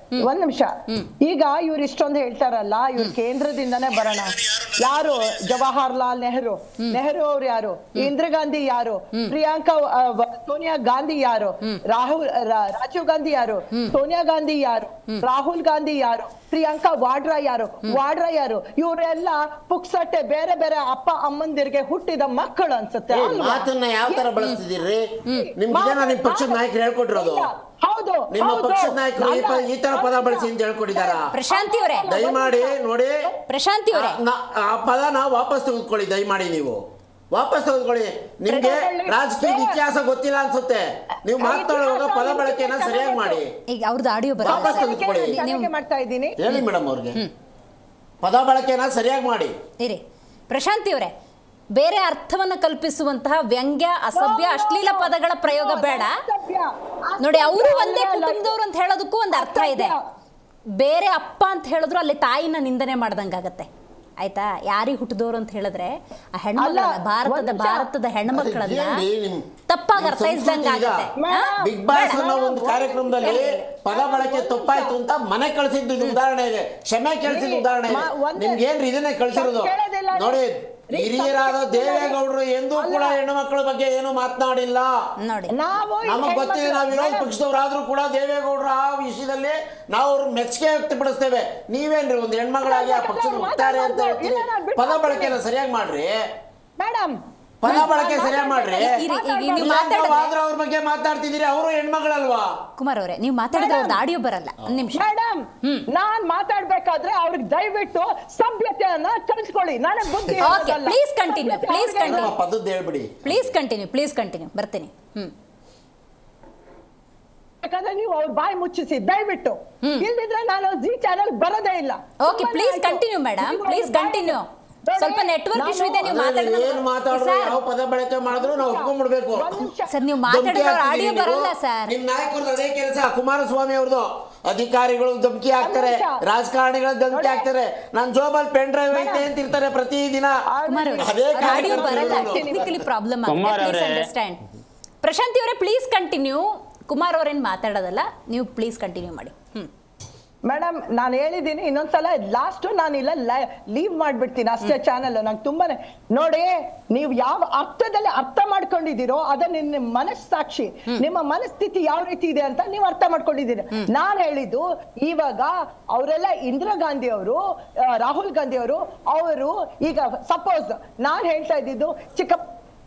ಒಂದ್ ನಿಮಿಷ. ಈಗ ಇವ್ರು ಇಷ್ಟೊಂದು ಹೇಳ್ತಾರಲ್ಲ, ಇವ್ರು ಕೇಂದ್ರದಿಂದಾನೇ ಬರೋಣ. ಯಾರು ಜವಾಹರ್ಲಾಲ್ ನೆಹರು ಅವ್ರು ಯಾರು? ಇಂದಿರಾ ಗಾಂಧಿ ಯಾರು? ಪ್ರಿಯಾಂಕಾ ಸೋನಿಯಾ ಗಾಂಧಿ ಯಾರು? ರಾಜೀವ್ ಗಾಂಧಿ ಯಾರು? ಸೋನಿಯಾ ಗಾಂಧಿ ಯಾರು? ರಾಹುಲ್ ಗಾಂಧಿ ಯಾರು? ಪ್ರಿಯಾಂಕಾ ವಾಡ್ರಾ ಯಾರು? ಇವರೆಲ್ಲ ಪುಕ್ಸಟ್ಟೆ ಬೇರೆ ಬೇರೆ ಅಪ್ಪ ಅಮ್ಮಂದಿರಿಗೆ ಹುಟ್ಟಿದ ಮಕ್ಕಳು ಅನ್ಸುತ್ತೆ. ಮಾತನ್ನ ಯಾವ ತರ ಬಳಸ್ತಿದ್ದೀರಿ? ನಿಮ್ಗೆ ನಿಮ್ ಪಕ್ಷದ ನಾಯಕರು ಹೇಳ್ಕೊಟ್ಟಿರೋದು? ಹೌದು, ನಿಮ್ಮ ಪಕ್ಷದ ನಾಯಕರು ಈ ತರ ಪದ ಬಳಸಿ ಅಂತ ಹೇಳ್ಕೊಟ್ಟಿದಾರ? ಪ್ರಶಾಂತಿ ಅವರೇ ದಯಮಾಡಿ ನೋಡಿ, ಪ್ರಶಾಂತಿ ಅವರೇ ಆ ಪದನ ವಾಪಸ್ ತೆಗೆದುಕೊಳ್ಳಿ. ದಯಮಾಡಿ ನೀವು ವಾಪಸ್ ತೆಗೆದುಕೊಳ್ಳಿ. ನಿಮ್ಗೆ ರಾಜಕೀಯದ ಇತಿಹಾಸ ಗೊತ್ತಿಲ್ಲ ಅನ್ಸುತ್ತೆ. ನೀವು ಮಾತಾಡುವಾಗ ಪದ ಬಳಕೆನ ಸರಿಯಾಗಿ ಮಾಡಿ. ಈಗ ಅವ್ರದ್ದು ಆಡಿಯೋ ವಾಪಸ್ ತೆಗೆದುಕೊಳ್ಳಿ. ಮಾಡ್ತಾ ಇದ್ದೀನಿ, ಹೇಳಿ ಮೇಡಮ್ ಅವ್ರಿಗೆ ಪದ ಬಳಕೆನ ಸರಿಯಾಗಿ ಮಾಡಿ. ಇರಿ ಪ್ರಶಾಂತಿ ಅವರೇ, ಬೇರೆ ಅರ್ಥವನ್ನ ಕಲ್ಪಿಸುವಂತಹ ವ್ಯಂಗ್ಯ, ಅಸಭ್ಯ, ಅಶ್ಲೀಲ ಪದಗಳ ಪ್ರಯೋಗ ಬೇಡ ನೋಡಿ. ಅವರು ಒಂದೇ ಕುಟುಂಬದವ್ರು ಅಂತ ಹೇಳೋದಕ್ಕೂ ಒಂದು ಅರ್ಥ ಇದೆ. ಬೇರೆ ಅಪ್ಪ ಅಂತ ಹೇಳಿದ್ರು ಅಲ್ಲಿ ತಾಯಿನ ನಿಂದನೆ ಮಾಡ್ದಂಗಾಗತ್ತೆ, ಆಯ್ತಾ? ಯಾರಿಗೆ ಹುಟ್ಟಿದವರು ಅಂತ ಹೇಳಿದ್ರೆ ಆ ಹೆಣ್ಮಕ್ಳನ್ನ, ಭಾರತದ ಹೆಣ್ಮಕ್ಳನ್ನ ತಪ್ಪಾಗಿ ಅರ್ಥೈಸ್ದಂಗಾಗತ್ತೆ. ಬಿಗ್ ಬಾಸ್ ಅನ್ನೋ ಒಂದು ಕಾರ್ಯಕ್ರಮದಲ್ಲಿ ಪದ ಬಳಕೆ ತಪ್ಪಾಯ್ತು ಅಂತ ಮನೆ ಕಳಿಸಿದ್ದು ಉದಾಹರಣೆ ಇದೆ, ಕ್ಷಮೆ ಕೇಳಿಸಿದ ಉದಾಹರಣೆ ಇದೆ. ನಿಮ್ಗೆ ಏನ್ರಿ ಇದನ್ನೇ ಕಳಿಸಿರೋದು ನೋಡಿ. ಹಿರಿಯರಾದ ದೇವೇಗೌಡರು ಎಂದೂ ಕೂಡ ಹೆಣ್ಣು ಮಕ್ಕಳ ಬಗ್ಗೆ ಏನು ಮಾತನಾಡಿಲ್ಲ. ನಮಗ್ ಗೊತ್ತಿದೆ, ನಾವು ವಿರೋಧ ಪಕ್ಷದವರಾದ್ರೂ ಕೂಡ ದೇವೇಗೌಡರು ಆ ವಿಷಯದಲ್ಲಿ ನಾವು ಅವ್ರ ಮೆಚ್ಚುಗೆ ವ್ಯಕ್ತಪಡಿಸ್ತೇವೆ. ನೀವೇನ್ರಿ ಒಂದು ಹೆಣ್ಮಗಳಾಗಿ ಆ ಪಕ್ಷದ ಹೋಗ್ತಾರೆ ಅಂತ ಹೇಳ್ತೀರಿ? ಪದ ಬಳಕೆನ ಸರಿಯಾಗಿ ಮಾಡ್ರಿ ಮೇಡಮ್, ಪದ ಬಳಕೆ ಸರಿಯಾಗಿ ಮಾಡ್ರಿ. ಅವ್ರ ಬಗ್ಗೆ ಮಾತಾಡ್ತಿದ್ದೀರಿ, ಅವರು ಹೆಣ್ಮಗಳಲ್ವಾ? ಕುಮಾರ್ ಅವರೇ, ನೀವು ಮಾತಾಡಿದ್ರೆ ಅವ್ರದ್ದು ಆಡಿಯೋ ಬರಲ್ಲ. ಒಂದ್ ನಿಮಿಷ ಮೇಡಮ್, ನಾನ್ ಮಾತಾಡ್ಬೇಕಾದ್ರೆ ಅವ್ರಿಗೆ ದಯವಿಟ್ಟು ಸಭ್ಯತೆಯನ್ನ ಕಲಿಸ್ಕೊಳ್ಳಿ. ನನಗೆ ಬುದ್ಧಿ ಪ್ಲೀಸ್ ಕಂಟಿನ್ಯೂ, ಪ್ಲೀಸ್ ಕಂಟಿನ್ಯೂ, ಪದದ್ದು ಹೇಳ್ಬಿಡಿ. ಪ್ಲೀಸ್ ಕಂಟಿನ್ಯೂ ಬರ್ತೀನಿ. ಯಾಕಂದ್ರೆ ನೀವು ಅವ್ರ ಬಾಯಿ ಮುಚ್ಚಿಸಿ ದಯವಿಟ್ಟು, ಇಲ್ದಿದ್ರೆ ನಾನು ಜಿ ಚಾನೆಲ್ ಬರೋದೇ ಇಲ್ಲ. Okay, please continue madam, please continue. ಸ್ವಲ್ಪ ನೆಟ್ವರ್ಕ್ ಇಶ್ಯೂ ಇದೆ. ನೀವು ಮಾತಾಡೋದು ಯಾವ ಪದ ಬಳಕೆ ಮಾಡಿದ್ರು ನಾವು ಒಪ್ಕೊಂಡ್ಬಿಡ್ಬೇಕು ಸರ್. ನೀವು ಮಾತಾಡಿರೋ ಆಡಿಯೋ ಬರಲ್ಲ ಸರ್. ನಿಮ್ ನಾಯಕರು ಅದೇ ಕೆಲಸ. ಕುಮಾರಸ್ವಾಮಿ ಅವ್ರದ್ದು ಅಧಿಕಾರಿಗಳು ಧಮಕಿ ಹಾಕ್ತಾರೆ, ರಾಜಕಾರಣಿಗಳು ಧಮಕಿ ಹಾಕ್ತಾರೆ. ನಾನ್ ಜೋಬಲ್ ಪೆನ್ ಡ್ರೈವ್ ಐತೆ ಅಂತ ಇರ್ತಾರೆ ಪ್ರತಿದಿನ. ಆಡಿಯೋ ಬರಲ್ಲ, ಟೆಕ್ನಿಕಲಿ ಪ್ರಾಬ್ಲಮ್ ಆಗುತ್ತೆ. Please understand. ಪ್ರಶಾಂತಿ ಅವರೇ ಪ್ಲೀಸ್ ಕಂಟಿನ್ಯೂ. ಕುಮಾರ್ ಅವರೇನು ಮಾತಾಡೋದಲ್ಲ, ನೀವು ಪ್ಲೀಸ್ ಕಂಟಿನ್ಯೂ ಮಾಡಿ. ಮೇಡಮ್, ನಾನು ಹೇಳಿದ್ದೀನಿ, ಇನ್ನೊಂದ್ಸಲ ಲಾಸ್ಟ್ ನಾನು ಇಲ್ಲ ಲೀವ್ ಮಾಡ್ಬಿಡ್ತೀನಿ ಅಷ್ಟೇ ಚಾನೆಲ್. ನಂಗೆ ತುಂಬಾನೇ ನೋಡಿ, ನೀವು ಯಾವ ಅರ್ಥದಲ್ಲಿ ಅರ್ಥ ಮಾಡ್ಕೊಂಡಿದ್ದೀರೋ ಅದನ್ನ ನಿಮ್ಮ ಮನಸ್ಸಾಕ್ಷಿ, ನಿಮ್ಮ ಮನಸ್ಥಿತಿ ಯಾವ ರೀತಿ ಇದೆ ಅಂತ ನೀವು ಅರ್ಥ ಮಾಡ್ಕೊಂಡಿದ್ದೀರಿ. ನಾನ್ ಹೇಳಿದ್ದು ಇವಾಗ ಅವರೆಲ್ಲ ಇಂದಿರಾ ಗಾಂಧಿ ಅವರು, ರಾಹುಲ್ ಗಾಂಧಿ ಅವರು ಈಗ ಸಪೋಸ್ ನಾನ್ ಹೇಳ್ತಾ ಇದ್ದಿದ್ದು ಚಿಕ್ಕ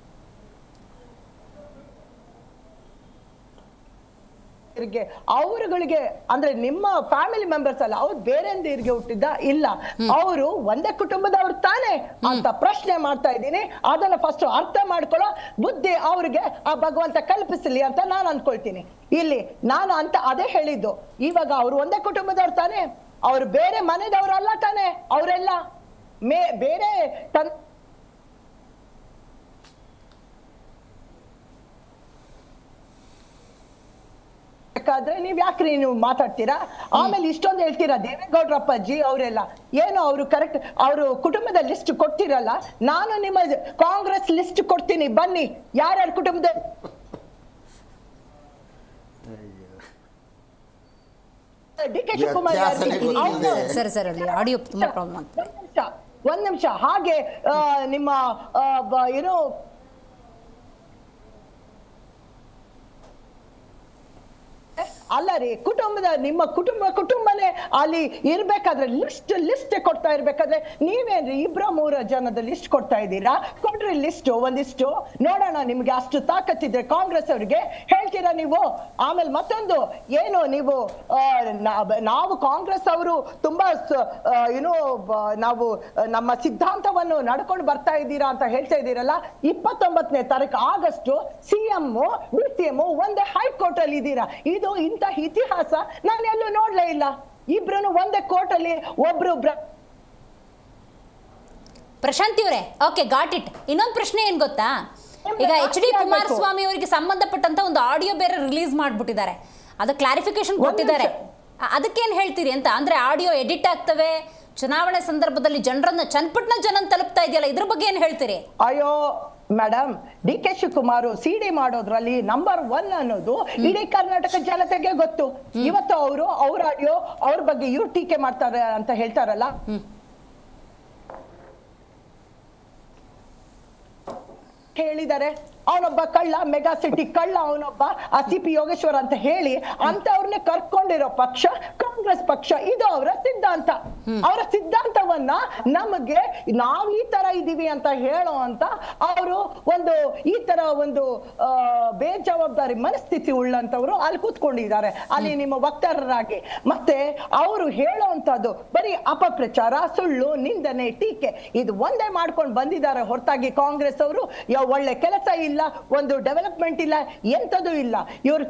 ಅವರುಗಳಿಗೆ ಅಂದ್ರೆ ನಿಮ್ಮ ಫ್ಯಾಮಿಲಿ ಮೆಂಬರ್ಸ್ ಅಲ್ಲ, ಅವ್ರು ಬೇರೆಂದಿರಿಗೆ ಹುಟ್ಟಿದ್ದ ಇಲ್ಲ, ಅವರು ಒಂದೇ ಕುಟುಂಬದವ್ರು ತಾನೇ ಅಂತ ಪ್ರಶ್ನೆ ಮಾಡ್ತಾ ಇದ್ದೀನಿ. ಅದನ್ನ ಫಸ್ಟ್ ಅರ್ಥ ಮಾಡ್ಕೊಳ್ಳೋ ಬುದ್ಧಿ ಅವ್ರಿಗೆ ಆ ಭಗವಂತ ಕಲ್ಪಿಸಲಿ ಅಂತ ನಾನು ಅನ್ಕೊಳ್ತೀನಿ. ಇಲ್ಲಿ ನಾನು ಅಂತ ಅದೇ ಹೇಳಿದ್ದು. ಇವಾಗ ಅವ್ರು ಒಂದೇ ಕುಟುಂಬದವ್ರು ತಾನೇ, ಅವ್ರು ಬೇರೆ ಮನೆದವ್ರಲ್ಲ ತಾನೇ, ಅವರೆಲ್ಲ ಬೇರೆ ಬೇಕಾದ್ರೆ ನೀವ್ ಯಾಕ್ರಿ ನೀವು ಮಾತಾಡ್ತೀರಾ? ಆಮೇಲೆ ಇಷ್ಟೊಂದು ಹೇಳ್ತೀರಾ ದೇವೇಗೌಡ್ರಪ್ಪಾಜಿ ಅವರೆಲ್ಲ ಏನು ಅವರು ಕರೆಕ್ಟ್, ಅವರು ಕುಟುಂಬದ ಲಿಸ್ಟ್ ಕೊಡ್ತಿರಲ್ಲ. ನಾನು ನಿಮ್ಮ ಕಾಂಗ್ರೆಸ್ ಲಿಸ್ಟ್ ಕೊಡ್ತೀನಿ, ಬನ್ನಿ ಯಾರ್ಯಾರ ಕುಟುಂಬದ ಡಿ ಕೆ ಶಿವಕುಮಾರ್ ಒಂದ್ ನಿಮಿಷ ಹಾಗೆ ನಿಮ್ಮ ಏನೋ ಅಲ್ಲ ರೀ, ಕುಟುಂಬದ ನಿಮ್ಮ ಕುಟುಂಬನೇ ಅಲ್ಲಿ ಇರ್ಬೇಕಾದ್ರೆ ಲಿಸ್ಟ್ ಕೊಡ್ತಾ ಇರ್ಬೇಕಾದ್ರೆ ನೀವೇನ್ರಿ 2-3 ಜನದ ಲಿಸ್ಟ್ ಕೊಡ್ತಾ ಇದ್ದೀರಾ? ಕೊಡ್ರಿ ಲಿಸ್ಟ್ ಒಂದಿಷ್ಟು ನೋಡೋಣ. ನಿಮ್ಗೆ ಅಷ್ಟು ತಾಕತ್ತಿದ್ರೆ ಕಾಂಗ್ರೆಸ್ ಅವರಿಗೆ ಹೇಳ್ತೀರಾ ನೀವು. ಆಮೇಲೆ ಮತ್ತೊಂದು ಏನು, ನೀವು ನಾವು ಕಾಂಗ್ರೆಸ್ ಅವರು ತುಂಬಾ ಏನು ನಾವು ನಮ್ಮ ಸಿದ್ಧಾಂತವನ್ನು ನಡ್ಕೊಂಡು ಬರ್ತಾ ಇದ್ದೀರಾ ಅಂತ ಹೇಳ್ತಾ ಇದ್ದೀರಲ್ಲ. 29ನೇ ತಾರೀಕು ಆಗಸ್ಟ್ CM DCM ಒಂದೇ ಹೈಕೋರ್ಟ್ ಅಲ್ಲಿ ಇದ್ದೀರಾ. ಇದು ಇತಿಹಾಸ ನಾನು ಎಲ್ಲೂ ನೋಡ್ಲೇ ಇಲ್ಲ. ಇಬ್ರು ಒಂದೇ ಕೋರ್ಟ್ ಅಲ್ಲಿ ಒಬ್ರು. ಪ್ರಶಾಂತಿ ಅವರೇ, ಓಕೆ, ಗಾಟ್ ಇಟ್. ಇನ್ನೊಂದು ಪ್ರಶ್ನೆ ಏನ್ ಗೊತ್ತಾ, ಈಗ HD ಕುಮಾರಸ್ವಾಮಿ ಅವರಿಗೆ ಸಂಬಂಧಪಟ್ಟಂತ ಒಂದು ಆಡಿಯೋ ಬೇರೆ ರಿಲೀಸ್ ಮಾಡ್ಬಿಟ್ಟಿದ್ದಾರೆ, ಅದು ಕ್ಲಾರಿಫಿಕೇಶನ್ ಕೊಟ್ಟಿದ್ದಾರೆ. ಅದಕ್ಕೇನ್ ಹೇಳ್ತೀರಿ ಅಂತ? ಅಂದ್ರೆ ಆಡಿಯೋ ಎಡಿಟ್ ಆಗ್ತವೆ, ಚುನಾವಣೆ ಸಂದರ್ಭದಲ್ಲಿ ಜನರನ್ನ ಚನ್ನಪಟ್ಟಣ ಜನ ತಲುಪ್ತಾ ಇದೆಯಲ್ಲ, ಇದ್ರ ಬಗ್ಗೆ ಏನ್ ಹೇಳ್ತೀರಿ? ಅಯ್ಯೋ ಮೇಡಮ್ DK ಶಿವಕುಮಾರ್ CD ಮಾಡೋದ್ರಲ್ಲಿ ನಂಬರ್ 1 ಅನ್ನೋದು ಇಡೀ ಕರ್ನಾಟಕ ಜನತೆಗೆ ಗೊತ್ತು. ಇವತ್ತು ಅವ್ರ ಆಡಿಯೋ ಅವ್ರ ಬಗ್ಗೆ ಇವ್ರು ಟೀಕೆ ಮಾಡ್ತಾರೆ ಅಂತ ಹೇಳ್ತಾರಲ್ಲ, ಹೇಳಿದ್ದಾರೆ ಅವನೊಬ್ಬ ಕಳ್ಳ, ಮೆಗಾ ಸಿಟಿ ಕಳ್ಳ ಅವನೊಬ್ಬ, CP ಯೋಗೇಶ್ವರ್ ಅಂತ ಹೇಳಿ ಅಂತವ್ರನ್ನೇ ಕರ್ಕೊಂಡಿರೋ ಪಕ್ಷ ಕಾಂಗ್ರೆಸ್ ಪಕ್ಷ. ಇದು ಅವರ ಸಿದ್ಧಾಂತ. ಅವರ ಸಿದ್ಧಾಂತವನ್ನ ನಮಗೆ ನಾವ್ ಈ ತರ ಇದೀವಿ ಅಂತ ಹೇಳೋ ಅಂತ ಅವರು ಈ ತರ ಒಂದು ಬೇಜವಾಬ್ದಾರಿ ಮನಸ್ಥಿತಿ ಉಳ್ಳಂತವ್ರು ಅಲ್ಲಿ ಕೂತ್ಕೊಂಡಿದ್ದಾರೆ, ಅಲ್ಲಿ ನಿಮ್ಮ ವಕ್ತಾರರಾಗಿ. ಮತ್ತೆ ಅವರು ಹೇಳೋಂಥದ್ದು ಬರೀ ಅಪಪ್ರಚಾರ, ಸುಳ್ಳು, ನಿಂದನೆ, ಟೀಕೆ ಇದು ಒಂದೇ ಮಾಡ್ಕೊಂಡು ಬಂದಿದ್ದಾರೆ ಹೊರತಾಗಿ ಕಾಂಗ್ರೆಸ್ ಅವರು ಒಳ್ಳೆ ಕೆಲಸ ಇಲ್ಲ, ಒಂದು ಡೆವಲಪ್ಮೆಂಟ್ ಇಲ್ಲ, ಎಂತದೂ ಇಲ್ಲ. ಇವರು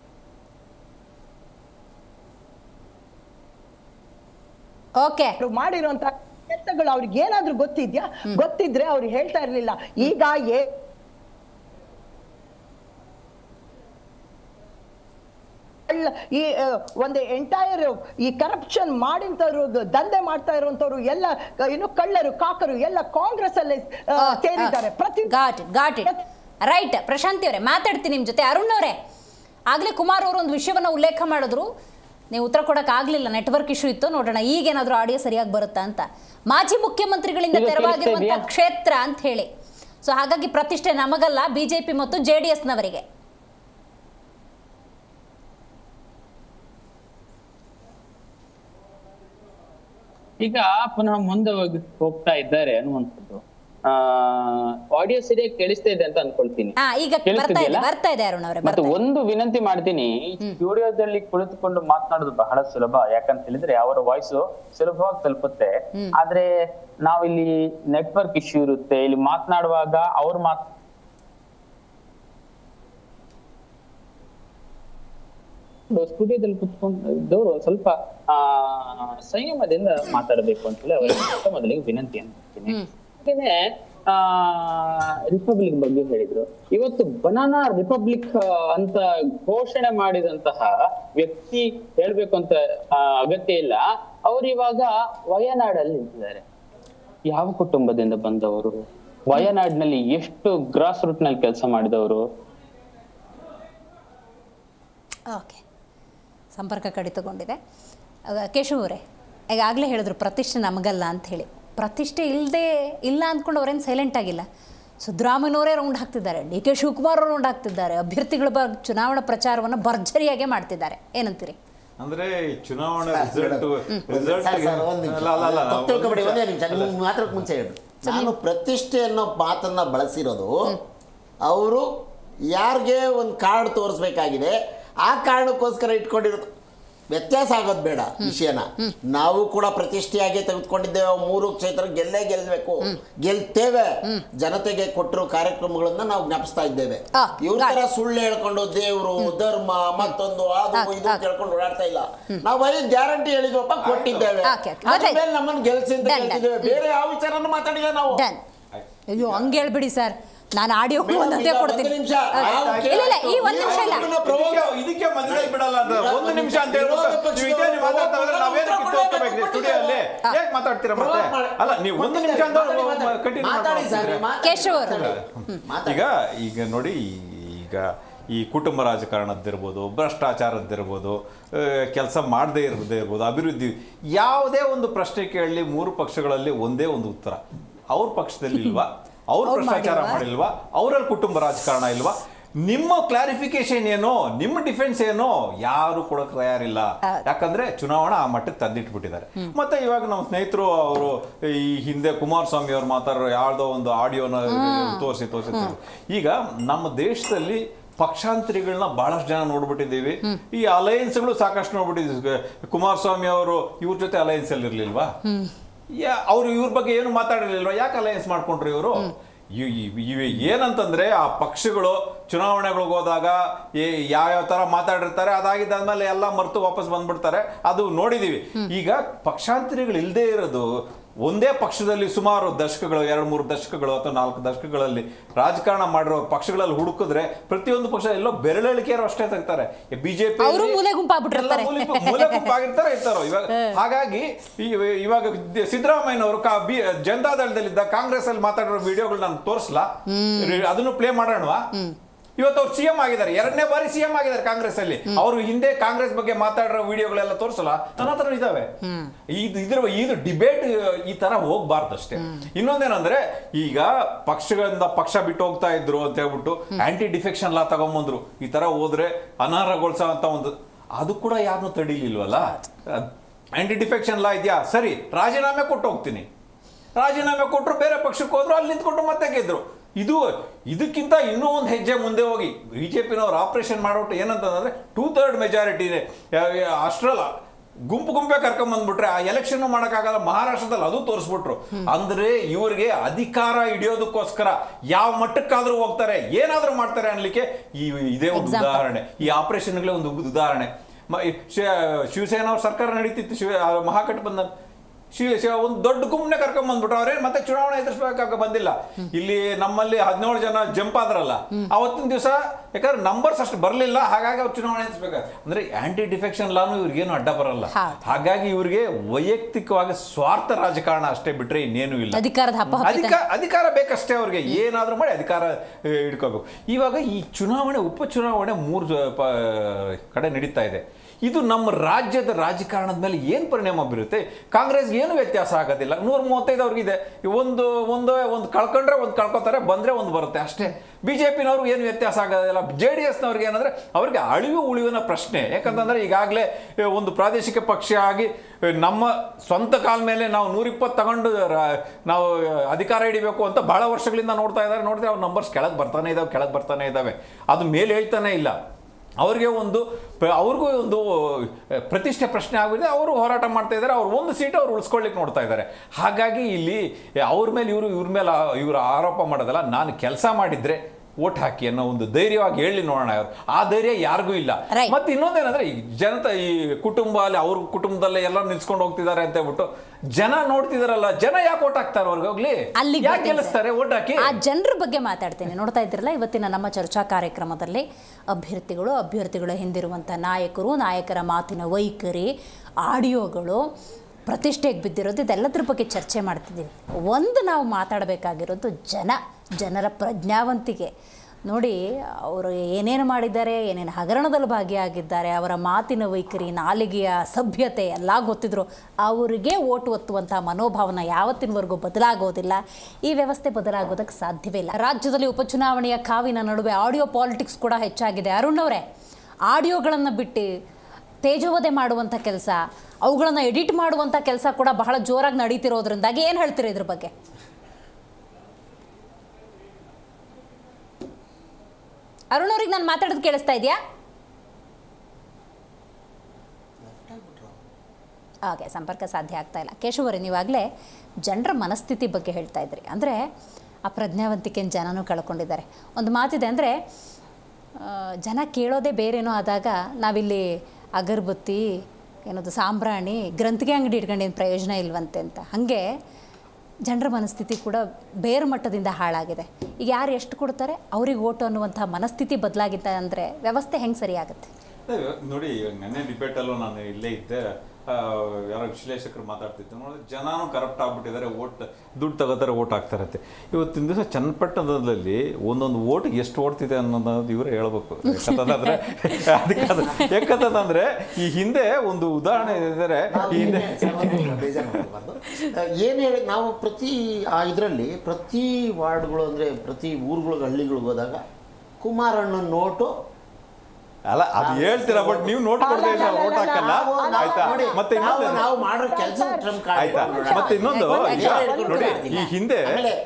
ಮಾಡಿರುವಂತ ಕೆಲಸಗಳು ಅವ್ರಿಗೆ ಏನಾದ್ರೂ ಗೊತ್ತಿದ್ಯಾ? ಗೊತ್ತಿದ್ರೆ ಅವ್ರು ಹೇಳ್ತಾ ಇರ್ಲಿಲ್ಲ. ಈಗ ಈ ಒಂದು ಎಂಟೈರ್ ಈ ಕರಪ್ಷನ್ ಮಾಡಿಂತವ್ರು, ದಂಧೆ ಮಾಡ್ತಾ ಇರುವಂತವ್ರು ಎಲ್ಲ ಏನು ಕಳ್ಳರು, ಕಾಕರು ಎಲ್ಲ ಕಾಂಗ್ರೆಸ್ ಅಲ್ಲೇ ಸೇರಿದ್ದಾರೆ. ರೈಟ್. ಪ್ರಶಾಂತಿ ಅವರೇ ಮಾತಾಡ್ತೀನಿ ನಿಮ್ಮ ಜೊತೆ. ಅರುಣ್ ಅವರೇ, ಆಗ್ಲೇ ಕುಮಾರ್ ಅವರು ಒಂದು ವಿಷಯವನ್ನ ಉಲ್ಲೇಖ ಮಾಡಿದ್ರು, ನೀವು ಉತ್ತರ ಕೊಡಕ್ ಆಗ್ಲಿಲ್ಲ, ನೆಟ್ವರ್ಕ್ ಇಶ್ಯೂ ಇತ್ತು. ನೋಡೋಣ ಈಗೇನಾದ್ರೂ ಆಡಿಯೋ ಸರಿಯಾಗಿ ಬರುತ್ತಾ ಅಂತ. ಮಾಜಿ ಮುಖ್ಯಮಂತ್ರಿಗಳಿಂದ ತೆರವಾಗಿರುವಂತಹ ಕ್ಷೇತ್ರ ಅಂತ ಹೇಳಿ, ಸೊ ಹಾಗಾಗಿ ಪ್ರತಿಷ್ಠೆ ನಮಗಲ್ಲ, BJP ಮತ್ತು JDS ನವರಿಗೆ. ಈಗ ಪುನಃ ಮುಂದೆ ಹೋಗ್ತಾ ಇದ್ದಾರೆ ಅನ್ನುವಂಥದ್ದು. ಆಡಿಯೋ ಸರಿಯಾಗಿ ಕೇಳಿಸ್ತಾ ಇದೆ ಅಂತ ಅನ್ಕೊಳ್ತೀನಿ. ಮತ್ತೆ ಒಂದು ವಿನಂತಿ ಮಾಡ್ತೀನಿ, ಸ್ಟುಡಿಯೋದಲ್ಲಿ ಕುಳಿತುಕೊಂಡು ಮಾತನಾಡೋದು ಬಹಳ ಸುಲಭ, ಯಾಕಂತ ಹೇಳಿದ್ರೆ ಅವರ ವಾಯ್ಸ್ ಸುಲಭವಾಗಿ ತಲುಪುತ್ತೆ. ಆದ್ರೆ ನಾವಿಲ್ಲಿ ನೆಟ್ವರ್ಕ್ ಇಶ್ಯೂ ಇರುತ್ತೆ, ಇಲ್ಲಿ ಮಾತನಾಡುವಾಗ ಅವ್ರ ಸ್ಟುಡಿಯೋದಲ್ಲಿ ಕುತ್ಕೊಂಡಿದ್ದವರು ಸ್ವಲ್ಪ ಸಂಯಮದಿಂದ ಮಾತಾಡಬೇಕು ಅಂತ ಹೇಳಿ ಅವರಿಗೆ ಮೊದಲಿಗೆ ವಿನಂತಿ ಅಂತೀನಿ. ಹಾಗೇನೆ ರಿಪಬ್ಲಿಕ್ ಬಗ್ಗೆ ಹೇಳಿದ್ರು. ಇವತ್ತು ಬನಾನಾ ರಿಪಬ್ಲಿಕ್ ಅಂತ ಘೋಷಣೆ ಮಾಡಿದಂತಹ ವ್ಯಕ್ತಿ ಹೇಳ್ಬೇಕು ಅಂತ ಅಗತ್ಯ ಇಲ್ಲ. ಅವ್ರು ಇವಾಗ ವಯನಾಡಲ್ಲಿ ನಿಂತಿದ್ದಾರೆ. ಯಾವ ಕುಟುಂಬದಿಂದ ಬಂದವರು, ವಯನಾಡಿನಲ್ಲಿ ಎಷ್ಟು ಗ್ರಾಸ್ ರೂಟ್ ನಲ್ಲಿ ಕೆಲಸ ಮಾಡಿದವರು. ಓಕೆ, ಸಂಪರ್ಕ ಕಡಿತಗೊಂಡಿದೆ. ಕೇಶವ್ ಅವರೇ, ಈಗಾಗಲೇ ಹೇಳಿದ್ರು ಪ್ರತಿಷ್ಠೆ ನಮಗಲ್ಲ ಅಂತ ಹೇಳಿ. ಪ್ರತಿಷ್ಠೆ ಇಲ್ಲ ಅಂದ್ಕೊಂಡು ಅವ್ರೇನು ಸೈಲೆಂಟ್ ಆಗಿಲ್ಲ. ಸಿದ್ದರಾಮಯ್ಯನವರೇ ರೌಂಡ್ ಹಾಕ್ತಿದ್ದಾರೆ, DK ಶಿವಕುಮಾರ್ ಅವರು ರೌಂಡ್ ಹಾಕ್ತಿದ್ದಾರೆ, ಅಭ್ಯರ್ಥಿಗಳ ಚುನಾವಣಾ ಪ್ರಚಾರವನ್ನು ಭರ್ಜರಿಯಾಗಿ ಮಾಡ್ತಿದ್ದಾರೆ. ಏನಂತೀರಿ? ಅಂದ್ರೆ ಚುನಾವಣಾ ರಿಸಲ್ಟ್ ಮಾತ್ರಕ್ಕೆ ಮುಂಚೆ ಹೇಳಿ, ನಾನು ಪ್ರತಿಷ್ಠೆ ಅನ್ನೋ ಮಾತನ್ನ ಬಳಸಿರೋದು ಅವರು ಯಾರಿಗೆ ಒಂದು ಕಾರ್ಡ್ ತೋರಿಸ್ಬೇಕಾಗಿದೆ ಆ ಕಾರಣಕ್ಕೋಸ್ಕರ ಇಟ್ಕೊಂಡಿರೋದು. ವ್ಯತ್ಯಾಸ ಆಗೋದು ಬೇಡ ವಿಷಯನ. ನಾವು ಕೂಡ ಪ್ರತಿಷ್ಠೆಯಾಗಿ ತೆಗೆದುಕೊಂಡಿದ್ದೇವೆ. 3 ಕ್ಷೇತ್ರ ಗೆಲ್ಬೇಕು, ಗೆಲ್ತೇವೆ. ಜನತೆಗೆ ಕೊಟ್ಟಿರೋ ಕಾರ್ಯಕ್ರಮಗಳನ್ನ ನಾವು ಜ್ಞಾಪಿಸ್ತಾ ಇದ್ದೇವೆ. ಇವ್ರ ತರ ಸುಳ್ಳು ಹೇಳ್ಕೊಂಡು ದೇವ್ರು, ಧರ್ಮ, ಮತ್ತೊಂದು ಅದು ಇದು ಕೇಳ್ಕೊಂಡು ಓಡಾಡ್ತಾ ಇಲ್ಲ. ನಾವು ಬರೀ ಗ್ಯಾರಂಟಿ ಹೇಳಿದ್ವಪ್ಪ, ಕೊಟ್ಟಿದ್ದೇವೆ, ಆದ್ಮೇಲೆ ನಮ್ಮನ್ನು ಗೆಲ್ಸಿ ಅಂತ ಹೇಳ್ತಿದ್ದೇವೆ. ಬೇರೆ ಯಾವ ವಿಚಾರನೂ ಮಾತಾಡಿಲ್ಲ ನಾವು. ಅಯ್ಯೋ ಹಂಗೆ ಹೇಳ್ಬಿಡಿ ಸರ್, ನಾನು ಆಡಿಯೋ ಒಂದೇ ಕೊಡ್ತೀನಿ. ಇಲ್ಲ ಈ ಒಂದು ನಿಮಿಷ ಇಲ್ಲ, ಇದಕ್ಕೆ ಮಧ್ಯದಲ್ಲಿ ಬಿಡಲ್ಲ ಅಂತ ಒಂದು ನಿಮಿಷ ಅಂತ ಹೇಳ್ಬಿಟ್ಟು ಮಾತಾಡ್ತೀರಾ ಮತ್ತೆ? ಅಲ್ಲ, ನೀವು ಒಂದು ನಿಮಿಷ ಕೇಶವ್ ಈಗ ನೋಡಿ, ಈಗ ಈ ಕುಟುಂಬ ರಾಜಕಾರಣದ್ದಿರ್ಬೋದು, ಭ್ರಷ್ಟಾಚಾರದ್ದಿರ್ಬೋದು, ಕೆಲಸ ಮಾಡದೇ ಇರ್ಬೋದು, ಅಭಿವೃದ್ಧಿ, ಯಾವುದೇ ಒಂದು ಪ್ರಶ್ನೆ ಕೇಳಲಿ 3 ಪಕ್ಷಗಳಲ್ಲಿ ಒಂದೇ ಒಂದು ಉತ್ತರ. ಅವ್ರ ಪಕ್ಷದಲ್ಲಿ ಇಲ್ವಾ, ಅವ್ರು ಭ್ರಷ್ಟಾಚಾರ ಮಾಡಿಲ್ವಾ, ಅವರಲ್ಲಿ ಕುಟುಂಬ ರಾಜಕಾರಣ ಇಲ್ವಾ, ನಿಮ್ಮ ಕ್ಲಾರಿಫಿಕೇಶನ್ ಏನೋ, ನಿಮ್ಮ ಡಿಫೆನ್ಸ್ ಏನೋ ಯಾರು ಕೊಡಕ್ ತಯಾರಿಲ್ಲ. ಯಾಕಂದ್ರೆ ಚುನಾವಣಾ ಆ ಮಟ್ಟಕ್ಕೆ ತಂದಿಟ್ಬಿಟ್ಟಿದ್ದಾರೆ. ಮತ್ತೆ ಇವಾಗ ನಮ್ಮ ಸ್ನೇಹಿತರು ಅವರು ಈ ಹಿಂದೆ ಕುಮಾರಸ್ವಾಮಿ ಅವ್ರು ಮಾತಾಡೋ ಯಾವ್ದೋ ಒಂದು ಆಡಿಯೋನ ತೋರಿಸಿ ಈಗ ನಮ್ಮ ದೇಶದಲ್ಲಿ ಪಕ್ಷಾಂತರಿಗಳನ್ನ ಬಹಳಷ್ಟು ಜನ ನೋಡ್ಬಿಟ್ಟಿದ್ದೀವಿ. ಈ ಅಲಯನ್ಸ್ಗಳು ಸಾಕಷ್ಟು ನೋಡ್ಬಿಟ್ಟಿದ್ದೀವಿ. ಕುಮಾರಸ್ವಾಮಿ ಅವರು ಇವ್ರ ಜೊತೆ ಅಲಯನ್ಸ್ ಅಲ್ಲಿ ಇರ್ಲಿಲ್ವಾ? ಅವ್ರು ಇವ್ರ ಬಗ್ಗೆ ಏನು ಮಾತಾಡಿರ್ಲಿಲ್ವಾ? ಯಾಕೆ ಅಲಯನ್ಸ್ ಮಾಡ್ಕೊಂಡ್ರು ಇವರು? ಏನಂತಂದ್ರೆ ಆ ಪಕ್ಷಗಳು ಚುನಾವಣೆಗಳಿಗೆ ಹೋದಾಗ ಯಾವ್ಯಾವ ತರ ಮಾತಾಡಿರ್ತಾರೆ, ಅದಾಗಿದ್ದಾದ್ಮೇಲೆ ಎಲ್ಲ ಮರೆತು ವಾಪಸ್ ಬಂದ್ಬಿಡ್ತಾರೆ. ಅದು ನೋಡಿದೀವಿ. ಈಗ ಪಕ್ಷಾಂತರಿಗಳು ಇಲ್ಲದೆ ಇರೋದು ಒಂದೇ ಪಕ್ಷದಲ್ಲಿ ಸುಮಾರು ದಶಕಗಳು 2-3 ದಶಕಗಳು ಅಥವಾ 4 ದಶಕಗಳಲ್ಲಿ ರಾಜಕಾರಣ ಮಾಡಿರೋ ಪಕ್ಷಗಳಲ್ಲಿ ಹುಡುಕಿದ್ರೆ ಪ್ರತಿಯೊಂದು ಪಕ್ಷ ಎಲ್ಲೋ ಬೆರಳೆಳಿಕೆಯರು ಅಷ್ಟೇ ತೆಗ್ತಾರೆ. ಬಿಜೆಪಿ ಮೂಲೆ ಗುಂಪಾಗಿರ್ತಾರೆ ಇರ್ತಾರೋ ಇವಾಗ. ಹಾಗಾಗಿ ಇವಾಗ ಸಿದ್ದರಾಮಯ್ಯನವರು ಜನತಾದಳದಲ್ಲಿದ್ದ ಕಾಂಗ್ರೆಸ್ ಅಲ್ಲಿ ಮಾತಾಡಿರೋ ವಿಡಿಯೋಗಳು ನಾನು ತೋರಿಸ್ಲಾ, ಅದನ್ನು ಪ್ಲೇ ಮಾಡೋಣವಾ? ಇವತ್ತು ಅವ್ರು ಸಿಎಂ ಆಗಿದ್ದಾರೆ, 2ನೇ ಬಾರಿ ಸಿಎಂ ಆಗಿದ್ದಾರೆ ಕಾಂಗ್ರೆಸ್ ಅಲ್ಲಿ. ಅವರು ಹಿಂದೆ ಕಾಂಗ್ರೆಸ್ ಬಗ್ಗೆ ಮಾತಾಡಿರೋ ವಿಡಿಯೋಗಳೆಲ್ಲ ತೋರಿಸಲ್ಲ, ನನ್ನ ಹತ್ರ ಇದಾವೆ. ಇದು ಡಿಬೇಟ್ ಈ ತರ ಹೋಗ್ಬಾರ್ದು ಅಷ್ಟೇ. ಇನ್ನೊಂದೇನಂದ್ರೆ ಈಗ ಪಕ್ಷಗಳಿಂದ ಪಕ್ಷ ಬಿಟ್ಟು ಹೋಗ್ತಾ ಇದ್ರು ಅಂತ ಹೇಳ್ಬಿಟ್ಟು ಆಂಟಿ ಡಿಫೆಕ್ಷನ್ ಲಾ ತಗೊಂಬಂದ್ರು. ಈ ತರ ಹೋದ್ರೆ ಅನರ್ಹಗೊಳಿಸೋ ಅಂತ ಒಂದು, ಅದು ಕೂಡ ಯಾರನ್ನೂ ತಡೀಲಿಲ್ವಲ್ಲ. ಆಂಟಿ ಡಿಫೆಕ್ಷನ್ ಲಾ ಇದೆಯಾ, ಸರಿ ರಾಜೀನಾಮೆ ಕೊಟ್ಟು ಹೋಗ್ತೀನಿ, ರಾಜೀನಾಮೆ ಕೊಟ್ಟರು ಬೇರೆ ಪಕ್ಷಕ್ಕೆ ಹೋದ್ರು, ಅಲ್ಲಿ ನಿಂತ್ಕೊಂಡು ಮತ್ತೆ ಗೆದ್ರು. ಇದಕ್ಕಿಂತ ಇನ್ನೂ ಒಂದು ಹೆಜ್ಜೆ ಮುಂದೆ ಹೋಗಿ ಬಿಜೆಪಿನವ್ರು ಆಪರೇಷನ್ ಮಾಡೋಟ್ಟು ಏನಂತಂದ್ರೆ 2/3 ಮೆಜಾರಿಟಿನೇ ಅಷ್ಟ್ರಲ್ಲ ಗುಂಪೇ ಕರ್ಕೊಂಡ್ಬಂದ್ಬಿಟ್ರೆ ಆ ಎಲೆಕ್ಷನ್ ಮಾಡೋಕ್ಕಾಗಲ್ಲ. ಮಹಾರಾಷ್ಟ್ರದಲ್ಲಿ ಅದು ತೋರಿಸ್ಬಿಟ್ರು. ಅಂದ್ರೆ ಇವ್ರಿಗೆ ಅಧಿಕಾರ ಹಿಡಿಯೋದಕ್ಕೋಸ್ಕರ ಯಾವ ಮಟ್ಟಕ್ಕಾದ್ರೂ ಹೋಗ್ತಾರೆ, ಏನಾದ್ರೂ ಮಾಡ್ತಾರೆ ಅನ್ಲಿಕ್ಕೆ ಇದೇ ಒಂದು ಉದಾಹರಣೆ. ಈ ಆಪರೇಷನ್ಗಳೇ ಒಂದು ಉದಾಹರಣೆ. ಶಿವಸೇನಾ ಅವ್ರ ಸರ್ಕಾರ ನಡೀತಿತ್ತು, ಮಹಾಗಠಬಂಧನ್ ಒಂದು ದೊಡ್ಡ ಗುಂಪನ್ನೇ ಕರ್ಕೊಂಡ್ ಬಂದ್ಬಿಟ್ರು. ಅವ್ರೇನ್ ಮತ್ತೆ ಚುನಾವಣೆ ಎದುರಿಸಬೇಕಾಗ ಬಂದಿಲ್ಲ. ಇಲ್ಲಿ ನಮ್ಮಲ್ಲಿ 17 ಜನ ಜಂಪ್ ಆದ್ರಲ್ಲ ಅವತ್ತಿನ ದಿವಸ, ಯಾಕಂದ್ರೆ ನಂಬರ್ಸ್ ಅಷ್ಟು ಬರಲಿಲ್ಲ, ಹಾಗಾಗಿ ಅವ್ರು ಚುನಾವಣೆ ಎದುರಿಸಬೇಕು. ಅಂದ್ರೆ ಆಂಟಿ ಡಿಫೆಕ್ಷನ್ ಲಾನು ಇವ್ರಿಗೇನು ಅಡ್ಡ ಬರಲ್ಲ. ಹಾಗಾಗಿ ಇವ್ರಿಗೆ ವೈಯಕ್ತಿಕವಾಗಿ ಸ್ವಾರ್ಥ ರಾಜಕಾರಣ ಅಷ್ಟೇ ಬಿಟ್ರೆ ಇನ್ನೇನು ಇಲ್ಲ. ಅಧಿಕಾರ ಬೇಕಷ್ಟೇ ಅವ್ರಿಗೆ, ಏನಾದ್ರೂ ಮಾಡಿ ಅಧಿಕಾರ ಹಿಡ್ಕೋಬೇಕು. ಇವಾಗ ಈ ಚುನಾವಣೆ ಉಪಚುನಾವಣೆ 3 ಕಡೆ ನಡೀತಾ ಇದೆ. ಇದು ನಮ್ಮ ರಾಜ್ಯದ ರಾಜಕಾರಣದ ಮೇಲೆ ಏನು ಪರಿಣಾಮ ಬೀರುತ್ತೆ? ಕಾಂಗ್ರೆಸ್ಗೆ ಏನು ವ್ಯತ್ಯಾಸ ಆಗೋದಿಲ್ಲ. 135 ಅವ್ರಿಗಿದೆ, ಒಂದು ಕಳ್ಕೊಂಡ್ರೆ ಒಂದು ಕಳ್ಕೊತಾರೆ, ಬಂದ್ರೆ ಒಂದು ಬರುತ್ತೆ ಅಷ್ಟೇ. ಬಿಜೆಪಿನವ್ರಿಗೆ ಏನು ವ್ಯತ್ಯಾಸ ಆಗೋದಿಲ್ಲ. JDSನವ್ರಿಗೆ ಏನಂದ್ರೆ ಅವ್ರಿಗೆ ಅಳಿವು ಉಳಿವಿನ ಪ್ರಶ್ನೆ. ಯಾಕಂತಂದ್ರೆ ಈಗಾಗಲೇ ಒಂದು ಪ್ರಾದೇಶಿಕ ಪಕ್ಷ ಆಗಿ ನಮ್ಮ ಸ್ವಂತ ಕಾಲ ಮೇಲೆ ನಾವು 120 ತಗೊಂಡು ನಾವು ಅಧಿಕಾರ ಹಿಡಿಬೇಕು ಅಂತ ಬಹಳ ವರ್ಷಗಳಿಂದ ನೋಡ್ತಾ ಇದ್ದಾರೆ. ನೋಡಿದ್ರೆ ಅವ್ರ ನಂಬರ್ಸ್ ಕೆಳಗೆ ಬರ್ತಾನೆ ಇದ್ದಾವೆ. ಅದು ಮೇಲೆ ಹೇಳ್ತಾನೆ ಇಲ್ಲ. ಅವ್ರಿಗೂ ಒಂದು ಪ್ರತಿಷ್ಠೆ ಪ್ರಶ್ನೆ ಆಗಿದೆ. ಅವರು ಹೋರಾಟ ಮಾಡ್ತಾ ಇದ್ದಾರೆ. ಅವ್ರು ಒಂದು ಸೀಟು ಅವ್ರು ಉಳಿಸ್ಕೊಳ್ಳಿಕ್ಕೆ ನೋಡ್ತಾ ಇದ್ದಾರೆ. ಹಾಗಾಗಿ ಇಲ್ಲಿ ಅವ್ರ ಮೇಲೆ ಇವರು ಆರೋಪ ಮಾಡೋದಲ್ಲ, ನಾನು ಕೆಲಸ ಮಾಡಿದ್ರೆ ವೋಟ್ ಹಾಕಿ ಅನ್ನೋ ಒಂದು ಧೈರ್ಯವಾಗಿ ಹೇಳಿ ನೋಡೋಣ. ಅವರು ಆ ಧೈರ್ಯ ಯಾರಿಗೂ ಇಲ್ಲ. ಮತ್ತೆ ಇನ್ನೊಂದೇನಂದ್ರೆ ಈ ಈ ಕುಟುಂಬ ಅಲ್ಲಿ ಅವ್ರ ಕುಟುಂಬದಲ್ಲೇ ಎಲ್ಲ ನಿಲ್ಸ್ಕೊಂಡು ಹೋಗ್ತಿದ್ದಾರೆ ಅಂತ ಹೇಳ್ಬಿಟ್ಟು ಜನ ನೋಡ್ತಿದಾರಲ್ಲ, ಜನ ಯಾಕೆ ಓಟ್ ಹಾಕ್ತಾರೆ? ಅವ್ರಿಗೆ ಹೋಗ್ಲಿ ಯಾಕೆ ಗೆಲ್ಲಿಸ್ತಾರೆ ಓಟ್ ಹಾಕಿ? ಆ ಜನರ ಬಗ್ಗೆ ಮಾತಾಡ್ತೀನಿ. ನೋಡ್ತಾ ಇದ್ರಲ್ಲ ಇವತ್ತಿನ ನಮ್ಮ ಚರ್ಚಾ ಕಾರ್ಯಕ್ರಮದಲ್ಲಿ ಅಭ್ಯರ್ಥಿಗಳ ಹಿಂದಿರುವಂಥ ನಾಯಕರ ಮಾತಿನ ವೈಖರಿ, ಆಡಿಯೋಗಳು, ಪ್ರತಿಷ್ಠೆಗೆ ಬಿದ್ದಿರೋದು, ಇದೆಲ್ಲದ್ರ ಬಗ್ಗೆ ಚರ್ಚೆ ಮಾಡ್ತಿದ್ದೀವಿ. ಒಂದು ನಾವು ಮಾತಾಡಬೇಕಾಗಿರೋದು ಜನರ ಪ್ರಜ್ಞಾವಂತಿಕೆ. ನೋಡಿ, ಅವರು ಏನೇನು ಮಾಡಿದ್ದಾರೆ, ಏನೇನು ಹಗರಣದಲ್ಲಿ ಭಾಗಿಯಾಗಿದ್ದಾರೆ, ಅವರ ಮಾತಿನ ವೈಖರಿ, ನಾಲಿಗೆಯ ಸಭ್ಯತೆ ಎಲ್ಲ ಗೊತ್ತಿದ್ರು ಅವರಿಗೆ ಓಟು ಒತ್ತುವಂಥ ಮನೋಭಾವನ ಯಾವತ್ತಿನವರೆಗೂ ಬದಲಾಗೋದಿಲ್ಲ. ಈ ವ್ಯವಸ್ಥೆ ಬದಲಾಗೋದಕ್ಕೆ ಸಾಧ್ಯವೇ ಇಲ್ಲ. ರಾಜ್ಯದಲ್ಲಿ ಉಪಚುನಾವಣೆಯ ಕಾವಿನ ನಡುವೆ ಆಡಿಯೋ ಪಾಲಿಟಿಕ್ಸ್ ಕೂಡ ಹೆಚ್ಚಾಗಿದೆ. ಅರುಣ್ ಅವರೇ, ಆಡಿಯೋಗಳನ್ನು ಬಿಟ್ಟು ತೇಜೋವಧೆ ಮಾಡುವಂಥ ಕೆಲಸ, ಅವುಗಳನ್ನು ಎಡಿಟ್ ಮಾಡುವಂಥ ಕೆಲಸ ಕೂಡ ಬಹಳ ಜೋರಾಗಿ ನಡೀತಿರೋದ್ರಿಂದಾಗಿ ಏನು ಹೇಳ್ತೀರಿ ಇದ್ರ ಬಗ್ಗೆ? ಅರುಣ್ ಅವ್ರಿಗೆ ನಾನು ಮಾತಾಡೋದು ಕೇಳಿಸ್ತಾ ಇದೆಯಾ? ಓಕೆ, ಸಂಪರ್ಕ ಸಾಧ್ಯ ಆಗ್ತಾ ಇಲ್ಲ. ಕೇಶವರೇ, ನೀವಾಗಲೇ ಜನರ ಮನಸ್ಥಿತಿ ಬಗ್ಗೆ ಹೇಳ್ತಾ ಇದ್ರಿ. ಅಂದರೆ ಆ ಪ್ರಜ್ಞಾವಂತಿಕೆಯನ್ನು ಜನನೂ ಕಳ್ಕೊಂಡಿದ್ದಾರೆ. ಒಂದು ಮಾತಿದೆ, ಅಂದರೆ ಜನ ಕೇಳೋದೇ ಬೇರೇನೋ ಆದಾಗ ನಾವಿಲ್ಲಿ ಅಗರಬತ್ತಿ, ಏನದು ಸಾಂಬ್ರಾಣಿ, ಗ್ರಂಥಿಗೆ ಅಂಗಡಿ ಇಟ್ಕೊಂಡೇನು ಪ್ರಯೋಜನ ಇಲ್ವಂತೆ ಅಂತ. ಹಾಗೆ ಜನರ ಮನಸ್ಥಿತಿ ಕೂಡ ಬೇರೆ ಮಟ್ಟದಿಂದ ಹಾಳಾಗಿದೆ. ಈಗ ಯಾರು ಎಷ್ಟು ಕೊಡ್ತಾರೆ ಅವ್ರಿಗೆ ಓಟು ಅನ್ನುವಂಥ ಮನಸ್ಥಿತಿ ಬದಲಾಗಿತ್ತ ಅಂದರೆ ವ್ಯವಸ್ಥೆ ಹೆಂಗೆ ಸರಿಯಾಗುತ್ತೆ? ನೋಡಿ, ನೆನ್ನೆ ಡಿಬೇಟಲ್ಲೂ ನಾನು ಇಲ್ಲೇ ಇದ್ದೆ, ಯಾರೋ ವಿಶ್ಲೇಷಕರು ಮಾತಾಡ್ತಿದ್ದೆ. ನೋಡಿ, ಜನನೂ ಕರಪ್ಟ್ ಆಗ್ಬಿಟ್ಟಿದ್ದಾರೆ, ದುಡ್ಡು ತಗೋತಾರೆ, ಓಟ್ ಹಾಕ್ತಾರಂತೆ. ಇವತ್ತಿನ ದಿವಸ ಚನ್ನಪಟ್ಟಣದಲ್ಲಿ ಒಂದೊಂದು ಓಟಿಗೆ ಎಷ್ಟು ಓಡ್ತಿದೆ ಅನ್ನೋದು ಇವರೇ ಹೇಳ್ಬೇಕು. ಯಾಕಂತಂದ್ರೆ ಈ ಹಿಂದೆ ಒಂದು ಉದಾಹರಣೆ ಇದ್ದಾರೆ. ಈ ಹಿಂದೆ ಏನು ಹೇಳಿ, ನಾವು ಪ್ರತಿ ಇದರಲ್ಲಿ ಪ್ರತಿ ವಾರ್ಡ್ಗಳು ಅಂದರೆ ಪ್ರತಿ ಊರುಗಳಿಗೆ ಹಳ್ಳಿಗಳಿಗೆ ಹೋದಾಗ ಕುಮಾರಣ್ಣನ ನೋಟು ಅಲ್ಲ, ಅದು ಹೇಳ್ತೀರಾ, ಬಟ್ ನೀವು ನೋಟ್ ಕೊಡದೆ ಓಟ್ ಹಾಕಲ್ಲ. ಆಯ್ತಾ? ಮತ್ತೆ ಇನ್ನೊಂದು ಆಯ್ತಾ, ಮತ್ತೆ ಇನ್ನೊಂದು ನೋಡಿ, ಈ ಹಿಂದೆ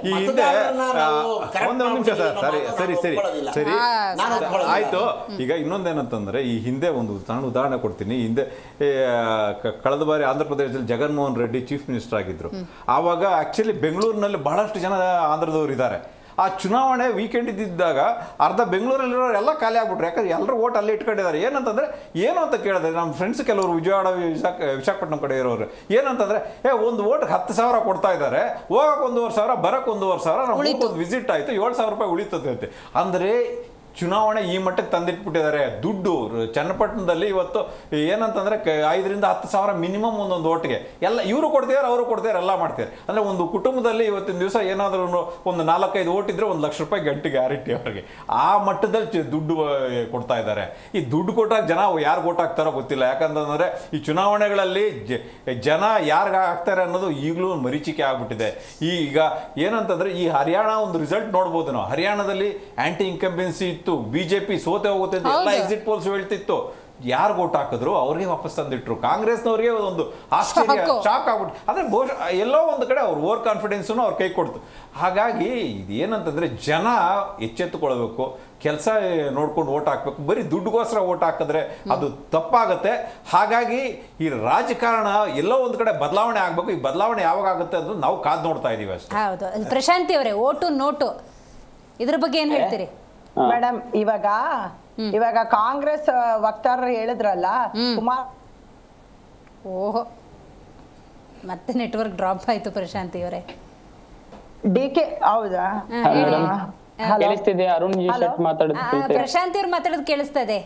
ಒಂದು ನಿಮಿಷ ಸರಿ ಆಯ್ತು. ಈಗ ಇನ್ನೊಂದೇನಂತಂದ್ರೆ, ಈ ಹಿಂದೆ ಒಂದು ಸಣ್ಣ ಉದಾಹರಣೆ ಕೊಡ್ತೀನಿ. ಹಿಂದೆ ಕಳೆದ ಬಾರಿ ಆಂಧ್ರ ಪ್ರದೇಶದಲ್ಲಿ ಜಗನ್ಮೋಹನ್ ರೆಡ್ಡಿ ಚೀಫ್ ಮಿನಿಸ್ಟರ್ ಆಗಿದ್ರು. ಆವಾಗ ಆಕ್ಚುಲಿ ಬೆಂಗಳೂರಿನಲ್ಲಿ ಬಹಳಷ್ಟು ಜನ ಆಂಧ್ರದವರು ಇದ್ದಾರೆ. ಆ ಚುನಾವಣೆ ವೀಕೆಂಡ್ ಇದ್ದಿದ್ದಾಗ ಅರ್ಧ ಬೆಂಗಳೂರಲ್ಲಿರೋರು ಎಲ್ಲ ಖಾಲಿ ಆಗ್ಬಿಟ್ರು. ಯಾಕಂದ್ರೆ ಎಲ್ಲರೂ ಓಟ್ ಅಲ್ಲೇ ಇಟ್ಕೊಂಡಿದ್ದಾರೆ. ಏನಂತಂದ್ರೆ ಏನು ಅಂತ ಕೇಳಿದ್ರೆ ನಮ್ಮ ಫ್ರೆಂಡ್ಸ್ ಕೆಲವರು ವಿಜಯವಾಡ ವಿಶಾಖಪಟ್ಟಣಂ ಕಡೆ ಇರೋರು ಏನಂತಂದ್ರೆ ಒಂದು ಓಟ್ 10,000 ಕೊಡ್ತಾ ಇದ್ದಾರೆ, ಹೋಗಕ್ಕೆ 1,500 ಬರಕ್ಕೆ 1,500, ನಾವು ವಿಸಿಟ್ ಆಯ್ತು 7,000 ರೂಪಾಯಿ ಉಳಿತದೆ ಅಂತೆ. ಅಂದ್ರೆ ಚುನಾವಣೆ ಈ ಮಟ್ಟಕ್ಕೆ ತಂದಿಟ್ಬಿಟ್ಟಿದ್ದಾರೆ. ದುಡ್ಡು ಚನ್ನಪಟ್ಟಣದಲ್ಲಿ ಇವತ್ತು ಏನಂತಂದ್ರೆ 5,000 to 10,000 ಮಿನಿಮಮ್ ಒಂದೊಂದು ಓಟ್ಗೆ ಎಲ್ಲ ಇವರು ಕೊಡ್ತಿದ್ದಾರೆ, ಅವರು ಕೊಡ್ತಿದ್ದಾರೆ, ಎಲ್ಲ ಮಾಡ್ತಾರೆ. ಅಂದ್ರೆ ಒಂದು ಕುಟುಂಬದಲ್ಲಿ ಇವತ್ತಿನ ದಿವಸ ಏನಾದರೂ ಒಂದು 4-5 ಓಟ್ ಇದ್ರೆ 1,00,000 ರೂಪಾಯಿ ಗಂಟೆ ಗ್ಯಾರಂಟಿ ಅವರಿಗೆ. ಆ ಮಟ್ಟದಲ್ಲಿ ದುಡ್ಡು ಕೊಡ್ತಾ ಇದ್ದಾರೆ. ಈ ದುಡ್ಡು ಕೊಟ್ಟಾಗ ಜನ ಯಾರು ಓಟ್ ಹಾಕ್ತಾರೋ ಗೊತ್ತಿಲ್ಲ. ಯಾಕಂತಂದ್ರೆ ಈ ಚುನಾವಣೆಗಳಲ್ಲಿ ಜನ ಯಾರಿಗೆ ಹಾಕ್ತಾರೆ ಅನ್ನೋದು ಈಗಲೂ ಮರೀಚಿಕೆ ಆಗ್ಬಿಟ್ಟಿದೆ. ಈಗ ಏನಂತಂದ್ರೆ ಈ ಹರಿಯಾಣ ಒಂದು ರಿಸಲ್ಟ್ ನೋಡ್ಬೋದು ನಾವು. ಹರಿಯಾಣದಲ್ಲಿ ಆಂಟಿ ಇನ್ಕಂಬೆನ್ಸಿ ಇತ್ತು, ಬಿಜೆಪಿ ಸೋತೆ ಹೋಗುತ್ತೆ ಅಂತ ಎಲ್ಲ ಎಕ್ಸಿಟ್ ಪೋಲ್ಸ್ ಹೇಳ್ತಿತ್ತು. ಯಾರು ಓಟ್ ಹಾಕಿದ್ರು ಅವ್ರಿಗೆ ವಾಪಸ್ ತಂದಿಟ್ರು. ಕಾಂಗ್ರೆಸ್ನವ್ರಿಗೆ ಒಂದು ಆಶ್ಚರ್ಯ, ಶಾಕ್ ಆಗ್ಬಿಟ್ಟು. ಅಂದ್ರೆ ಬಹುಶಃ ಎಲ್ಲೋ ಒಂದು ಕಡೆ ಅವ್ರ ಓವರ್ ಕಾನ್ಫಿಡೆನ್ಸ್ ಅವ್ರ ಕೈ ಕೊಡ್ತು. ಹಾಗಾಗಿ ಇದೇನಂತಂದ್ರೆ ಜನ ಎಚ್ಚೆತ್ತುಕೊಳ್ಬೇಕು, ಕೆಲಸ ನೋಡ್ಕೊಂಡು ಓಟ್ ಹಾಕ್ಬೇಕು. ಬರೀ ದುಡ್ಡುಗೋಸ್ಕರ ಓಟ್ ಹಾಕಿದ್ರೆ ಅದು ತಪ್ಪಾಗುತ್ತೆ. ಹಾಗಾಗಿ ಈ ರಾಜಕಾರಣ ಎಲ್ಲೋ ಒಂದು ಕಡೆ ಬದಲಾವಣೆ ಆಗ್ಬೇಕು. ಈ ಬದಲಾವಣೆ ಯಾವಾಗ ಆಗುತ್ತೆ ಅಂತ ನಾವು ಕಾದ್ ನೋಡ್ತಾ ಇದೀವಿ ಅಷ್ಟೇ. ಹೌದು. ಪ್ರಶಾಂತಿ ಅವರೇ, ಓಟು ನೋಟು ಇದ್ರ ಬಗ್ಗೆ ಏನ್ ಹೇಳ್ತೀರಿ ಮೇಡಮ್? ಇವಾಗ ಕಾಂಗ್ರೆಸ್ ವಕ್ತಾರರು ಹೇಳಿದ್ರಲ್ಲ, ಕುಮಾರ್ ಓಹೋ ಮತ್ತೆ ನೆಟ್ವರ್ಕ್ ಡ್ರಾಪ್ ಆಯ್ತು ಪ್ರಶಾಂತಿ ಅವರೇ. DK ಹೌದಾ? ಕೇಳಿಸ್ತಿದೆ? ಅರುಣ್ ಜಿ ಶೆಟ್ ಮಾತಾಡೋದು ಪ್ರಶಾಂತಿ ಅವ್ರು ಮಾತಾಡೋದು ಕೇಳಿಸ್ತಾ ಇದೆ.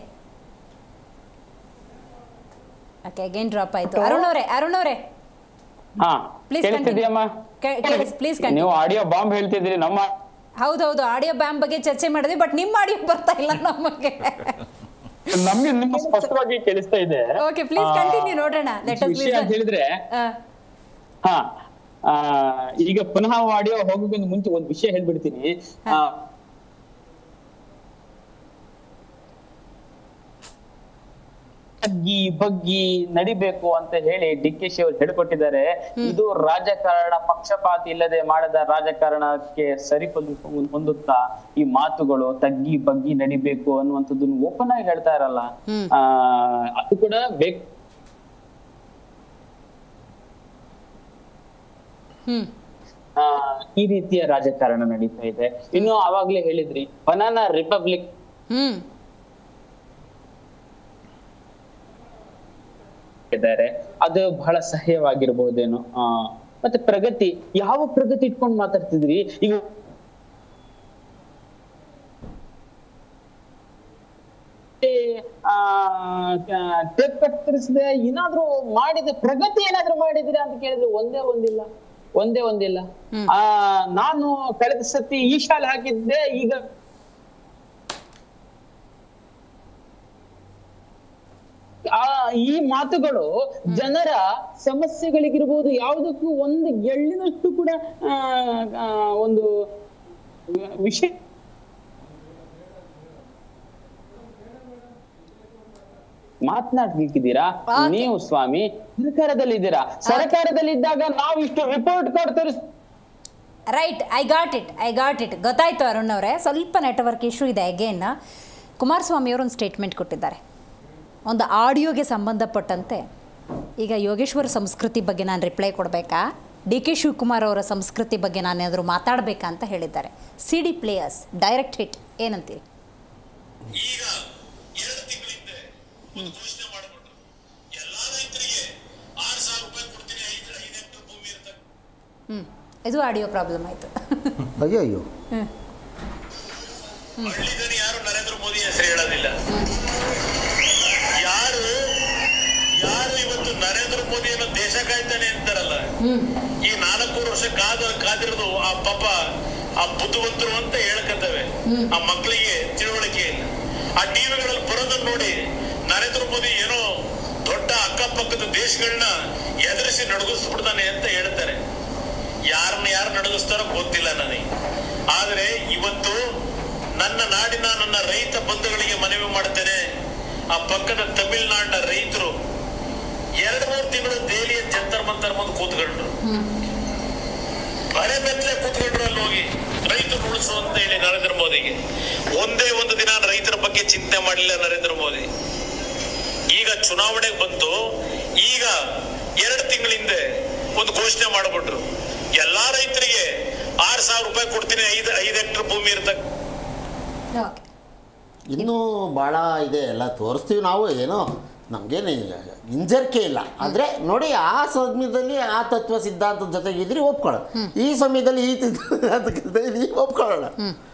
ಓಕೆ, ಅಗೇನ್ ಡ್ರಾಪ್ ಆಯ್ತು. ಅರುಣ್ ಅವರೇ ಹಾ ಕೇಳಿಸ್ತಿದ್ಯಮ್ಮ? ಪ್ಲೀಸ್ ನೀವು ಆಡಿಯೋ ಬಾಂಬ್ ಹೇಳ್ತಿದ್ರಿ. ನಮ್ಮ ಹೌದೌದು, ಆಡಿಯೋ ಬ್ಯಾಮ್ ಬಗ್ಗೆ ಚರ್ಚೆ ಮಾಡಿದ್ವಿ, ಬಟ್ ನಿಮ್ಮ ಆಡಿಯೋ ಬರ್ತಾ ಇಲ್ಲ ನಮಗೆ. ನಮ್ಗೆ ನಿಮ್ಮ ಸ್ಪಷ್ಟವಾಗಿ ಕೇಳಿಸ್ತಾ ಇದೆ. ಓಕೆ, ಪ್ಲೀಸ್ ಕಂಟಿನ್ಯೂ, ನೋಡೋಣ. ಹೇಳಿದ್ರೆ ಹಾ, ಈಗ ಪುನಃ ಆಡಿಯೋ ಹೋಗೋಕ್ಕಿಂತ ಮುಂಚೆ ಒಂದು ವಿಷಯ ಹೇಳ್ಬಿಡ್ತೀನಿ. ಬಗ್ಗಿ ನಡಿಬೇಕು ಅಂತ ಹೇಳಿ DK ಅವರು ಹೇಳ್ಕೊಟ್ಟಿದ್ದಾರೆ. ಇದು ರಾಜಕಾರಣ ಪಕ್ಷಪಾತಿ ಇಲ್ಲದೆ ಮಾಡದ ರಾಜಕಾರಣಕ್ಕೆ ಹೊಂದುತ್ತಾ ಈ ಮಾತುಗಳು ತಗ್ಗಿ ಬಗ್ಗಿ ನಡಿಬೇಕು ಅನ್ನುವಂಥದ್ದನ್ನು ಓಪನ್ ಆಗಿ ಹೇಳ್ತಾ ಇರಲ್ಲ. ಅದು ಕೂಡ ಬೇಕು. ಈ ರೀತಿಯ ರಾಜಕಾರಣ ನಡೀತಾ ಇದೆ. ಇನ್ನು ಆವಾಗ್ಲೇ ಹೇಳಿದ್ರಿ ಬನಾನಾ ರಿಪಬ್ಲಿಕ್ ಇದ್ದಾರೆ, ಅದು ಬಹಳ ಸಹ್ಯವಾಗಿರ್ಬಹುದೇನೋ. ಮತ್ತೆ ಪ್ರಗತಿ, ಯಾವ ಪ್ರಗತಿ ಇಟ್ಕೊಂಡು ಮಾತಾಡ್ತಿದ್ರಿ ಈಗ? ಟೇಪ್ ಕತ್ತರಿಸದೆ ಏನಾದ್ರೂ ಮಾಡಿದ ಪ್ರಗತಿ ಏನಾದ್ರೂ ಮಾಡಿದ್ರೆ ಅಂತ ಕೇಳಿದ್ರೆ ಒಂದೇ ಒಂದಿಲ್ಲ. ನಾನು ಕಳೆದ ಸತಿ ಈ ಶಾಲೆ ಹಾಕಿದ್ದೆ, ಈಗ ಈ ಮಾತುಗಳು ಜನರ ಸಮಸ್ಯೆಗಳಿಗಿರ್ಬೋದು ಯಾವುದಕ್ಕೂ ಒಂದು ಎಳ್ಳಿನಷ್ಟು ಕೂಡ ಒಂದು ವಿಷಯ ಮಾತನಾಡ್ಲಿಕ್ಕಿದ್ದೀರಾ ನೀವು ಸ್ವಾಮಿ? ಸರ್ಕಾರದಲ್ಲಿದ್ದಾಗ ನಾವು ಇಷ್ಟು ರಿಪೋರ್ಟ್ ಕಾರ್ಡ್ ತೋರಿಸ್. ರೈಟ್, ಐ ಗಾಟ್ ಇಟ್ ಗೊತ್ತಾಯ್ತು ಅರುಣ್ ಅವರೇ. ಸ್ವಲ್ಪ ನೆಟ್ವರ್ಕ್ ಇಶ್ಯೂ ಇದೆ. ಅಗೇನ್ ಕುಮಾರಸ್ವಾಮಿ ಅವರು ಒಂದು ಸ್ಟೇಟ್ಮೆಂಟ್ ಕೊಟ್ಟಿದ್ದಾರೆ ಒಂದು ಆಡಿಯೋಗೆ ಸಂಬಂಧಪಟ್ಟಂತೆ. ಈಗ ಯೋಗೇಶ್ವರ ಸಂಸ್ಕೃತಿ ಬಗ್ಗೆ ನಾನು ರಿಪ್ಲೈ ಕೊಡಬೇಕಾ, DK ಶಿವಕುಮಾರ್ ಅವರ ಸಂಸ್ಕೃತಿ ಬಗ್ಗೆ ನಾನೇನಾದರೂ ಮಾತಾಡಬೇಕಾ ಅಂತ ಹೇಳಿದ್ದಾರೆ. CD ಪ್ಲೇಯರ್ಸ್ ಡೈರೆಕ್ಟ್ ಹಿಟ್, ಏನಂತೀರಿ? ಈಗ 2 ತಿಂಗಳ ಹಿಂದೆ ಒಂದು ಘೋಷಣೆ ಮಾಡಿಬಿಟ್ರು, ಎಲ್ಲಾ ರೈತರಿಗೆ 6,000 ರೂಪಾಯಿ ಕೊಡ್ತೀನಿ, 5 ಹೆಕ್ಟರ್ ಭೂಮಿ ಇರ್ತದೆ. ಇದು ಆಡಿಯೋ ಪ್ರಾಬ್ಲಮ್ ಆಯಿತು. ಅಯ್ಯೋ, ಹಳ್ಳಿದನಿ ಯಾರು ನರೇಂದ್ರ ಮೋದಿ ಹೆಸರು ಹೇಳೋದಿಲ್ಲ. ಯಾರು ಇವತ್ತು ನರೇಂದ್ರ ಮೋದಿಯನ್ನು ದೇಶ ಕಾಯ್ತಾನೆ ಅಂತಾರಲ್ಲ, ಈ 4 ವರ್ಷ ಕಾದಿರೋದು ಆ ಪಾಪ ಆ ಬುದ್ಧಿವಂತರು ಅಂತ ಹೇಳ್ಕತ್ತವೆ. ಆ ಮಕ್ಕಳಿಗೆ ತಿಳುವಳಿಕೆ ಇಲ್ಲ. ಆ ಟಿವಿಗಳಲ್ಲಿ ಬರೋದನ್ನ ನೋಡಿ ನರೇಂದ್ರ ಮೋದಿ ಏನೋ ದೊಡ್ಡ ಅಕ್ಕಪಕ್ಕದ ದೇಶಗಳನ್ನ ಎದುರಿಸಿ ನಡುಗಿಸ್ಬಿಡ್ತಾನೆ ಅಂತ ಹೇಳ್ತಾರೆ. ಯಾರು ನಡುಗಿಸ್ತಾರೋ ಗೊತ್ತಿಲ್ಲ ನನಗೆ. ಆದರೆ ಇವತ್ತು ನನ್ನ ನಾಡಿನ ನನ್ನ ರೈತ ಬಂಧುಗಳಿಗೆ ಮನವಿ ಮಾಡ್ತೇನೆ. ಆ ಪಕ್ಕದ ತಮಿಳುನಾಡಿನ ರೈತರು 2-3 ತಿಂಗಳು ದೆಹಲಿಯ ಜಂತರ್ ಮಂತರ್ ಮುಂದೆ ಕೂತ್ಕೊಂಡ್ರು, ಬರೆ ಬೆತ್ತಲೆ ಕೂತ್ಕೊಂಡ್ರು. ಅಲ್ಲಿ ಹೋಗಿ ರೈತರು ಉಳಿಸು ಅಂತ ಹೇಳಿ ನರೇಂದ್ರ ಮೋದಿಗೆ ಒಂದೇ ಒಂದು ದಿನ ರೈತರ ಬಗ್ಗೆ ಚಿಂತೆ ಮಾಡಲಿಲ್ಲ ನರೇಂದ್ರ ಮೋದಿ. ಈಗ ಚುನಾವಣೆಗೆ ಬಂತು, ಈಗ 2 ತಿಂಗಳ ಹಿಂದೆ ಒಂದು ಘೋಷಣೆ ಮಾಡಿಬಿಟ್ರು, ಎಲ್ಲಾ ರೈತರಿಗೆ 6,000 ರೂಪಾಯಿ ಕೊಡ್ತೀನಿ, 5 ಹೆಕ್ಟರ್ ಭೂಮಿ ಇರ್ತಕ್ಕ. ಇನ್ನೂ ಭಾಳ ಇದೆ, ಎಲ್ಲ ತೋರಿಸ್ತೀವಿ ನಾವು. ಏನೋ ನಮಗೇನು ಹಿಂಜರಿಕೆ ಇಲ್ಲ. ಆದರೆ ನೋಡಿ, ಆ ಸಮಯದಲ್ಲಿ ಆ ತತ್ವ ಸಿದ್ಧಾಂತದ ಜೊತೆಗಿದ್ರಿ ಒಪ್ಕೊಳ್ಳೋಣ, ಈ ಸಮಯದಲ್ಲಿ ಈ ಸಿದ್ಧಾಂತಕ್ಕೆ ಒಪ್ಕೊಳ್ಳೋಣ.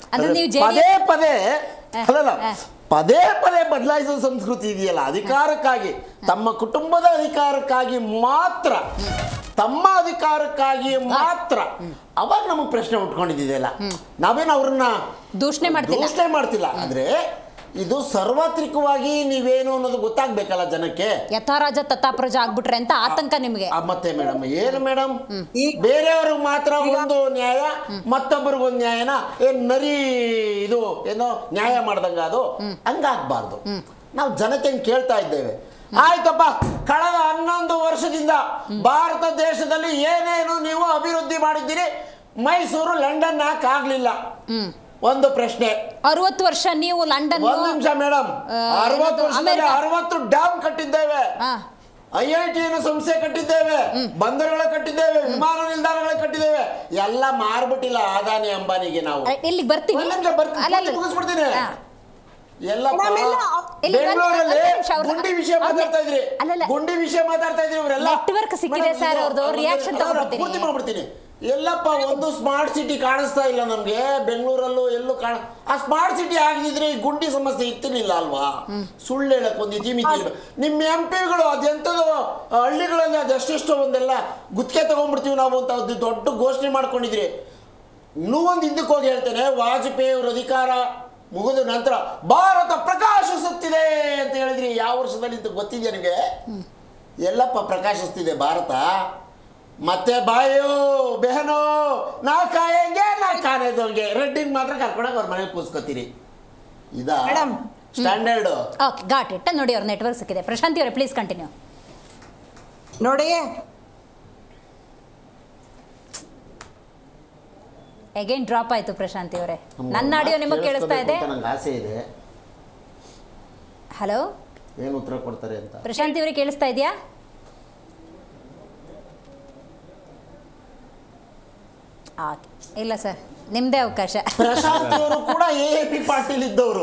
ಪದೇ ಪದೇ ಬದಲಾಯಿಸೋ ಸಂಸ್ಕೃತಿ ಇದೆಯಲ್ಲ, ಅಧಿಕಾರಕ್ಕಾಗಿ, ತಮ್ಮ ಕುಟುಂಬದ ಅಧಿಕಾರಕ್ಕಾಗಿ ಮಾತ್ರ, ತಮ್ಮ ಅಧಿಕಾರಕ್ಕಾಗಿ ಮಾತ್ರ, ಅವಾಗ ನಮಗೆ ಪ್ರಶ್ನೆ ಉಟ್ಕೊಂಡಿದೆಯಲ್ಲ. ನಾವೇನು ಅವ್ರನ್ನ ದೂಷಣೆ ಮಾಡ್ತಿಲ್ಲ, ಆದ್ರೆ ಇದು ಸಾರ್ವತ್ರಿಕವಾಗಿ ನೀವೇನು ಅನ್ನೋದು ಗೊತ್ತಾಗ್ಬೇಕಲ್ಲ ಜನಕ್ಕೆ. ಯಥಾರಾಜ ತಥಾಪ್ರಜ ಆಗ್ಬಿಟ್ರೆ ಅಂತ ಆತಂಕ ನಿಮ್ಗೆ. ಮತ್ತೆ ಮೇಡಮ್ ಏನು ಮೇಡಮ್, ಬೇರೆಯವ್ರಿಗೆ ಮಾತ್ರ ಒಂದು ನ್ಯಾಯ, ಮತ್ತೊಬ್ಬರಿಗೊಂದು ನ್ಯಾಯನ ಏನ್ ನರಿ ಇದು ಏನೋ ನ್ಯಾಯ ಮಾಡ್ದಂಗ, ಅದು ಹಂಗಾಗ್ಬಾರ್ದು. ನಾವು ಜನತೆಯನ್ನು ಕೇಳ್ತಾ ಇದ್ದೇವೆ. ಆಯ್ತಪ್ಪ, ಕಳೆದ 11 ವರ್ಷದಿಂದ ಭಾರತ ದೇಶದಲ್ಲಿ ಏನೇನು ನೀವು ಅಭಿವೃದ್ಧಿ ಮಾಡಿದ್ದೀರಿ, ಮೈಸೂರು ಲಂಡನ್ ಯಾಕೆ ಆಗ್ಲಿಲ್ಲ? ಒಂದು ಪ್ರಶ್ನೆ. 60 ವರ್ಷ ನೀವು ಲಂಡನ್. ಒಂದು ನಿಮಿಷ ಮೇಡಮ್, 60 ವರ್ಷದಲ್ಲಿ 60 ಡ್ಯಾಮ್ ಕಟ್ಟಿದ್ದೇವೆ, IIT ಸಂಸ್ಥೆ ಕಟ್ಟಿದ್ದೇವೆ, ಬಂದರುಗಳ ಕಟ್ಟಿದ್ದೇವೆ, ವಿಮಾನ ನಿಲ್ದಾಣಗಳ ಕಟ್ಟಿದ್ದೇವೆ, ಎಲ್ಲ ಮಾರ್ಬಿಟ್ಟಿಲ್ಲ ಅದಾನಿ ಅಂಬಾನಿಗೆ. ನಾವು ಇಲ್ಲಿಗೆ ಬರ್ತೀವಿ, ಮುಗಿಸ್ಬಿಡ್ತೀನಿ. ಎಲ್ಲ ಬೆಂಗಳೂರಲ್ಲಿ ಗುಂಡಿ ವಿಷಯ ಮಾತಾಡ್ತಾ ಇದ್ರಿ, ಇವರೆಲ್ಲ ನೆಟ್ವರ್ಕ್ ಸಿಕ್ಕಿದೆ ಸರ್, ಅವ್ರದ್ದು ರಿಯಾಕ್ಷನ್ ಪೂರ್ತಿ ಮಾಡ್ಬಿಡ್ತೀನಿ. ಎಲ್ಲಪ್ಪ, ಒಂದು ಸ್ಮಾರ್ಟ್ ಸಿಟಿ ಕಾಣಿಸ್ತಾ ಇಲ್ಲ ನಮ್ಗೆ ಬೆಂಗಳೂರಲ್ಲೂ, ಎಲ್ಲೂ ಆ ಸ್ಮಾರ್ಟ್ ಸಿಟಿ ಆಗಿದ್ರೆ ಈ ಗುಂಡಿ ಸಮಸ್ಯೆ ಇರ್ತಿರ್ಲಿಲ್ಲ ಅಲ್ವಾ? ಸುಳ್ಳು ಹೇಳಕ್ ಒಂದು ಇತಿಮಿತಿ. ನಿಮ್ಮ MP ಗಳು ಅದೆಂಥದ್ದು ಹಳ್ಳಿಗಳಲ್ಲಿ ಅದೆಷ್ಟೆಷ್ಟೋ ಒಂದೆಲ್ಲ ಗುತ್ತಿಗೆ ತಗೊಂಡ್ಬಿಡ್ತೀವಿ ನಾವು ಅಂತ ದೊಡ್ಡ ಘೋಷಣೆ ಮಾಡ್ಕೊಂಡಿದ್ರಿ. ಇನ್ನೂ ಒಂದು ಹಿಂದಕ್ಕೆ ಹೋಗಿ ಹೇಳ್ತೇನೆ, ವಾಜಪೇಯಿ ಅವ್ರ ಅಧಿಕಾರ ಮುಗಿದ ನಂತರ ಭಾರತ ಪ್ರಕಾಶಿಸುತ್ತಿದೆ ಅಂತ ಹೇಳಿದ್ರಿ. ಯಾವ ವರ್ಷದಲ್ಲಿ ಅಂತ ಗೊತ್ತಿದೆ ನನಗೆ? ಎಲ್ಲಪ್ಪ ಪ್ರಕಾಶಿಸ್ತಿದೆ ಭಾರತ? ಮತ್ತೆ ಬಾಯೋ ಬೆಹನೋ ನಾ ಕಾಯಂಗೆ ನಾ ಕಾನೇದೋಂಗೆ ರೆಡ್ಡಿಂಗ್ ಮಾತ್ರ ಕರ್ಕೊಂಡಾಗ ಅವ್ರ ಮನೇಲಿ ಕೂಸ್ಕೊತೀರಿ. ಇದಾ ಸ್ಟ್ಯಾಂಡರ್ಡ್? Okay, got it. ನೋಡಿ, ಅವ್ರ ನೆಟ್ವರ್ಕ್ ಸಿಕ್ಕಿದೆ. ಪ್ರಶಾಂತಿ ಅವರೇ, ಪ್ಲೀಸ್ ಕಂಟಿನ್ಯೂ. ನೋಡಿ, ಅಗೇನ್ ಡ್ರಾಪ್ ಆಯ್ತು ಪ್ರಶಾಂತಿ ಅವರೇ. ನನ್ನ ಆಡಿಯೋ ನಿಮಗೆ ಕೇಳಿಸ್ತಾ ಇದೆ? ನನಗೆ ಆಸೆ ಇದೆ. ಹಲೋ, ಏನು ಉತ್ತರ ಕೊಡ್ತಾರೆ ಅಂತ. ಪ್ರಶಾಂತಿ ಅವರೇ ಕೇಳಿಸ್ತಾ ಇದೆಯಾ? ಇಲ್ಲ ಸರ್, ನಿಮ್ದೇ ಅವಕಾಶ. ಪ್ರಶಾಂತ್ ಅವರು ಕೂಡ AAP ಪಾರ್ಟಿಲಿ ಇದ್ದವರು,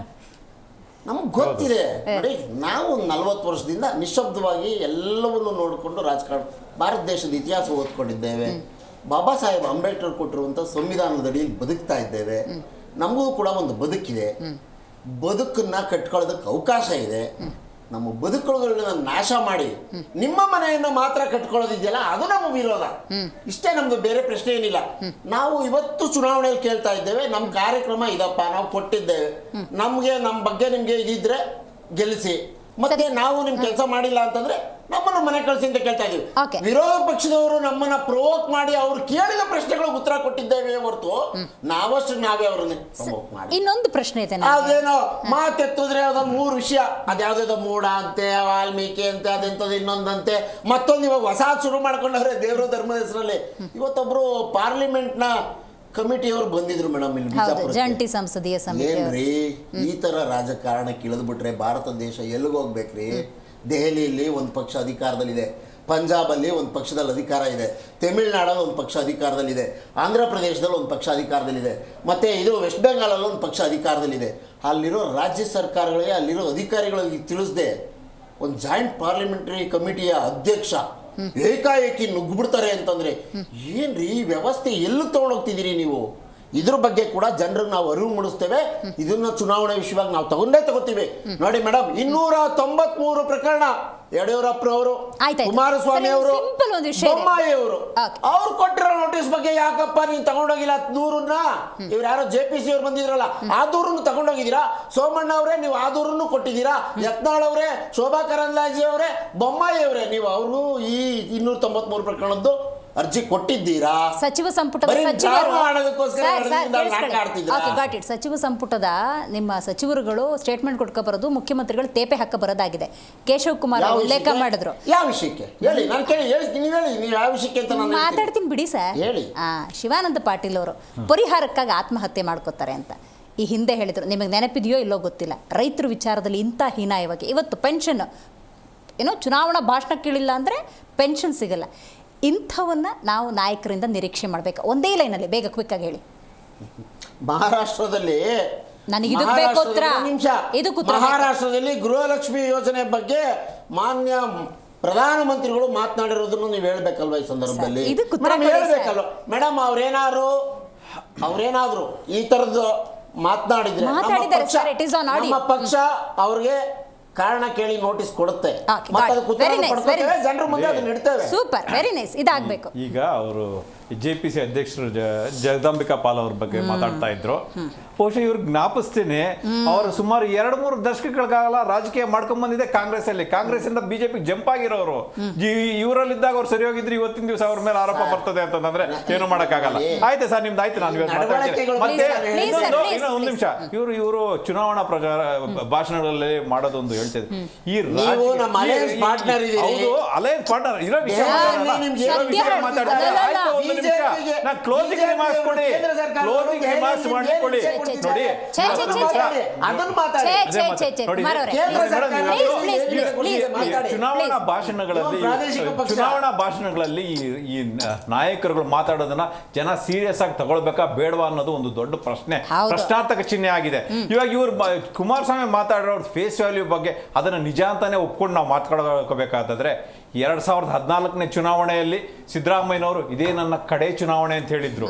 ನಮಗೆ ಗೊತ್ತಿದೆ. ನೋಡಿ, ನಾವು 40 ವರ್ಷದಿಂದ ನಿಶಬ್ದವಾಗಿ ಎಲ್ಲವನ್ನು ನೋಡಿಕೊಂಡು ರಾಜಕಾರಣ, ಭಾರತ ದೇಶದ ಇತಿಹಾಸ ಓದ್ಕೊಂಡಿದ್ದೇವೆ. ಬಾಬಾ ಸಾಹೇಬ್ ಅಂಬೇಡ್ಕರ್ ಕೊಟ್ಟಿರುವಂಥ ಸಂವಿಧಾನದಡಿ ಬದುಕ್ತಾ ಇದ್ದೇವೆ. ನಮಗೂ ಕೂಡ ಒಂದು ಬದುಕಿದೆ, ಬದುಕನ್ನ ಕಟ್ಕೊಳ್ಳೋದಕ್ಕೆ ಅವಕಾಶ ಇದೆ. ನಮ್ಮ ಬದುಕುಗಳನ್ನ ನಾಶ ಮಾಡಿ ನಿಮ್ಮ ಮನೆಯನ್ನು ಮಾತ್ರ ಕಟ್ಕೊಳ್ಳೋದಿದೆಯಲ್ಲ, ಅದು ನಮ್ಮ ವಿರೋಧ. ಇಷ್ಟೇ, ನಮ್ದು ಬೇರೆ ಪ್ರಶ್ನೆ ಏನಿಲ್ಲ. ನಾವು ಇವತ್ತು ಚುನಾವಣೆಯಲ್ಲಿ ಕೇಳ್ತಾ ಇದ್ದೇವೆ, ನಮ್ಮ ಕಾರ್ಯಕ್ರಮ ಇದಪ್ಪ, ನಾವು ಕೊಟ್ಟಿದ್ದೇವೆ, ನಮ್ಗೆ ನಮ್ಮ ಬಗ್ಗೆ ನಿಮ್ಗೆ ಇದಿದ್ರೆ ಗೆಲ್ಲಿಸಿ, ಮತ್ತೆ ನಾವು ನಿಮ್ ಕೆಲಸ ಮಾಡಿಲ್ಲ ಅಂತಂದ್ರೆ ನಮ್ಮನ್ನು ಮನೆ ಕಳಿಸಿ ಅಂತ ಕೇಳ್ತಾ ಇದೀವಿ. ವಿರೋಧ ಪಕ್ಷದವರು ನಮ್ಮನ್ನ ಪ್ರವೋಕ್ ಮಾಡಿ ಅವ್ರು ಕೇಳಿದ ಪ್ರಶ್ನೆಗಳಿಗೆ ಉತ್ತರ ಕೊಟ್ಟಿದ್ದೇವೆ ಹೊರತು ನಾವಷ್ಟು ನಾವೇ ಅವ್ರನ್ನ ಪ್ರವೋಕ್ ಮಾಡಿ. ಇನ್ನೊಂದು ಪ್ರಶ್ನೆ ಇದೆ, ಅದೇನೋ ಮಾತೆತ್ತಿದ್ರೆ ಅದೊಂದು 3 ವಿಷಯ, ಅದ್ಯಾವ್ದೇದೋ ಮೂಢ ಅಂತೆ, ವಾಲ್ಮೀಕಿ ಅಂತೆ, ಅದೆಂತದ್ದು ಇನ್ನೊಂದಂತೆ, ಮತ್ತೊಂದು ಇವಾಗ ಹೊಸ ಶುರು ಮಾಡ್ಕೊಂಡವ್ರೆ ದೇವರು ಧರ್ಮದ ಹೆಸರಲ್ಲಿ. ಇವತ್ತೊಬ್ರು ಪಾರ್ಲಿಮೆಂಟ್ನ ಕಮಿಟಿಯವರು ಬಂದಿದ್ರು ಮೇಡಮ್ ಇಲ್ಲಿ ಬಿಜಾಪುರ, ಜಂಟಿ ಸಂಸದೀಯ ಸಮಿತಿ. ಏನ್ರಿ ಈ ತರ ರಾಜಕಾರಣಕ್ಕೆ ಇಳಿದ್ಬಿಟ್ರೆ ಭಾರತ ದೇಶ ಎಲ್ಲಿಗೋಗ್ಬೇಕ್ರಿ? ದೆಹಲಿಯಲ್ಲಿ ಒಂದು ಪಕ್ಷ ಅಧಿಕಾರದಲ್ಲಿದೆ, ಪಂಜಾಬಲ್ಲಿ ಒಂದು ಪಕ್ಷದಲ್ಲಿ ಅಧಿಕಾರ ಇದೆ, ತಮಿಳುನಾಡಲ್ಲಿ ಒಂದು ಪಕ್ಷ ಅಧಿಕಾರದಲ್ಲಿದೆ, ಆಂಧ್ರ ಪ್ರದೇಶದಲ್ಲಿ ಒಂದು ಪಕ್ಷ ಅಧಿಕಾರದಲ್ಲಿದೆ, ಮತ್ತು ಇದು ವೆಸ್ಟ್ ಬೆಂಗಾಲಲ್ಲಿ ಒಂದು ಪಕ್ಷ ಅಧಿಕಾರದಲ್ಲಿದೆ. ಅಲ್ಲಿರೋ ರಾಜ್ಯ ಸರ್ಕಾರಗಳಿಗೆ, ಅಲ್ಲಿರೋ ಅಧಿಕಾರಿಗಳಿಗೆ ತಿಳಿಸದೆ ಒಂದು ಜಾಯಿಂಟ್ ಪಾರ್ಲಿಮೆಂಟರಿ ಕಮಿಟಿಯ ಅಧ್ಯಕ್ಷ ಏಕಾಏಕಿ ನುಗ್ಗಿಬಿಡ್ತಾರೆ ಅಂತಂದರೆ ಏನ್ರಿ ವ್ಯವಸ್ಥೆ ಎಲ್ಲಿ ತೊಗೊಂಡೋಗ್ತಿದ್ದೀರಿ ನೀವು? ಇದ್ರ ಬಗ್ಗೆ ಕೂಡ ಜನರಿಗೆ ನಾವು ಅರಿವು ಮೂಡಿಸ್ತೇವೆ. ಇದನ್ನ ಚುನಾವಣೆ ವಿಷಯವಾಗಿ ನಾವು ತಗೋತೀವಿ. ನೋಡಿ ಮೇಡಮ್, 293 ಪ್ರಕರಣ ಯಡಿಯೂರಪ್ಪನವರು, ಕುಮಾರಸ್ವಾಮಿ ಅವರು, ಬೊಮ್ಮಾಯಿ ಅವರು, ಅವ್ರು ಕೊಟ್ಟಿರೋ ನೋಟಿಸ್ ಬಗ್ಗೆ ಯಾಕಪ್ಪ ನೀನು ತಗೊಂಡೋಗಿಲ್ಲ 100ನ್ನ? ಇವ್ರು ಯಾರೋ JPC ಅವ್ರು ಬಂದಿದ್ರಲ್ಲ, ಆ ದೂರನ್ನು ತಗೊಂಡೋಗಿದ್ದೀರಾ? ಸೋಮಣ್ಣ ಅವರೇ, ನೀವು ಆ ದೂರನ್ನು ಕೊಟ್ಟಿದ್ದೀರಾ? ಯತ್ನಾಳ್ ಅವರೇ, ಶೋಭಾ ಕರಂದ್ಲಾಜೆ ಅವರೇ, ಬೊಮ್ಮಾಯಿ ಅವರೇ, ನೀವು ಅವರು ಈ 293 ಪ್ರಕರಣದ್ದು ಅರ್ಜಿ ಕೊಟ್ಟಿದ್ದೀರಾ? ಸಚಿವ ಸಂಪುಟದ ಸಚಿವ ಸಂಪುಟದ ನಿಮ್ಮ ಸಚಿವರುಗಳು ಸ್ಟೇಟ್ಮೆಂಟ್ ಕೊಟ್ಕೊ ಬರೋದು, ಮುಖ್ಯಮಂತ್ರಿಗಳು ತೇಪೆ ಹಾಕ ಬರೋದಾಗಿದೆ. ಕೇಶವ್ ಕುಮಾರ್ ಉಲ್ಲೇಖ ಮಾಡಿದ್ರು. ಯಾವ ವಿಷಯಕ್ಕೆ ಹೇಳಿ? ನಾನು ಕೇಳಿ ನೀವು ಹೇಳಿ, ನೀವು ಯಾವ ವಿಷಯಕ್ಕೆ ಅಂತ ನಾನು ಮಾತಾಡ್ತೀನಿ ಬಿಡಿ ಸರ್. ಹೇಳಿ. ಶಿವಾನಂದ ಪಾಟೀಲ್ ಅವರು ಪರಿಹಾರಕ್ಕಾಗಿ ಆತ್ಮಹತ್ಯೆ ಮಾಡ್ಕೋತಾರೆ ಅಂತ ಈ ಹಿಂದೆ ಹೇಳಿದ್ರು. ನಿಮಗೆ ನೆನಪಿದೆಯೋ ಇಲ್ಲೋ ಗೊತ್ತಿಲ್ಲ. ರೈತರ ವಿಚಾರದಲ್ಲಿ ಇಂಥ ಹೀನಾಯವಾಗಿ ಇವತ್ತು ಪೆನ್ಷನ್ ಏನೋ ಚುನಾವಣಾ ಭಾಷಣ ಕೇಳಿಲ್ಲ ಅಂದರೆ ಪೆನ್ಷನ್ ಸಿಗಲ್ಲ. ಇಂಥವನ್ನ ನಾವು ನಾಯಕರಿಂದ ನಿರೀಕ್ಷೆ ಮಾಡಬೇಕು. ಒಂದೇ ಲೈನಲ್ಲಿ ಬೇಗ ಕ್ವಿಕ್ಕಾಗಿ ಹೇಳಿ. ಮಹಾರಾಷ್ಟ್ರದಲ್ಲಿ ಮಹಾರಾಷ್ಟ್ರದಲ್ಲಿ ಗೃಹಲಕ್ಷ್ಮಿ ಯೋಜನೆ ಬಗ್ಗೆ ಮಾನ್ಯ ಪ್ರಧಾನಮಂತ್ರಿಗಳು ಮಾತನಾಡಿರೋದನ್ನು ನೀವು ಹೇಳ್ಬೇಕಲ್ವ ಈ ಸಂದರ್ಭದಲ್ಲಿ? ಹೇಳ್ಬೇಕಲ್ವ ಮೇಡಮ್? ಅವ್ರೇನಾದ್ರು ಈ ತರದ್ದು ಮಾತನಾಡಿದ್ರೆ ನಮ್ಮ ಪಕ್ಷ ಅವ್ರಿಗೆ ಕಾರಣ ಕೇಳಿ ನೋಟಿಸ್ ಕೊಡುತ್ತೆ, ಜನರ ಮುಂದೆ ಅದನ್ನ ಇಡ್ತೇವೆ. ಸೂಪರ್, ವೆರಿ ನೈಸ್, ಇದಾಗಬೇಕು. ಈಗ ಅವರು JPC ಅಧ್ಯಕ್ಷರು ಜಗದಾಂಬಿಕಾ ಪಾಲ್ ಅವ್ರ ಬಗ್ಗೆ ಮಾತಾಡ್ತಾ ಇದ್ರು. ಬಹುಶಃ ಇವ್ರಿಗೆ ಜ್ಞಾಪಿಸ್ತೇನೆ, ಅವರು ಸುಮಾರು 2-3 ದಶಕಗಳ ಕಾಲ ರಾಜಕೀಯ ಮಾಡ್ಕೊಂಡ್ ಬಂದಿದೆ ಕಾಂಗ್ರೆಸ್ ಇಂದ ಬಿಜೆಪಿ ಜಂಪ್ ಆಗಿರೋರು. ಇವರಲ್ಲಿದ್ದಾಗ ಅವ್ರು ಸರಿ ಹೋಗಿದ್ರೆ ಇವತ್ತಿನ ದಿವಸ ಅವ್ರ ಮೇಲೆ ಆರೋಪ ಬರ್ತದೆ ಅಂತಂದ್ರೆ ಏನು ಮಾಡಕ್ಕಾಗಲ್ಲ. ಆಯ್ತು ಸರ್, ನಿಮ್ದು ಆಯ್ತು, ನಾನು ಮತ್ತೆ ಒಂದ್ ನಿಮಿಷ, ಇವರು ಚುನಾವಣಾ ಪ್ರಚಾರ ಭಾಷಣಗಳಲ್ಲಿ ಮಾಡೋದೊಂದು ಹೇಳ್ತಿದ್ರು. ಈ ಅಲಯನ್ಸ್ ಪಾರ್ಟ್ನರ್ ಇರೋ ವಿಷಯ ಮಾತಾಡ್ತಾರೆ. ಕ್ಲೋಸಿಂಗ್ ರಿಮಾರ್ಕ್ಸ್ ಕೊಡಿ, ಕ್ಲೋಸಿಂಗ್ ರಿಮಾರ್ಕ್ಸ್ ಮಾಡಿಕೊಳ್ಳಿ. ನೋಡಿ, ಚುನಾವಣಾ ಭಾಷಣಗಳಲ್ಲಿ ಈ ನಾಯಕರುಗಳು ಮಾತಾಡೋದನ್ನ ಜನ ಸೀರಿಯಸ್ ಆಗಿ ತಗೊಳ್ಬೇಕಾ ಬೇಡವಾ ಅನ್ನೋದು ಒಂದು ದೊಡ್ಡ ಪ್ರಶ್ನಾರ್ಥಕ ಚಿಹ್ನೆ ಆಗಿದೆ. ಇವಾಗ ಇವ್ರು ಕುಮಾರಸ್ವಾಮಿ ಮಾತಾಡೋ ಫೇಸ್ ವ್ಯಾಲ್ಯೂ ಬಗ್ಗೆ ಅದನ್ನ ನಿಜ ಅಂತಾನೆ ಒಪ್ಕೊಂಡು ನಾವು ಮಾತಾಡಬೇಕಾದ್ರೆ 2014ನೇ ಚುನಾವಣೆಯಲ್ಲಿ ಸಿದ್ದರಾಮಯ್ಯನವರು ಇದೇ ನನ್ನ ಕಡೆ ಚುನಾವಣೆ ಅಂತ ಹೇಳಿದ್ರು.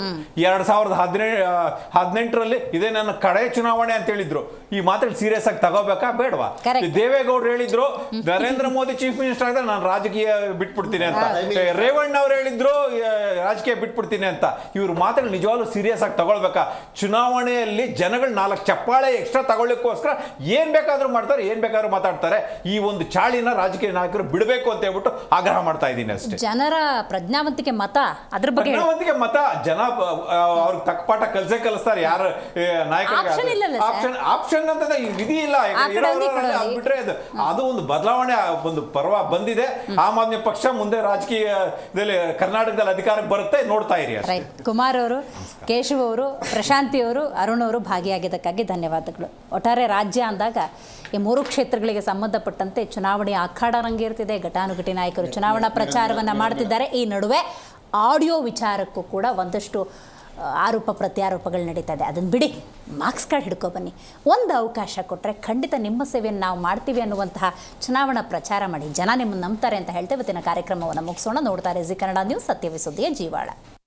2018ರಲ್ಲಿ ಇದೇ ನನ್ನ ಕಡೆ ಚುನಾವಣೆ ಅಂತ ಹೇಳಿದ್ರು. ಈ ಮಾತಲ್ಲಿ ಸೀರಿಯಸ್ ಆಗಿ ತಗೋಬೇಕಾ ಬೇಡವಾ? ದೇವೇಗೌಡರು ಹೇಳಿದ್ರು ನರೇಂದ್ರ ಮೋದಿ ಚೀಫ್ ಮಿನಿಸ್ಟರ್ ಆಗಿದ್ರೆ ನಾನು ರಾಜಕೀಯ ಬಿಟ್ಬಿಡ್ತೀನಿ ಅಂತ. ರೇವಣ್ಣ ಅವ್ರು ಹೇಳಿದ್ರು ರಾಜಕೀಯ ಬಿಟ್ಬಿಡ್ತೀನಿ ಅಂತ. ಇವ್ರ ಮಾತಲ್ಲಿ ನಿಜವಾಗ್ಲೂ ಸೀರಿಯಸ್ ಆಗಿ ತಗೊಳ್ಬೇಕಾ? ಚುನಾವಣೆಯಲ್ಲಿ ಜನಗಳು 4 ಚಪ್ಪಾಳೆ ಎಕ್ಸ್ಟ್ರಾ ತಗೊಳ್ಳಿಕ್ಕೋಸ್ಕರ ಏನ್ ಬೇಕಾದ್ರೂ ಮಾಡ್ತಾರೆ, ಏನ್ ಬೇಕಾದ್ರೂ ಮಾತಾಡ್ತಾರೆ. ಈ ಒಂದು ಚಾಳಿನ ರಾಜಕೀಯ ನಾಯಕರು ಬಿಡಬೇಕು ಅಂತ ಹೇಳ್ಬಿಟ್ಟು ಆಗ್ರಹ ಮಾಡ್ತಾ ಇದ್ದೀನಿ ಅಷ್ಟೇ. ಜನರ ಪ್ರಜ್ಞಾವಂತಿಕೆ ಮತ, ಅದ್ರ ಬಗ್ಗೆ ಪ್ರಜ್ಞಾವಂತಿಕೆ ಮತ ಜನ ಅವ್ರಿಗೆ ತಕ್ಕ ಪಾಠ ಕಲಿಸ್ತಾರೆ. ಯಾರು ನಾಯಕರಿಗೆ ಆಪ್ಷನ್ ಅಂತ ವಿಧಿ ಇಲ್ಲ, ಬಿಟ್ರೆ ಅದು ಒಂದು ಬದಲಾವಣೆ ಒಂದು ಪರ್ವ ಬಂದಿದೆ. ಆಮ್ ಆದ್ಮಿ ಪಕ್ಷ ಮುಂದೆ ರಾಜಕೀಯದಲ್ಲಿ ಕರ್ನಾಟಕದಲ್ಲಿ ಅಧಿಕಾರಕ್ಕೆ ಬರುತ್ತೆ, ನೋಡ್ತಾ ಇರಿ. ಕುಮಾರ್ ಅವರು, ಕೇಶವ್ ಅವರು, ಪ್ರಶಾಂತಿ ಅವರು, ಅರುಣ್ ಅವರು ಭಾಗಿಯಾಗಿದ್ದಕ್ಕಾಗಿ ಧನ್ಯವಾದಗಳು. ಒಟ್ಟಾರೆ ರಾಜ್ಯ ಅಂದಾಗ ಈ 3 ಕ್ಷೇತ್ರಗಳಿಗೆ ಸಂಬಂಧಪಟ್ಟಂತೆ ಚುನಾವಣೆ ಅಖಾಡ ರಂಗೇರ್ತಿದೆ. ಘಟಾನುಘಟಿ ನಾಯಕರು ಚುನಾವಣಾ ಪ್ರಚಾರವನ್ನು ಮಾಡ್ತಿದ್ದಾರೆ. ಈ ನಡುವೆ ಆಡಿಯೋ ವಿಚಾರಕ್ಕೂ ಕೂಡ ಒಂದಷ್ಟು ಆರೋಪ ಪ್ರತ್ಯಾರೋಪಗಳು ನಡೀತಾ ಇದೆ. ಅದನ್ನು ಬಿಡಿ, ಮಾರ್ಕ್ಸ್ ಕಾರ್ಡ್ ಹಿಡ್ಕೊ ಬನ್ನಿ. ಒಂದು ಅವಕಾಶ ಕೊಟ್ಟರೆ ಖಂಡಿತ ನಿಮ್ಮ ಸೇವೆಯನ್ನು ನಾವು ಮಾಡ್ತೀವಿ ಅನ್ನುವಂತಹ ಚುನಾವಣಾ ಪ್ರಚಾರ ಮಾಡಿ. ಜನ ನಿಮ್ಮನ್ನು ನಂಬ್ತಾರೆ ಅಂತ ಹೇಳ್ತೇವೆ. ಇವತ್ತಿನ ಕಾರ್ಯಕ್ರಮವನ್ನು ಮುಗಿಸೋಣ. ನೋಡ್ತಾರೆ ಜಿ ಕನ್ನಡ ನ್ಯೂಸ್, ಸತ್ಯವೇ ಸುದ್ದಿಯ ಜೀವಾಳ.